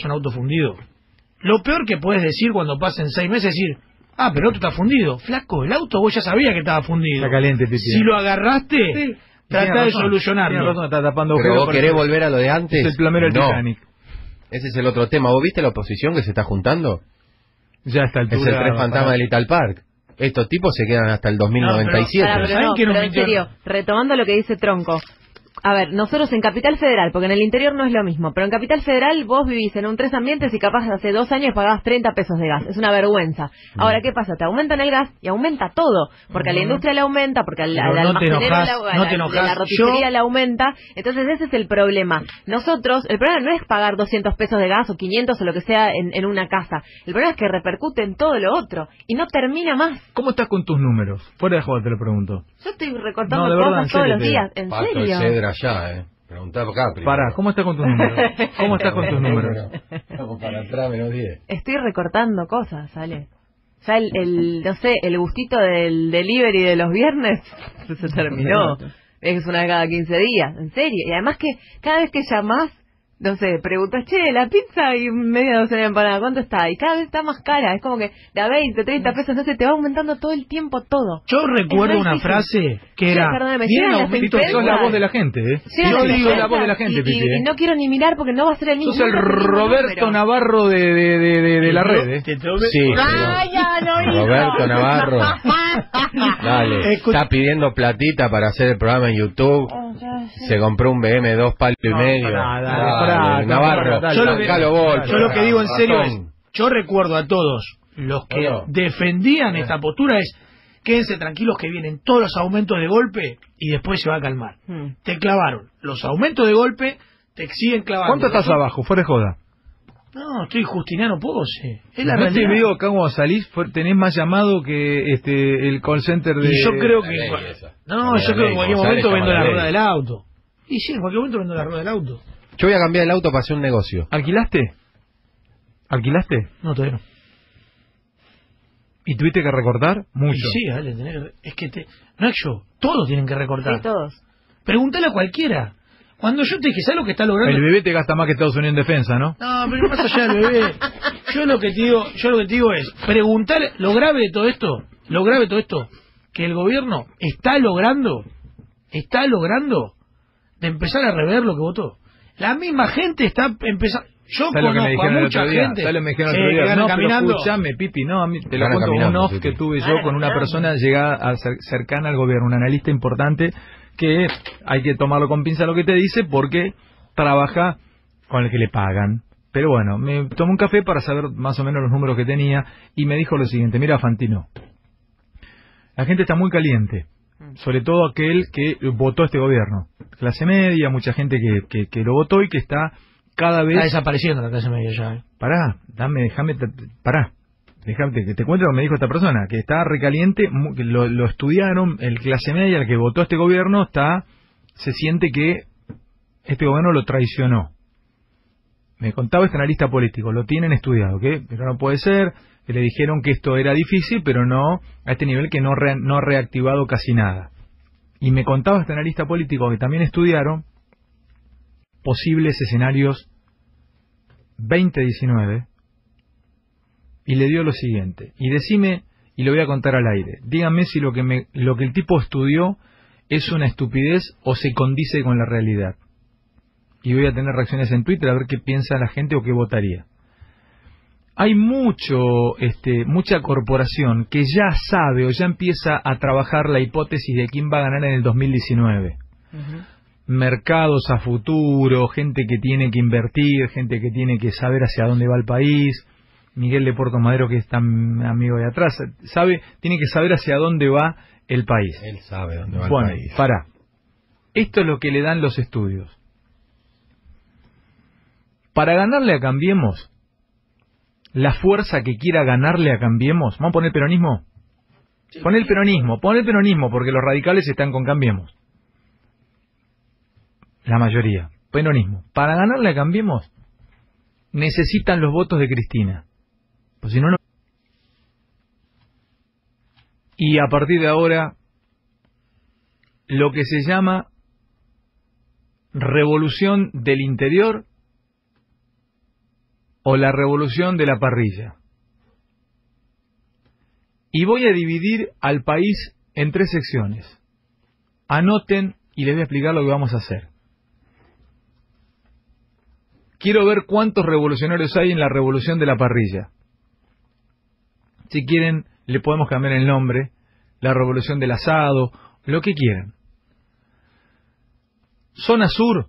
lo peor que puedes decir cuando pasen 6 meses es decir, pero el auto está fundido. Flaco, el auto vos ya sabías que estaba fundido. Está caliente, Titi. Si lo agarraste, trata de solucionarlo. Está tapando pero vos querés volver a lo de antes. Es el plomero del Titanic. Ese es el otro tema. ¿Vos viste la oposición que se está juntando? Ya está el Es el Tres Fantasmas del Little Park. Estos tipos se quedan hasta el 2097. Pero en serio, retomando lo que dice Tronco. A ver, nosotros en Capital Federal, porque en el interior no es lo mismo, pero en Capital Federal vos vivís en un 3 ambientes y capaz hace 2 años pagabas 30 pesos de gas. Es una vergüenza. Ahora, ¿qué pasa? Te aumentan el gas y aumenta todo. Porque a la industria le aumenta, porque al almacenero la roticería le aumenta. Entonces ese es el problema. Nosotros, el problema no es pagar 200 pesos de gas o 500 o lo que sea en una casa. El problema es que repercute en todo lo otro y no termina más. ¿Cómo estás con tus números? Fuera de juego te lo pregunto. Yo estoy recortando cosas todos los días. ¿En serio? Allá, preguntaba acá primero. Pará, ¿cómo estás con tus números? ¿Cómo estás con tus números? Vamos para atrás, menos 10. Estoy recortando cosas, ¿sale? Ya no sé, el gustito del delivery de los viernes se terminó. Es una vez cada 15 días, en serio. Y además que cada vez que llamás, no sé, preguntas, che, la pizza y media docena de empanadas, ¿cuánto está? Y cada vez está más cara, es como que de a 20, 30 pesos, no sé, te va aumentando todo el tiempo todo. Yo recuerdo una frase que era... Sos la voz de la gente, ¿eh? Yo digo la voz de la gente, Pipi. Y no quiero ni mirar porque no va a ser el mismo. Sos el Roberto Navarro de la red, ¿eh? Sí, Roberto Navarro. Dale, está pidiendo platita para hacer el programa en YouTube. Se compró un BM 2 palos y medio. Navarro, yo lo que digo en serio es, yo recuerdo a todos los que defendían esta postura es, quédense tranquilos que vienen todos los aumentos de golpe y después se va a calmar. Te clavaron los aumentos de golpe, te siguen clavando. ¿Cuánto estás abajo? Fuera de joda. No, estoy Justiniano Pose. Es la realidad. Te digo acá cuando salís, tenés más llamado que el call center de... Y yo creo que... yo creo que en cualquier momento vendo la rueda del auto. Y sí, en cualquier momento vendo la rueda del auto. Yo voy a cambiar el auto para hacer un negocio. ¿Alquilaste? No, todavía no. ¿Y tuviste que recortar? Mucho. Y sí, dale, es que no es yo, todos tienen que recortar. Sí, todos. Pregúntale a cualquiera. Cuando yo te dije, ¿sabes lo que está logrando? El bebé te gasta más que Estados Unidos en defensa, ¿no? No, pero más allá del bebé. Yo lo que te digo es, preguntar lo grave de todo esto, que el gobierno está logrando de empezar a rever lo que votó. La misma gente está empezando. Yo conozco a mucha gente no, caminando. Pero escuchame, Pipi, no, a mí te lo cuento un off que tuve yo con una persona llegada cercana al gobierno, un analista importante que hay que tomarlo con pinza lo que te dice porque trabaja con el que le pagan. Pero bueno, me tomé un café para saber más o menos los números que tenía y me dijo lo siguiente: mira, Fantino, la gente está muy caliente, sobre todo aquel que votó este gobierno, clase media, mucha gente que lo votó y que está cada vez... Está desapareciendo la clase media ya. Déjame que te cuente lo que me dijo esta persona, que está recaliente, que lo estudiaron, el clase media, el que votó este gobierno, se siente que este gobierno lo traicionó. Me contaba este analista político, lo tienen estudiado, ¿qué? Pero no puede ser, que le dijeron que esto era difícil, pero no a este nivel que no ha reactivado casi nada. Y me contaba este analista político que también estudiaron posibles escenarios 2019 y le dio lo siguiente, y decime, y lo voy a contar al aire, díganme si lo que el tipo estudió es una estupidez o se condice con la realidad. Y voy a tener reacciones en Twitter a ver qué piensa la gente o qué votaría. Hay mucha corporación que ya sabe o ya empieza a trabajar la hipótesis de quién va a ganar en el 2019. Mercados a futuro, gente que tiene que invertir, gente que tiene que saber hacia dónde va el país. Miguel de Puerto Madero, que es tan amigo de atrás, tiene que saber hacia dónde va el país. Él sabe dónde va el país. Pará. Esto es lo que le dan los estudios. Para ganarle a Cambiemos, la fuerza que quiera ganarle a Cambiemos, ¿vamos a poner peronismo? Pon el peronismo, porque los radicales están con Cambiemos. La mayoría, peronismo. Para ganarle a Cambiemos, necesitan los votos de Cristina. Pues si no, no. Y a partir de ahora, lo que se llama revolución del interior o la revolución de la parrilla. Y voy a dividir al país en 3 secciones. Anoten y les voy a explicar lo que vamos a hacer. Quiero ver cuántos revolucionarios hay en la revolución de la parrilla. Si quieren, le podemos cambiar el nombre, la revolución del asado, lo que quieran. Zona sur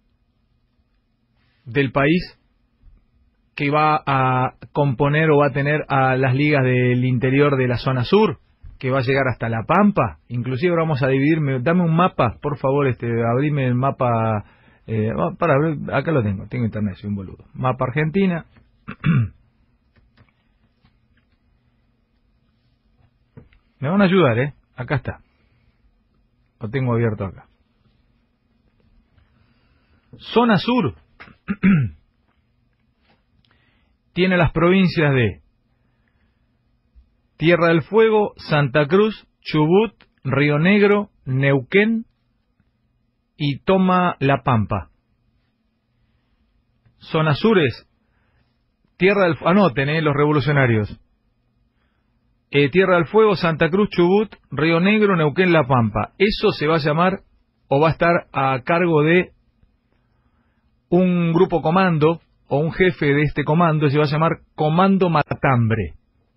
del país, que va a componer o va a tener a las ligas del interior de la zona sur, que va a llegar hasta La Pampa. Inclusive vamos a dividirme. Dame un mapa, por favor, abrime el mapa. Acá lo tengo internet, soy un boludo. Mapa Argentina. Me van a ayudar, acá está. Lo tengo abierto acá. Zona sur tiene las provincias de Tierra del Fuego, Santa Cruz, Chubut, Río Negro, Neuquén y toma La Pampa. Zona sur es Tierra del Fuego, anoten los revolucionarios. Tierra del Fuego, Santa Cruz, Chubut, Río Negro, Neuquén, La Pampa. Eso se va a llamar o va a estar a cargo de un grupo comando o un jefe de este comando, se va a llamar Comando Matambre.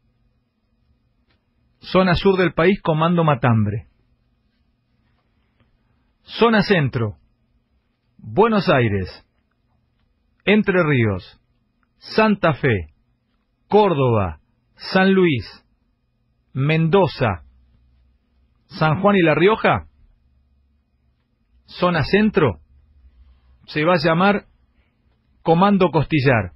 Zona sur del país, Comando Matambre. Zona centro, Buenos Aires, Entre Ríos, Santa Fe, Córdoba, San Luis, Mendoza, San Juan y La Rioja. Zona centro se va a llamar Comando Costillar.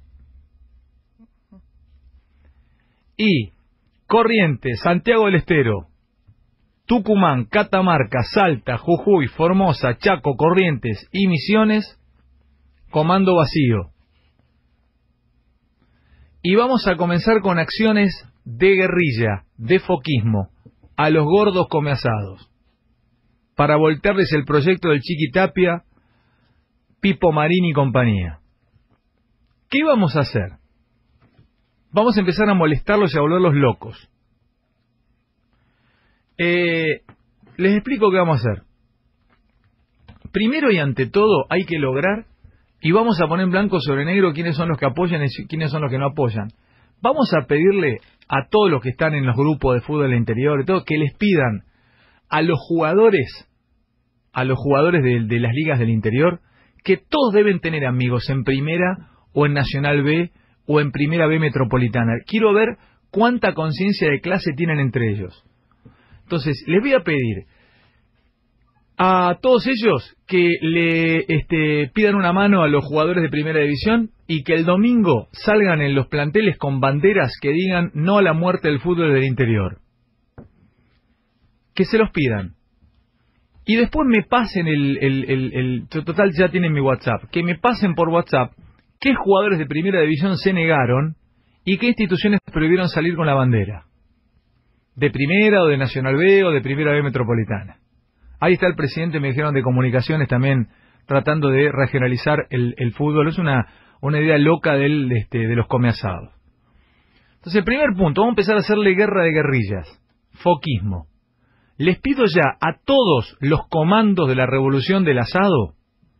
Y Corrientes, Santiago del Estero, Tucumán, Catamarca, Salta, Jujuy, Formosa, Chaco, Corrientes y Misiones, Comando Vacío. Y vamos a comenzar con acciones de guerrilla, de foquismo, a los gordos come asados, para voltearles el proyecto del Chiqui Tapia, Pipo Marín y compañía. ¿Qué vamos a hacer? Vamos a empezar a molestarlos y a volverlos locos. Les explico qué vamos a hacer. Primero y ante todo hay que lograr, y vamos a poner en blanco sobre negro quiénes son los que apoyan y quiénes son los que no apoyan. Vamos a pedirle a todos los que están en los grupos de fútbol del interior, que les pidan a los jugadores de las ligas del interior, que todos deben tener amigos en Primera o en Nacional B o en Primera B Metropolitana. Quiero ver cuánta conciencia de clase tienen entre ellos. Entonces, les voy a pedir a todos ellos que le pidan una mano a los jugadores de Primera División y que el domingo salgan en los planteles con banderas que digan no a la muerte del fútbol del interior. Que se los pidan. Y después me pasen total, ya tienen mi WhatsApp, que me pasen por WhatsApp qué jugadores de Primera División se negaron y qué instituciones prohibieron salir con la bandera. De Primera o de Nacional B o de Primera B Metropolitana. Ahí está el presidente, me dijeron, de comunicaciones también, tratando de regionalizar el fútbol. Es una idea loca de los comeasados. Entonces, el primer punto, vamos a empezar a hacerle guerra de guerrillas. Foquismo. Les pido ya a todos los comandos de la revolución del asado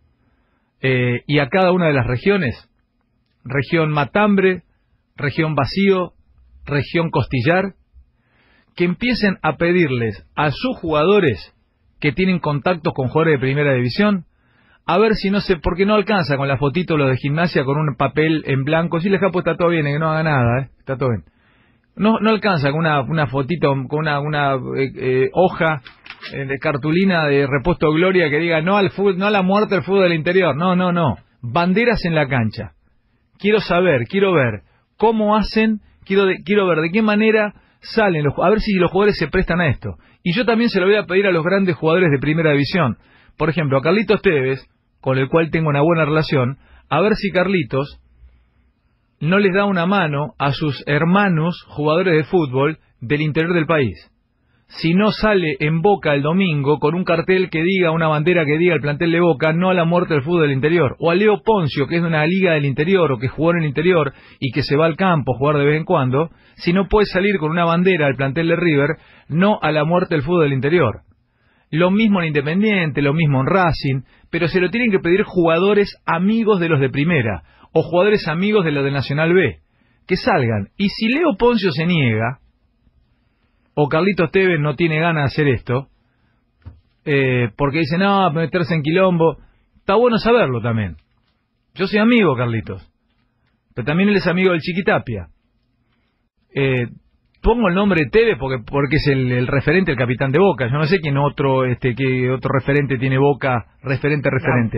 y a cada una de las regiones, región Matambre, región Vacío, región Costillar, que empiecen a pedirles a sus jugadores que tienen contactos con jugadores de Primera División, a ver si no sé, porque no alcanza con la fotito lo de Gimnasia con un papel en blanco. Si les ha puesto está todo bien, que no haga nada, está todo bien. No alcanza con una fotito, con una hoja de cartulina de Repuesto Gloria que diga no al fútbol, no a la muerte del fútbol del interior. No. Banderas en la cancha. Quiero ver cómo hacen, quiero ver de qué manera salen, a ver si los jugadores se prestan a esto. Y yo también se lo voy a pedir a los grandes jugadores de Primera División. Por ejemplo, a Carlitos Tevez, con el cual tengo una buena relación, a ver si Carlitos no les da una mano a sus hermanos jugadores de fútbol del interior del país. Si no sale en Boca el domingo con un cartel que diga, una bandera que diga el plantel de Boca, no a la muerte del fútbol del interior. O a Leo Poncio, que es de una liga del interior o que jugó en el interior y que se va al campo a jugar de vez en cuando, si no puede salir con una bandera al plantel de River, no a la muerte del fútbol del interior. Lo mismo en Independiente, lo mismo en Racing, pero se lo tienen que pedir jugadores amigos de los de Primera, o jugadores amigos de los de Nacional B, que salgan. Y si Leo Poncio se niega, o Carlitos Tevez no tiene ganas de hacer esto, porque dice, no, meterse en quilombo, está bueno saberlo también. Yo soy amigo de Carlitos, pero también él es amigo del Chiquitapia. Pongo el nombre de Tevez porque es el referente, el capitán de Boca. Yo no sé quién qué otro referente tiene Boca, referente.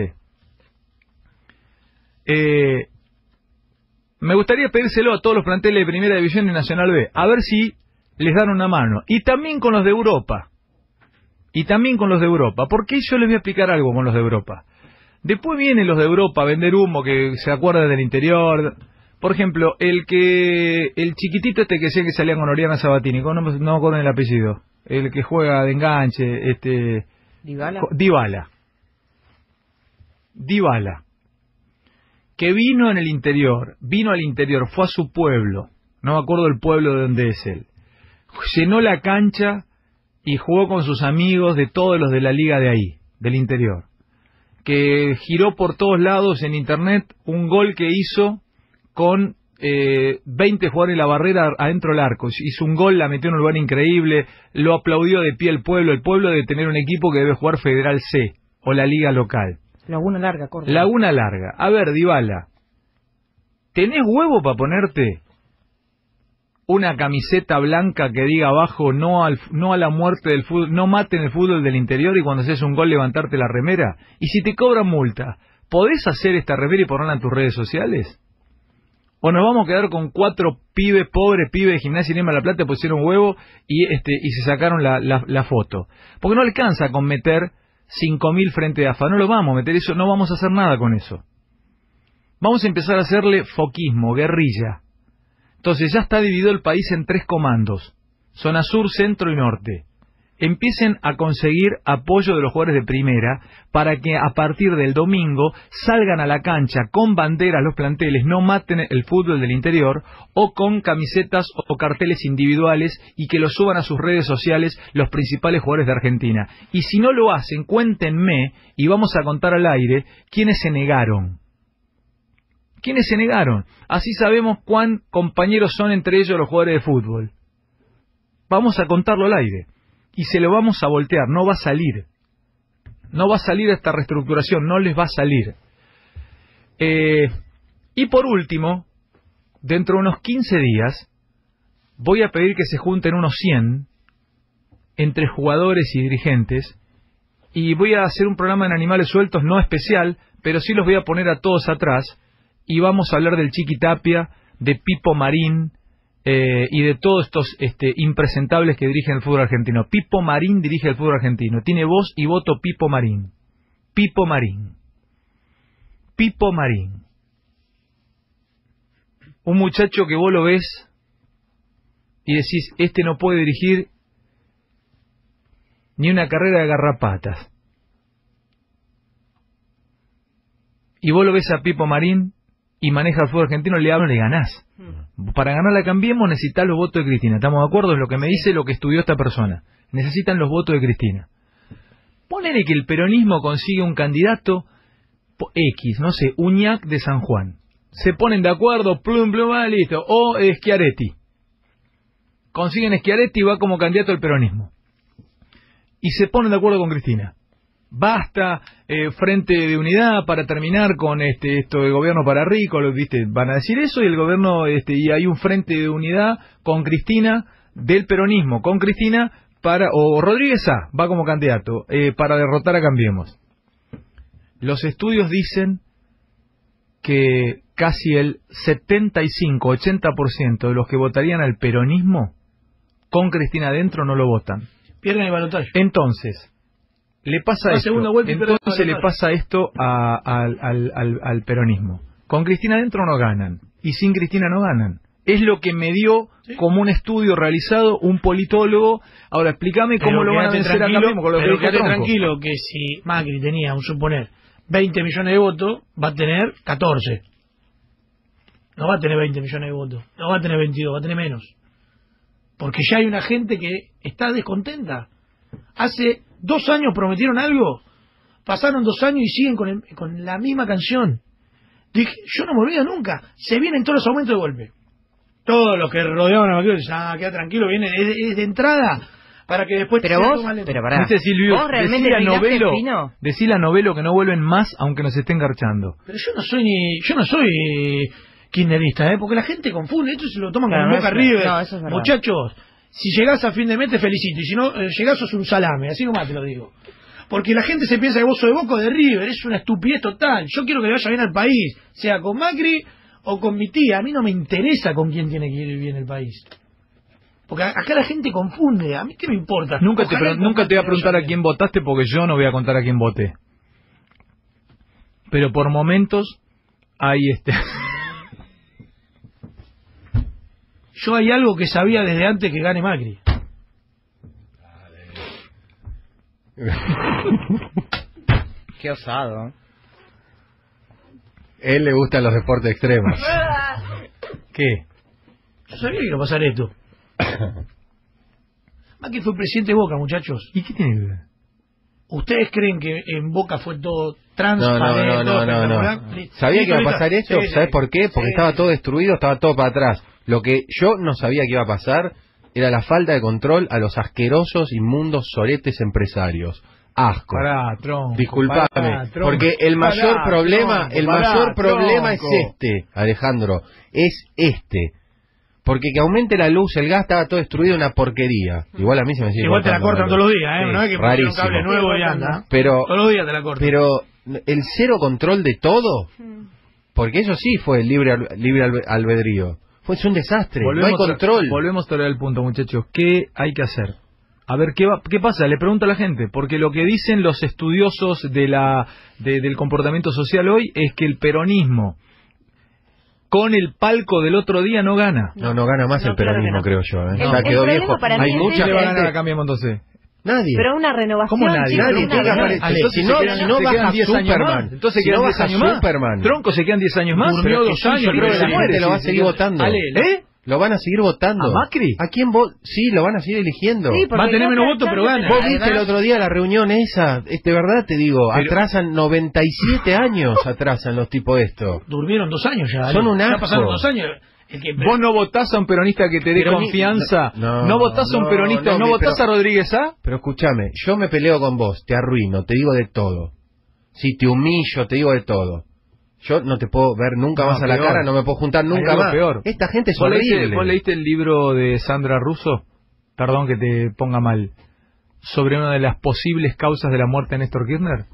Me gustaría pedírselo a todos los planteles de Primera División y Nacional B, a ver si les dan una mano. Y también con los de Europa. Porque yo les voy a explicar algo con los de Europa. Después vienen los de Europa a vender humo, que se acuerdan del interior. Por ejemplo, el chiquitito que decía que salía con Oriana Sabatini, no me acuerdo el apellido, el que juega de enganche, Dybala, que vino al interior, fue a su pueblo, no me acuerdo el pueblo de donde es él, llenó la cancha y jugó con sus amigos de todos los de la liga de ahí, del interior, que giró por todos lados en internet un gol que hizo con 20 jugadores en la barrera adentro del arco. Hizo un gol, la metió en un lugar increíble, lo aplaudió de pie el pueblo debe tener un equipo que debe jugar Federal C o la liga local. Laguna Larga, Córdoba. Laguna Larga. A ver, Dybala, ¿tenés huevo para ponerte una camiseta blanca que diga abajo no a la muerte del fútbol, no maten el fútbol del interior, y cuando haces un gol levantarte la remera? Y si te cobran multa, ¿podés hacer esta remera y ponerla en tus redes sociales? ¿O nos vamos a quedar con 4 pobres pibes de Gimnasia y Lima de la Plata, pusieron huevo y se sacaron la foto? Porque no alcanza con meter 5.000 frente a AFA, no lo vamos a meter eso, no vamos a hacer nada con eso. Vamos a empezar a hacerle foquismo, guerrilla. Entonces ya está dividido el país en 3 comandos, zona sur, centro y norte. Empiecen a conseguir apoyo de los jugadores de Primera para que a partir del domingo salgan a la cancha con banderas los planteles, no maten el fútbol del interior, o con camisetas o carteles individuales, y que lo suban a sus redes sociales los principales jugadores de Argentina. Y si no lo hacen, cuéntenme y vamos a contar al aire quiénes se negaron. ¿Quiénes se negaron? Así sabemos cuán compañeros son entre ellos los jugadores de fútbol. Vamos a contarlo al aire. Y se lo vamos a voltear, no va a salir. No va a salir esta reestructuración, no les va a salir. Y por último, dentro de unos 15 días, voy a pedir que se junten unos 100 entre jugadores y dirigentes, y voy a hacer un programa en Animales Sueltos, no especial, pero sí los voy a poner a todos atrás, y vamos a hablar del Chiquitapia, de Pipo Marín, y de todos estos impresentables que dirigen el fútbol argentino. Pipo Marín dirige el fútbol argentino. Tiene voz y voto Pipo Marín. Pipo Marín. Pipo Marín. Un muchacho que vos lo ves y decís, no puede dirigir ni una carrera de garrapatas. Y vos lo ves a Pipo Marín y maneja el fútbol argentino, le hablo, le ganás. Para ganar la Cambiemos necesitan los votos de Cristina. ¿Estamos de acuerdo? Es lo que me dice, lo que estudió esta persona. Necesitan los votos de Cristina. Ponele que el peronismo consigue un candidato X, no sé, Uñac de San Juan. Se ponen de acuerdo, plum, listo. O Schiaretti. Consiguen Schiaretti y va como candidato al peronismo. Y se ponen de acuerdo con Cristina. Basta, Frente de Unidad para terminar con esto de gobierno para ricos, ¿viste? Van a decir eso, y el gobierno y hay un Frente de Unidad con Cristina, del peronismo, con Cristina, o Rodríguez A va como candidato para derrotar a Cambiemos. Los estudios dicen que casi el 75-80% de los que votarían al peronismo con Cristina adentro no lo votan. Pierden el balotaje. Entonces le pasa esto al peronismo. Con Cristina adentro no ganan, y sin Cristina no ganan. Es lo que me dio como un estudio realizado un politólogo. Ahora explícame cómo lo van a vencer a Cambiemos con lo que dijo Tronco. Tranquilo, que si Macri tenía, un suponer, 20 millones de votos, va a tener 14. No va a tener 20 millones de votos, no va a tener 22, va a tener menos. Porque ya hay una gente que está descontenta. Hace 2 años prometieron algo, pasaron 2 años y siguen con la misma canción. Dije, yo no me olvido nunca, se vienen todos los aumentos de golpe. Todos los que rodeaban a Macri dicen, queda tranquilo, viene, es de entrada, para que después... Pero vos, pará. Dice Silvio, ¿Vos realmente decile a Novelo que no vuelven más, aunque nos estén garchando. Pero yo no soy kirchnerista, porque la gente confunde, esto se lo toman como Boca River. Muchachos, si llegás a fin de mes te felicito, y si no llegás sos un salame, así nomás te lo digo. Porque la gente se piensa que vos sos de Boca o de River, es una estupidez total. Yo quiero que le vaya bien al país, sea con Macri o con mi tía. A mí no me interesa con quién tiene que ir bien el país. Porque acá la gente confunde, a mí qué me importa. Nunca te voy a preguntar a quién votaste porque yo no voy a contar a quién voté. Pero por momentos hay Yo hay algo que sabía desde antes que gane Macri. Qué osado. Él le gustan los deportes extremos. ¿Qué? Yo sabía que iba a pasar esto. Macri fue presidente de Boca, muchachos. ¿Y qué tiene que ver? ¿Ustedes creen que en Boca fue todo transparente? No. ¿Sabía que iba a pasar esto? Sí, ¿sabes por qué? Porque estaba todo destruido, estaba todo para atrás. Lo que yo no sabía que iba a pasar era la falta de control a los asquerosos, inmundos, soretes empresarios. Asco. Pará, tronco. Disculpame, porque el mayor problema es este, Alejandro, es este. Porque que aumente la luz, el gas estaba todo destruido, una porquería. Igual a mí se me sigue igual cortando, te la cortan todos los días, sí, no es que ponen un cable nuevo y anda. Pero, todos los días te la cortan. Pero el cero control de todo, porque eso sí fue el libre albedrío. Fue un desastre, no hay control. Volvemos todavía al punto, muchachos. ¿Qué hay que hacer? A ver, ¿qué pasa? Le pregunto a la gente, porque lo que dicen los estudiosos del comportamiento social hoy es que el peronismo con el palco del otro día no gana. No gana más el peronismo, creo yo. Ya quedó viejo. Hay mucha gente. Va a ganar a Cambiemos entonces. Nadie. Pero una renovación. ¿Cómo nadie? Si no baja Superman. Entonces quedan 10 años más. Tronco, se quedan 10 años más. Durmió 2 años. Pero la gente lo va a seguir votando. Lo van a seguir votando. ¿A Macri? ¿A quién sí, lo van a seguir eligiendo. Sí, va a tener menos votos, pero gana. Vos viste el otro día la reunión esa, de verdad te digo, atrasan 97 años, atrasan los tipos esto. Durmieron 2 años ya. Son un asco. Ya pasaron 2 años. Vos no votás a un peronista que te dé confianza, no votás a un peronista, no votás a Rodríguez A. Pero escúchame, yo me peleo con vos, te arruino, te digo de todo. Si te humillo, te digo de todo. Yo no te puedo ver nunca más a la cara, no me puedo juntar nunca más. Peor. Esta gente es horrible. ¿Vos leíste el libro de Sandra Russo? Perdón que te ponga mal. Sobre una de las posibles causas de la muerte de Néstor Kirchner.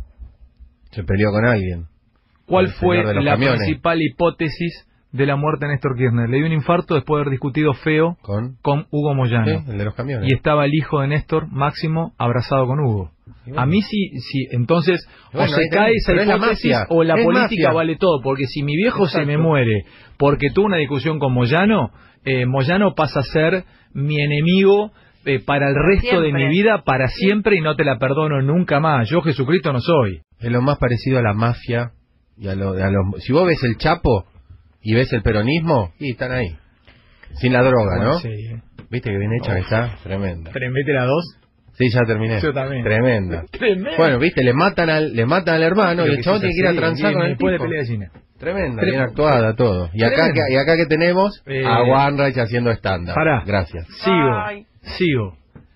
Se peleó con alguien. ¿Cuál fue la principal hipótesis de la muerte de Néstor Kirchner? Le dio un infarto después de haber discutido feo con Hugo Moyano. Sí, el de los camiones. Y estaba el hijo de Néstor, Máximo, abrazado con Hugo. Bueno. A mí sí, entonces, bueno, o se cae esa hipótesis o la política vale todo, porque si mi viejo se me muere porque tuvo una discusión con Moyano, Moyano pasa a ser mi enemigo para el resto de mi vida, para siempre, y no te la perdono nunca más. Yo Jesucristo no soy. Es lo más parecido a la mafia y a los... Si vos ves el Chapo y ves el peronismo, y están ahí. Sin la droga, ¿no? Sí. ¿Viste que bien hecha que está? Tremenda. ¿Mete la 2? Sí, ya terminé. Yo también. Tremenda. Bueno, viste, le matan al hermano y el chabón tiene que ir a transar con el tipo. De pelea de China. Tremenda, bien actuada todo. Y acá que tenemos a Wanreich haciendo estándar. Pará. Gracias. Sigo.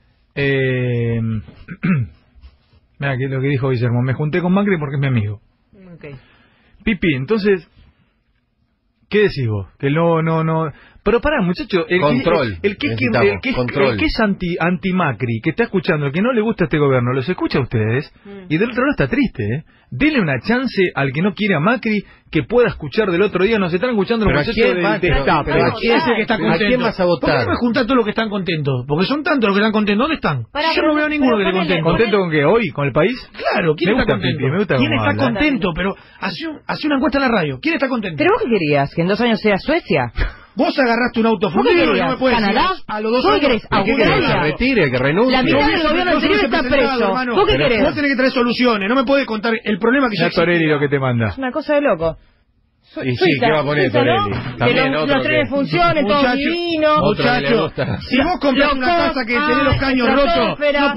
Mira lo que dijo Guillermo. Me junté con Macri porque es mi amigo. Okay. Pipi, entonces, ¿qué decís vos? Que no... Pero pará, muchacho, el que es anti-Macri, que está escuchando, el que no le gusta este gobierno, los escucha a ustedes, y del otro lado está triste, ¿eh? Dele una chance al que no quiere a Macri, que pueda escuchar del otro día. Nos están escuchando los muchachos de Destape. ¿A quién vas a votar? ¿Por qué me juntar todos los que están contentos? Porque son tantos los que están contentos. ¿Dónde están? Yo no veo ninguno que esté contento. ¿Contento con qué? ¿Hoy? ¿Con el país? Claro, ¿quién está contento? ¿Quién está contento? Pero hace una encuesta en la radio. ¿Quién está contento? ¿Pero vos qué querías? ¿Que en 2 años sea Suecia? Vos agarraste un auto fundido y no me puedes decir a los 2 años. ¿Qué querés? ¿Que se retire? ¿Que renuncie? La mitad del gobierno anterior está preso. ¿Vos qué querés? Vos tenés que traer soluciones. No me podés contar el problema que ya existe. Torelli lo que te manda. Es una cosa de loco. Y sí, ¿qué va a poner Torelli? También los trenes funcionen, todo divino. Muchachos, si vos comprás una casa que tenés los caños rotos,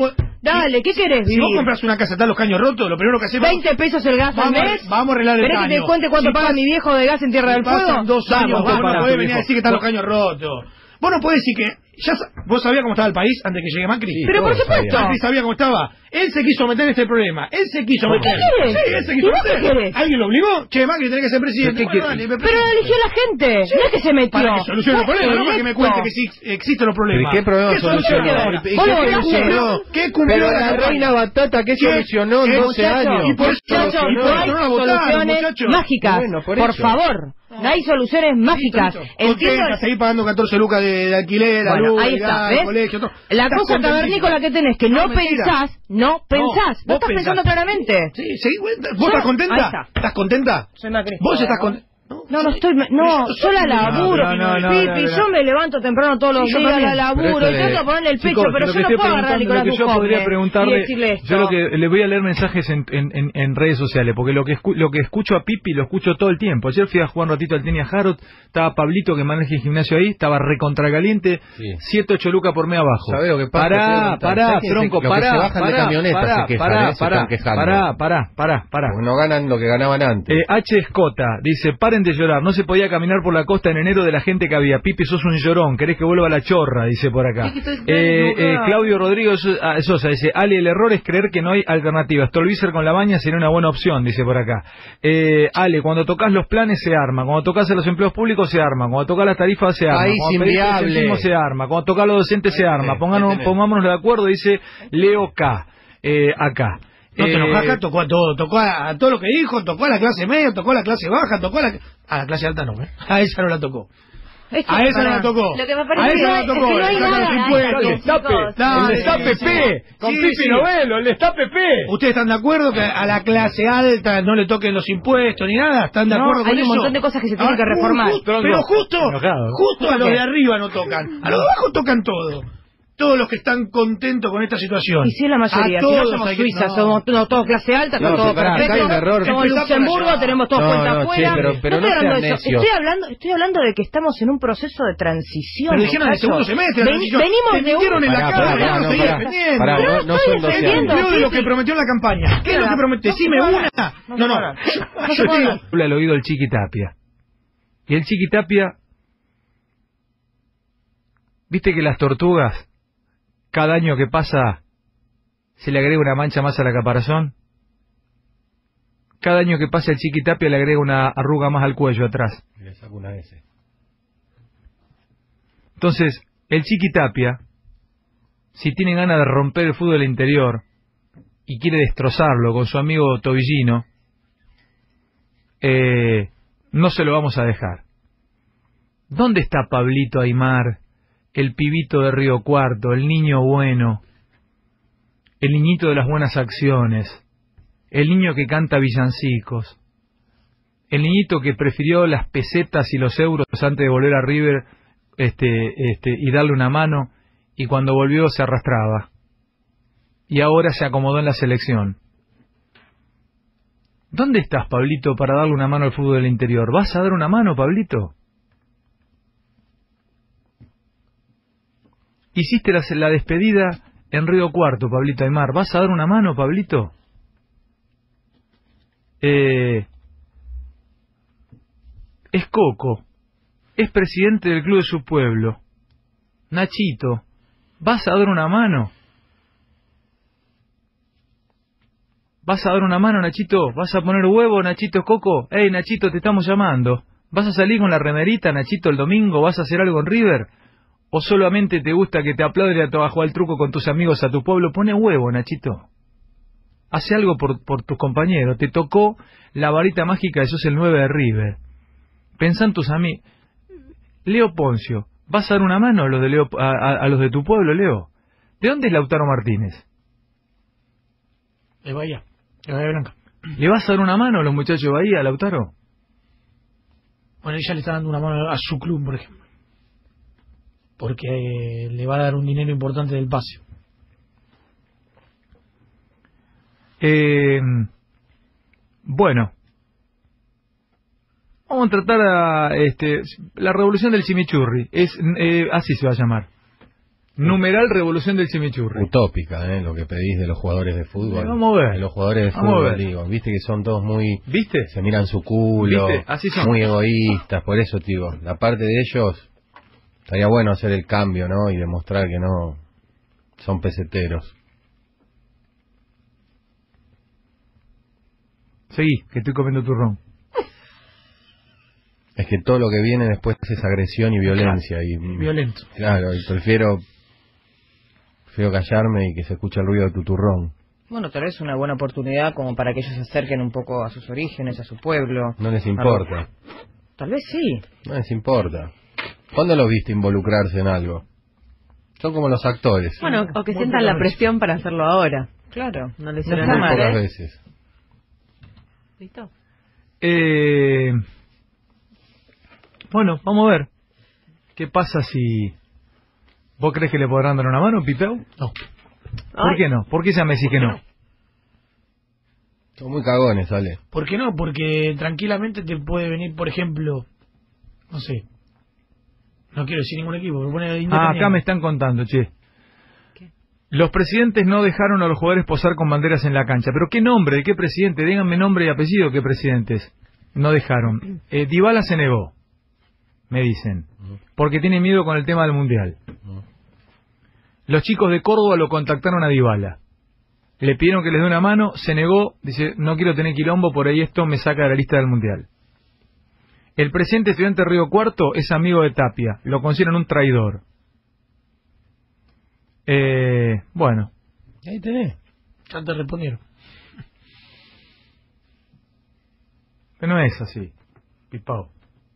Dale, ¿qué querés Si vivir? vos compras una casa, están los caños rotos, lo primero que hacemos... 20 pesos el gas al mes. Vamos a arreglar el caño. ¿Querés que te cuente cuánto paga mi viejo de gas en Tierra del Fuego? Pasan 2 años, vos no podés venir a decir que están los vos- caños rotos. Vos no podés decir que... ¿Vos sabías cómo estaba el país antes que llegue Macri? Sí, Pero por todos supuesto. Macri sabía cómo estaba. Él se quiso meter en este problema. Él se quiso ¿Por meter. qué querés? Sí, él se quiso ¿Y vos qué meter. querés? ¿Alguien lo obligó? Che, Macri tenés que ser presidente. ¿Pero qué Bueno, dale, Pero lo eligió la gente, no es que se metió. Para que solucione el Fue problema, no para que me cuente electo. que sí existen los problemas. ¿Pero qué problema solucionó? ahora? ¿Y Vos qué lo votaste, solucionó? ¿no? ¿Qué cumplió Pero la la campaña? reina Batata, ¿qué ¿Qué? solucionó en 12 Muchacho, años? Y por eso muchacho, no no hay la votaron, soluciones muchacho. mágicas. Bueno, por por eso. favor, no hay soluciones mágicas. Entiendo. Contenta, seguir pagando 14 lucas de alquiler, la Bueno, luz, ahí el está, gas, ¿ves? el colegio, todo. La Estás cosa contentísima. cavernícola que tenés, que no mentira. pensás, no estás vos pensando pensás. claramente. Sí, seguí, ¿vos Yo- estás ahí contenta? está. ¿Estás contenta? Soy macrista. ¿Vos estás contenta? No estoy, no, yo la laburo, no, Pipi, yo me levanto temprano todos los Sí, yo días, también. la laburo, Pero esto y trato de ponerle el pecho, Chicos, pero lo yo que no estoy puedo agarrar a preguntando, Nicolás lo que yo Dujovne podría y preguntarle, decirle esto. yo lo que le voy a leer mensajes en redes sociales, porque lo que escucho a Pipi lo escucho todo el tiempo. Ayer fui a jugar un ratito al tenis a Harrod, estaba Pablito que maneja el gimnasio ahí, estaba recontracaliente, Sí. 7-8 lucas por mes abajo. ¿Sabés lo que pasa? Pará, ¿Sabés que tronco, lo que se bajan de camionetas se quejan, se están quejando? pará. Porque no ganan lo que ganaban antes. H. Escota dice, paren de llorar, no se podía caminar por la costa en enero de la gente que había. Pipi, sos un llorón, querés que vuelva a la chorra, dice por acá. Claudio Rodrigo Sosa dice, Ale, el error es creer que no hay alternativas. Stolbizer con la baña sería una buena opción, dice por acá. Ale, cuando tocas los planes se arma, cuando tocas a los empleos públicos se arma, cuando tocas las tarifas se arma, País cuando pedís inviable. presentismo se arma, cuando tocas a los docentes se arma. Pongámonos de acuerdo, dice Leo K. Acá. No te enojas, acá tocó a todo, tocó a todo lo que dijo, tocó a la clase media, tocó a la clase baja, tocó a la clase alta no, a esa no la tocó. A esa no la tocó. Lo que me A parece esa no la es tocó. que no hay Le sacan los nada. impuestos. El destape. Dale, El destape sí, P. Con sí, Pipi sí. Novelo, el destape P. ¿Ustedes están de acuerdo que a la clase alta no le toquen los impuestos ni nada? ¿Están de No, acuerdo con hay un eso? montón de cosas que se tienen que reformar. Pero justo a los ¿Qué? de arriba no tocan. A los de abajo tocan todo. Todos los que están contentos con esta situación. Y si es la mayoría, A si no todos somos hay que- Suiza, no. somos todos clase alta, No, está todo pará, acá hay perfecto, un error. somos Empezá por Luxemburgo, allá. tenemos todos No, cuenta no, afuera. che, pero No no estoy hablando sean de eso, necios. estoy hablando de que estamos en un proceso de transición. Pero dijeron en el segundo muchachos. semestre. la transición. Venimos Te de mintieron en la Pará, cara. pará, ya no no, seguís pará. defendiendo. Pará, Pero no estoy son 12 defendiendo. años. Cumplió de lo que prometió en la campaña. ¿Qué es lo que prometió? Decime una. No. Yo te digo. Habla al oído el Chiqui Tapia. Y el Chiqui Tapia, viste que las tortugas, cada año que pasa, se le agrega una mancha más a la caparazón. Cada año que pasa el Chiqui Tapia le agrega una arruga más al cuello atrás. Le saco una S. Entonces, el Chiqui Tapia, si tiene ganas de romper el fútbol interior y quiere destrozarlo con su amigo Tobillino, no se lo vamos a dejar. ¿Dónde está Pablito Aimar, el pibito de Río Cuarto, el niño bueno, el niñito de las buenas acciones, el niño que canta villancicos, el niñito que prefirió las pesetas y los euros antes de volver a River y darle una mano, y cuando volvió se arrastraba, y ahora se acomodó en la selección? ¿Dónde estás, Pablito, para darle una mano al fútbol del interior? ¿Vas a dar una mano, Pablito? Hiciste la despedida en Río Cuarto, Pablito Aimar. ¿Vas a dar una mano, Pablito? Es Coco. Es presidente del club de su pueblo. Nachito, ¿vas a dar una mano? ¿Vas a dar una mano, Nachito? ¿Vas a poner huevo, Nachito Coco? Ey, Nachito, te estamos llamando. ¿Vas a salir con la remerita, Nachito, el domingo? ¿Vas a hacer algo en River? ¿O solamente te gusta que te aplauden a jugar al truco con tus amigos a tu pueblo? Pone huevo, Nachito. Hace algo por tus compañeros. Te tocó la varita mágica de sos el 9 de River. Pensá en tus amigos. Leo Poncio, ¿vas a dar una mano a los de, a los de tu pueblo, Leo? ¿De dónde es Lautaro Martínez? De Bahía Blanca. ¿Le vas a dar una mano a los muchachos de Bahía, Lautaro? Bueno, ella le está dando una mano a su club, por ejemplo. Porque le va a dar un dinero importante del pase. Bueno, vamos a tratar la revolución del chimichurri. Así se va a llamar. Numeral revolución del chimichurri. Utópica, lo que pedís de los jugadores de fútbol. Vamos a ver. De los jugadores de fútbol, digo. Viste que son todos muy... ¿Viste? Se miran su culo. ¿Viste? Así son. Muy egoístas. Por eso, digo, la parte de ellos... Estaría bueno hacer el cambio, ¿no? Y demostrar que no... Son peseteros. Seguí, que estoy comiendo turrón. Es que todo lo que viene después es agresión y violencia. Y violento. Claro, y prefiero callarme y que se escuche el ruido de tu turrón. Bueno, tal vez una buena oportunidad como para que ellos se acerquen un poco a sus orígenes, a su pueblo. No les importa. Tal vez sí. No les importa. ¿Cuándo los viste involucrarse en algo? Son como los actores. Bueno, o que sientan la presión para hacerlo ahora. Claro. No les Muy pocas veces. ¿Listo? Bueno, vamos a ver. ¿Qué pasa si... ¿Vos crees que le podrán dar una mano, Pipeu? No. ¿Por qué no? ¿Por qué ya me decís que no? Son muy cagones, Ale. ¿Por qué no? Porque tranquilamente te puede venir, por ejemplo, no sé, no quiero decir ningún equipo, pero pone Independiente. Acá me están contando, che. ¿Qué? Los presidentes no dejaron a los jugadores posar con banderas en la cancha. ¿Pero qué nombre? ¿De qué presidente? Díganme nombre y apellido, ¿qué presidentes? No dejaron. Dybala se negó, me dicen, porque tiene miedo con el tema del Mundial. Los chicos de Córdoba lo contactaron a Dybala. Le pidieron que les dé una mano, se negó, dice, no quiero tener quilombo, por ahí esto me saca de la lista del Mundial. El presidente estudiante de Río Cuarto es amigo de Tapia, lo consideran un traidor. Bueno. Ahí tenés. Ya te respondieron. Pero no es así, Pipao.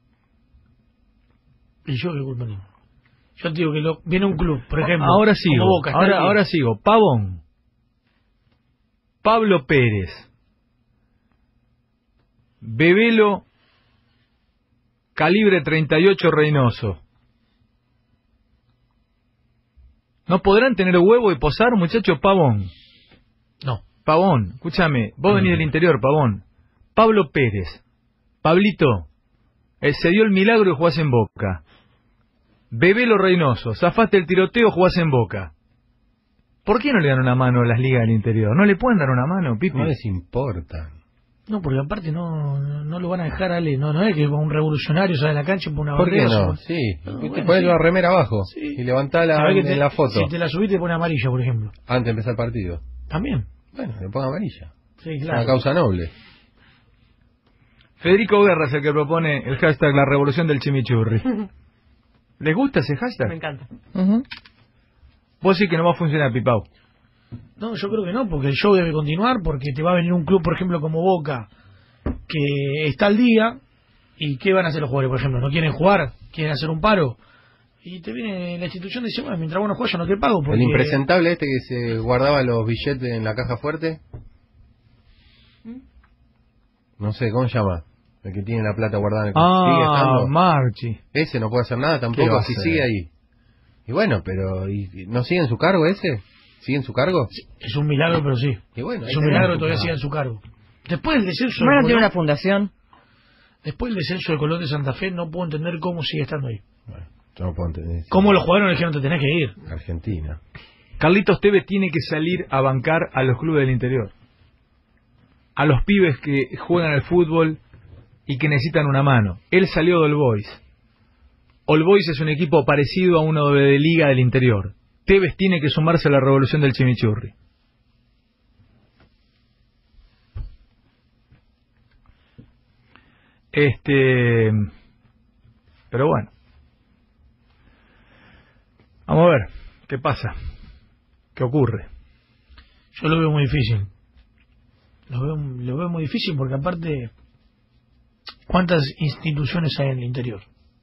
Y yo qué culpa tengo. Yo te digo que viene un club, por ejemplo. Ahora sigo, como Boca, ahora sigo. Pavón. Pablo Pérez. Bebelo. Calibre 38 Reynoso. ¿No podrán tener huevo y posar, muchachos? Pavón. No. Pavón, escúchame. Vos venís del interior, Pavón. Pablo Pérez. Pablito. Se dio el milagro y jugás en Boca. Bebelo Reynoso, zafaste el tiroteo, jugás en Boca. ¿Por qué no le dan una mano a las ligas del interior? ¿No le pueden dar una mano, Pipi? No les importa. No, porque aparte no lo van a dejar, Ale. No es que un revolucionario sale a la cancha y pone una ¿Por qué bandera. no? Sí, te pones la remera abajo y levantá la foto. Si te la subís te pone amarilla, por ejemplo. Antes de empezar el partido. También. Bueno, le pongo amarilla. Sí, Es claro. una causa noble. Federico Guerra es el que propone el hashtag La Revolución del Chimichurri. ¿Les gusta ese hashtag? Me encanta. Vos sí que no va a funcionar, Pipao. No, yo creo que no, porque el show debe continuar, porque te va a venir un club, por ejemplo, como Boca, que está al día, y ¿qué van a hacer los jugadores, por ejemplo? ¿No quieren jugar? ¿Quieren hacer un paro? Y te viene la institución y dice, bueno, mientras vos no juegas yo no te pago. Porque... El impresentable este que se guardaba los billetes en la caja fuerte. No sé, ¿cómo se llama? El que tiene la plata guardada en el ¿Sigue estando? Marchi. Ese no puede hacer nada ¿Qué va tampoco, a si hacer? sigue ahí. Y bueno, pero ¿y no sigue en su cargo ese? ¿Sigue en su cargo? Es un milagro, pero sí. Y bueno, Es un milagro que todavía siga en su cargo. Después del descenso de Bueno, tiene Colón, una fundación. después del descenso de Colón de Santa Fe, no puedo entender cómo sigue estando ahí. Bueno, yo no puedo entender. ¿Cómo los jugadores le dijeron te tenés que ir? Argentina. Carlitos Tevez tiene que salir a bancar a los clubes del interior. A los pibes que juegan al fútbol y que necesitan una mano. Él salió de All Boys. All Boys es un equipo parecido a uno de liga del interior. Tevez tiene que sumarse a la revolución del chimichurri. Pero bueno. Vamos a ver qué pasa. ¿Qué ocurre? Yo lo veo muy difícil. Lo veo muy difícil porque aparte, ¿cuántas instituciones hay en el interior?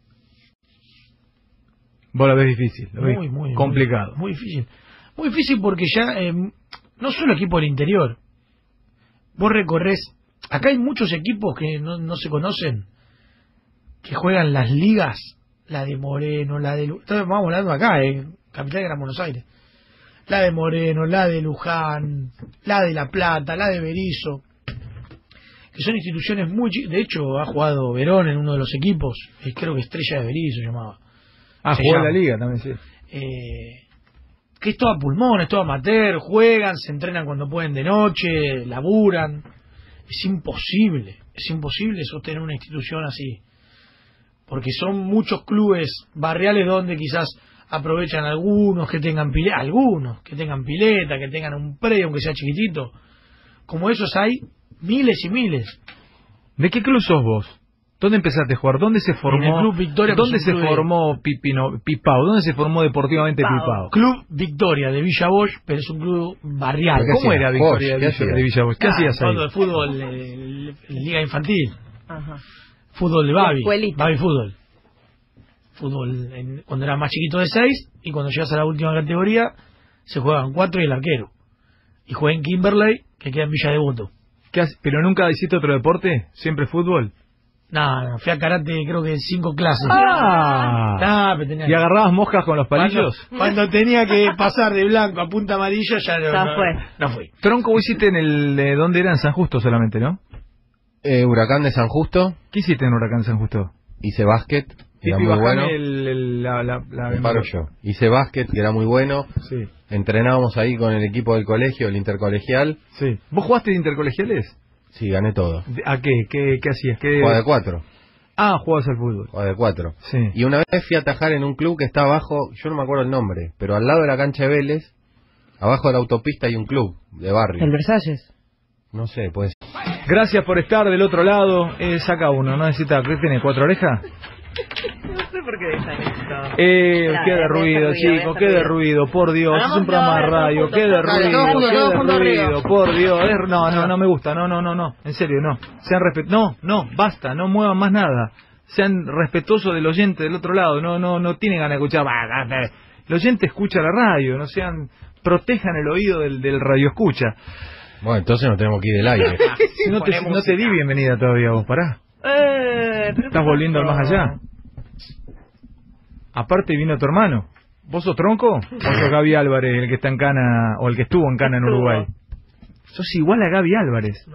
Vos la ves difícil, lo ves Muy complicado. Muy difícil. Muy difícil porque ya, no solo equipo del interior. Vos recorres, acá hay muchos equipos que no se conocen, que juegan las ligas, la de Moreno, la de... Estamos hablando acá, capital de Gran Buenos Aires. La de Moreno, la de Luján, la de La Plata, la de Berisso, que son instituciones muy... De hecho, ha jugado Verón en uno de los equipos, creo que Estrella de Berisso se llamaba. Jugó en la liga también, sí. que es todo a pulmón, es todo amateur, juegan, se entrenan cuando pueden de noche, laburan. Es imposible sostener una institución así, porque son muchos clubes barriales donde quizás aprovechan algunos que tengan pileta, que tengan un predio aunque sea chiquitito. Como esos hay miles y miles. ¿De qué club sos vos? ¿Dónde empezaste a jugar? ¿Dónde se formó? En el Club Victoria. ¿Dónde se formó Pipao? ¿Dónde se formó deportivamente Pipao? Club Victoria de Villa Bosch, pero es un club barrial. ¿Cómo era Victoria de Villa Bosch? ¿Qué hacías ahí? De fútbol, liga infantil. Ajá. Fútbol de Babi. Babi fútbol. Cuando era más chiquito de 6 y cuando llegas a la última categoría se juegan 4 y el arquero. Y jugué en Kimberley, que queda en Villa Devoto. ¿Pero nunca hiciste otro deporte? ¿Siempre fútbol? No, fui a karate creo que 5 clases. ¿Y agarrabas moscas con los palillos? Cuando tenía que pasar de blanco a punta amarilla ya no fui. Tronco, vos hiciste en el... ¿Dónde era? En San Justo solamente, ¿no? Huracán de San Justo. ¿Qué hiciste en Huracán de San Justo? Hice básquet, que era muy bueno. Me paro yo. Hice básquet, que era muy bueno. Sí. Entrenábamos ahí con el equipo del colegio, el intercolegial. Sí. ¿Vos jugaste de intercolegiales? Sí, gané todo. ¿A qué? ¿Qué hacías? Jugaba de 4. Jugabas al fútbol. Jugaba de 4. Sí. Y una vez fui a atajar en un club que está abajo, yo no me acuerdo el nombre, pero al lado de la cancha de Vélez, abajo de la autopista hay un club de barrio. ¿El Versalles? No sé, pues. Gracias por estar del otro lado. Saca uno, ¿no necesita? ¿Qué tiene? ¿4 orejas? No sé por qué dejan esto. Qué de ruido, chicos, qué de ruido, por Dios, es un programa de radio, qué de ruido, por Dios, no me gusta, no, en serio, no, sean basta, no muevan más nada, sean respetuosos del oyente del otro lado, no tienen ganas de escuchar, el oyente escucha la radio, protejan el oído del radio escucha. Bueno, entonces no tenemos que ir del aire. no te di bienvenida todavía vos, pará. ¿Estás volviendo al más allá? Aparte vino tu hermano. ¿Vos sos Tronco? ¿O sos Gaby Álvarez, el que está en Cana, o el que estuvo en Cana en Uruguay? Sos igual a Gaby Álvarez.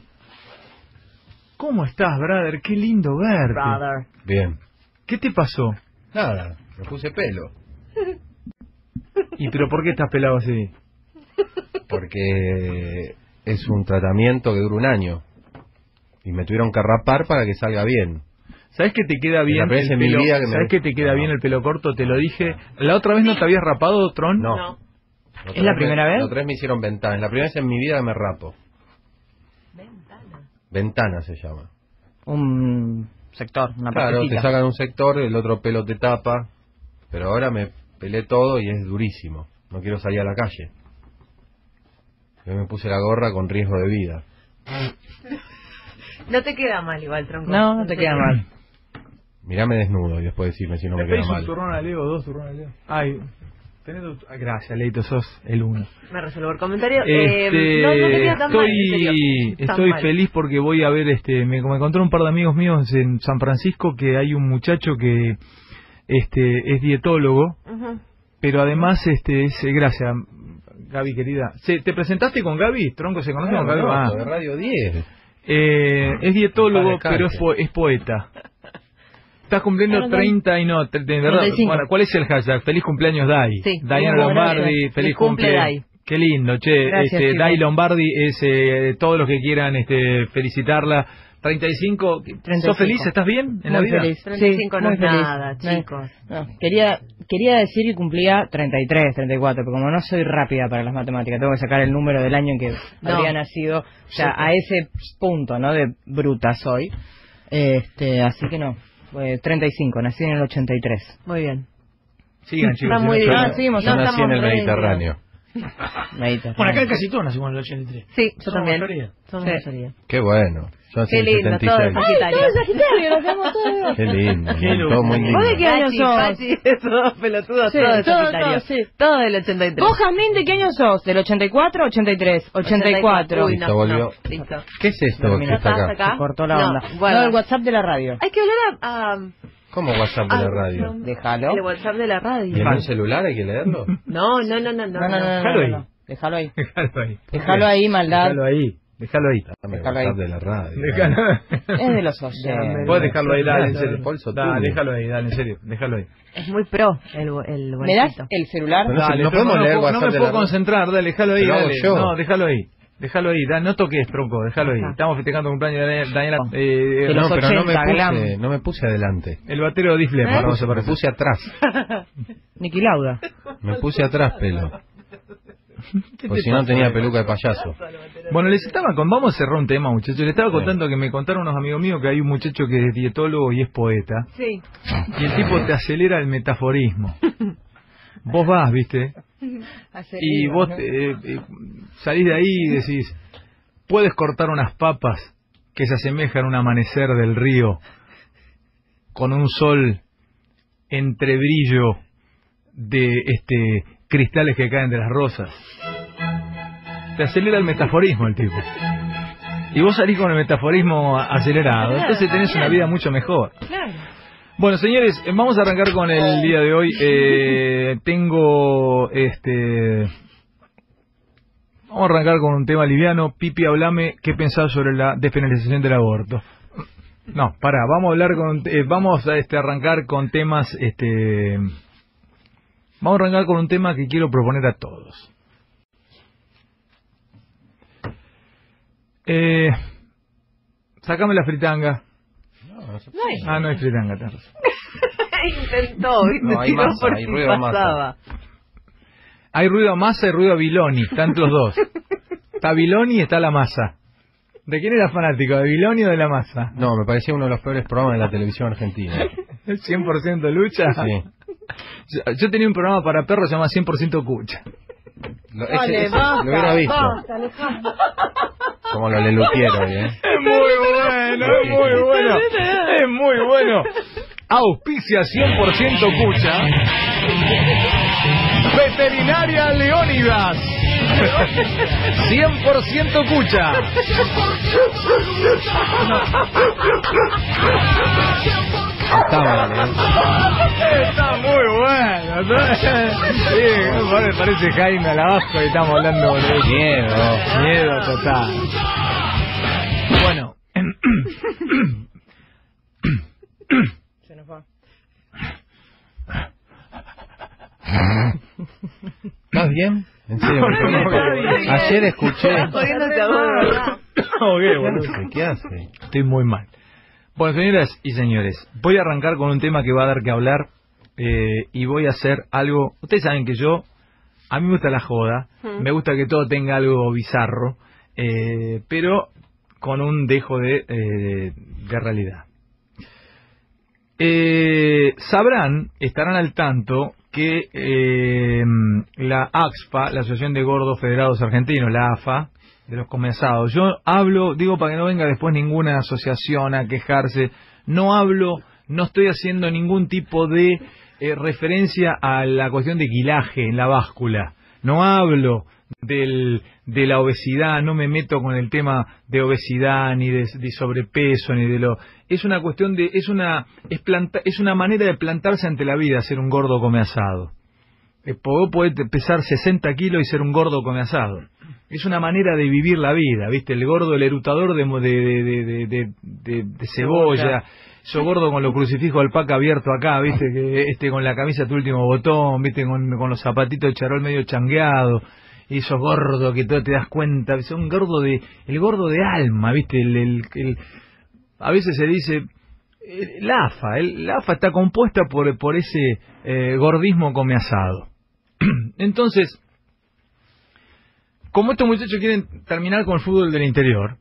¿Cómo estás, brother? Qué lindo verte. Bien. ¿Qué te pasó? Nada, me puse pelo. ¿Pero por qué estás pelado así? Porque es un tratamiento que dura 1 año. Y me tuvieron que rapar para que salga bien. ¿Sabes que te queda bien el pelo? ¿Sabes que te queda bien el pelo corto? Te lo dije. ¿La otra vez no te habías rapado, Tron? No. ¿Es la primera vez? La otra vez me hicieron ventana. Es la primera vez en mi vida que me rapo. Ventana se llama. Un sector, una Claro, partecita. te sacan un sector, el otro pelo te tapa. Pero ahora me pelé todo y es durísimo. No quiero salir a la calle. Yo me puse la gorra con riesgo de vida. No te queda mal igual, Tronco. No te queda mal. Mirame desnudo y después decirme si no me queda mal. Un turrón a Leo, 2 turrones a Leo. Gracias, Leito, sos el 1. Me resuelvo el comentario. No te queda tan mal, en serio. Estoy feliz porque voy a ver, me encontré un par de amigos míos en San Francisco que hay un muchacho que es dietólogo, pero además gracias, Gaby querida. ¿Te presentaste con Gaby? ¿Tronco se conoce con Gaby? De Radio 10. Es dietólogo, pero es poeta. Estás cumpliendo 30 y no, de verdad. Bueno, ¿cuál es el hashtag? Feliz cumpleaños, Dai. Sí. Diana Lombardi, feliz cumple. Dai. Qué lindo, che. Gracias, Dai Lombardi es todos los que quieran felicitarla. 35. ¿Sos feliz? ¿Estás bien en la vida? Feliz. 35 no es feliz. nada, chicos. No, quería decir que cumplía 33, 34, pero como no soy rápida para las matemáticas, tengo que sacar el número del año en que habría nacido, o sea, a ese punto, ¿no? De bruta soy. Así que no, 35, nací en el 83. Muy bien. Sigan, chicos. Está muy bien. Seguimos. Yo nací en el Mediterráneo. Bueno, acá casi todos nacimos en el 83. Sí, yo Somos también. mayoría. Somos mayoría. Qué bueno. Yo nací Qué en el lindo, todo de 76. Sagitario. Lo hacemos todos. Qué lindo. Todo muy lindo. ¿Vos de qué año sos? Pachi, todos pelotudos, Sí, todo de todo, Sagitario. sí. Todo del 83. ¿Vos, Jazmín, de qué año sos? ¿Del 84 o 83? 84. Uy, Listo, volvió. Listo. ¿Qué es esto que está acá? acá? Se cortó la No, onda. bueno. No, el WhatsApp de la radio. Hay que hablar a ¿Cómo WhatsApp de la radio? Déjalo. el WhatsApp de la radio. ¿Y en un celular hay que leerlo? No. No. Déjalo ahí. Déjalo ahí. Déjalo ahí. Déjalo ahí, maldad. Déjalo ahí. Déjalo ahí. Déjalo ahí. De la radio. Es de los oyentes. Puedes dejarlo ahí, dale, en serio. Déjalo ahí, dale, en serio. Déjalo ahí. Es muy pro el bolsito. ¿Me das el celular? Dale, no me puedo concentrar, dale, déjalo ahí, dale. No, déjalo ahí. Déjalo ahí, no toques, tronco, déjalo ahí. Estamos festejando el cumpleaños de Daniela. Pero no me puse adelante. El batero de Difle, me puse atrás. Niki Lauda. Me puse atrás, pelo. Pues si no tenía peluca de payaso. Bueno, vamos a cerrar un tema, muchachos. Les estaba contando que me contaron unos amigos míos que hay un muchacho que es dietólogo y es poeta. Sí. Y el tipo te acelera el metaforismo. Vos vas, ¿viste? Y vos salís de ahí y decís, puedes cortar unas papas que se asemejan a un amanecer del río con un sol entre brillo de cristales que caen de las rosas. Te acelera el metaforismo el tipo. Y vos salís con el metaforismo acelerado, entonces tenés una vida mucho mejor. Claro. Bueno, señores, vamos a arrancar con el día de hoy. Vamos a arrancar con un tema liviano. Pipi, hablame, ¿qué pensás sobre la despenalización del aborto? No, pará, vamos a hablar vamos a arrancar con temas, vamos a arrancar con un tema que quiero proponer a todos. Sácame la fritanga. No hay fritanga, Intentó, no, hay masa, hay ruido a masa. Hay ruido a masa y ruido a Viloni, están los dos. Está Viloni y está la masa. ¿De quién era fanático? ¿De Viloni o de la masa? No, me parecía uno de los peores programas de la televisión argentina. ¿El 100% lucha? Sí. Yo tenía un programa para perros llamado 100% cucha. Lo hubiera visto. Como lo lelutiero, ¿eh? Es muy bueno. Auspicia 100% cucha. Veterinaria Leónidas. 100% cucha. Está muy bueno. Sí, parece Jaime Alabasco y estamos hablando de miedo total. Bueno. Se nos va. ¿Estás bien? ¿En serio? Ayer escuché. ¿Qué hace? Estoy muy mal. Bueno, señoras y señores, voy a arrancar con un tema que va a dar que hablar y voy a hacer algo. Ustedes saben que a mí me gusta la joda, me gusta que todo tenga algo bizarro, pero con un dejo de realidad. Estarán al tanto que la AXPA, la Asociación de Gordos Federados Argentinos, la AFA, de los comensados. Yo digo para que no venga después ninguna asociación a quejarse, no estoy haciendo ningún tipo de referencia a la cuestión de quilaje en la báscula, no hablo de la obesidad, no me meto con el tema de obesidad ni de sobrepeso ni de es una cuestión es una manera de plantarse ante la vida, ser un gordo come asado. Vos podés pesar 60 kilos y ser un gordo come asado. Es una manera de vivir la vida, ¿viste? El gordo, el erutador de cebolla. Yo gordo con los crucifijos de alpaca abierto acá, ¿viste? Que con la camisa tu último botón, ¿viste? Con los zapatitos de charol medio changueado. Y esos gordos que todo te das cuenta, es un gordo el gordo de alma, ¿viste? A veces se dice la AFA está compuesta por ese gordismo come asado. Entonces, como estos muchachos quieren terminar con el fútbol del interior,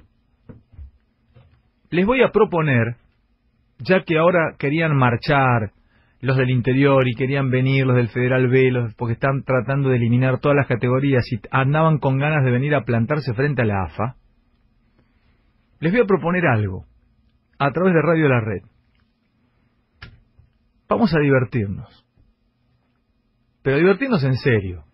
les voy a proponer, ya que ahora querían marchar los del interior y querían venir los del Federal B, porque están tratando de eliminar todas las categorías y andaban con ganas de venir a plantarse frente a la AFA, les voy a proponer algo a través de Radio La Red. Vamos a divertirnos, pero divertirnos en serio.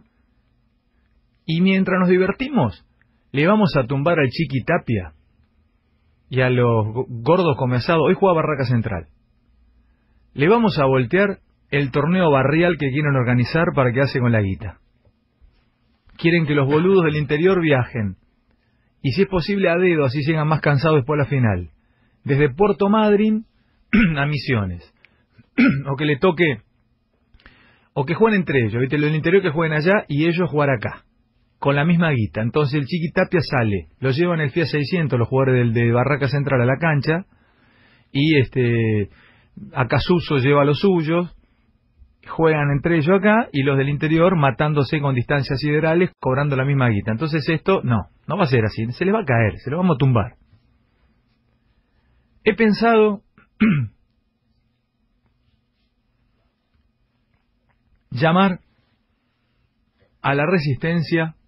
Y mientras nos divertimos, le vamos a tumbar al Chiqui Tapia y a los gordos come asado. Hoy juega Barraca Central. Le vamos a voltear el torneo barrial que quieren organizar para que hace con la guita. Quieren que los boludos del interior viajen y si es posible a dedo, así llegan más cansados después a la final. Desde Puerto Madryn a Misiones. O que le toque, o que jueguen entre ellos, ¿viste? Los del interior que jueguen allá y ellos jugar acá, con la misma guita. Entonces el Chiqui Tapia sale, lo llevan el Fiat 600, los jugadores de Barraca Central a la cancha, y Acasuso lleva a los suyos, juegan entre ellos acá, y los del interior matándose con distancias siderales, cobrando la misma guita. Entonces esto, no va a ser así, se les va a caer, se les vamos a tumbar. He pensado llamar a la Resistencia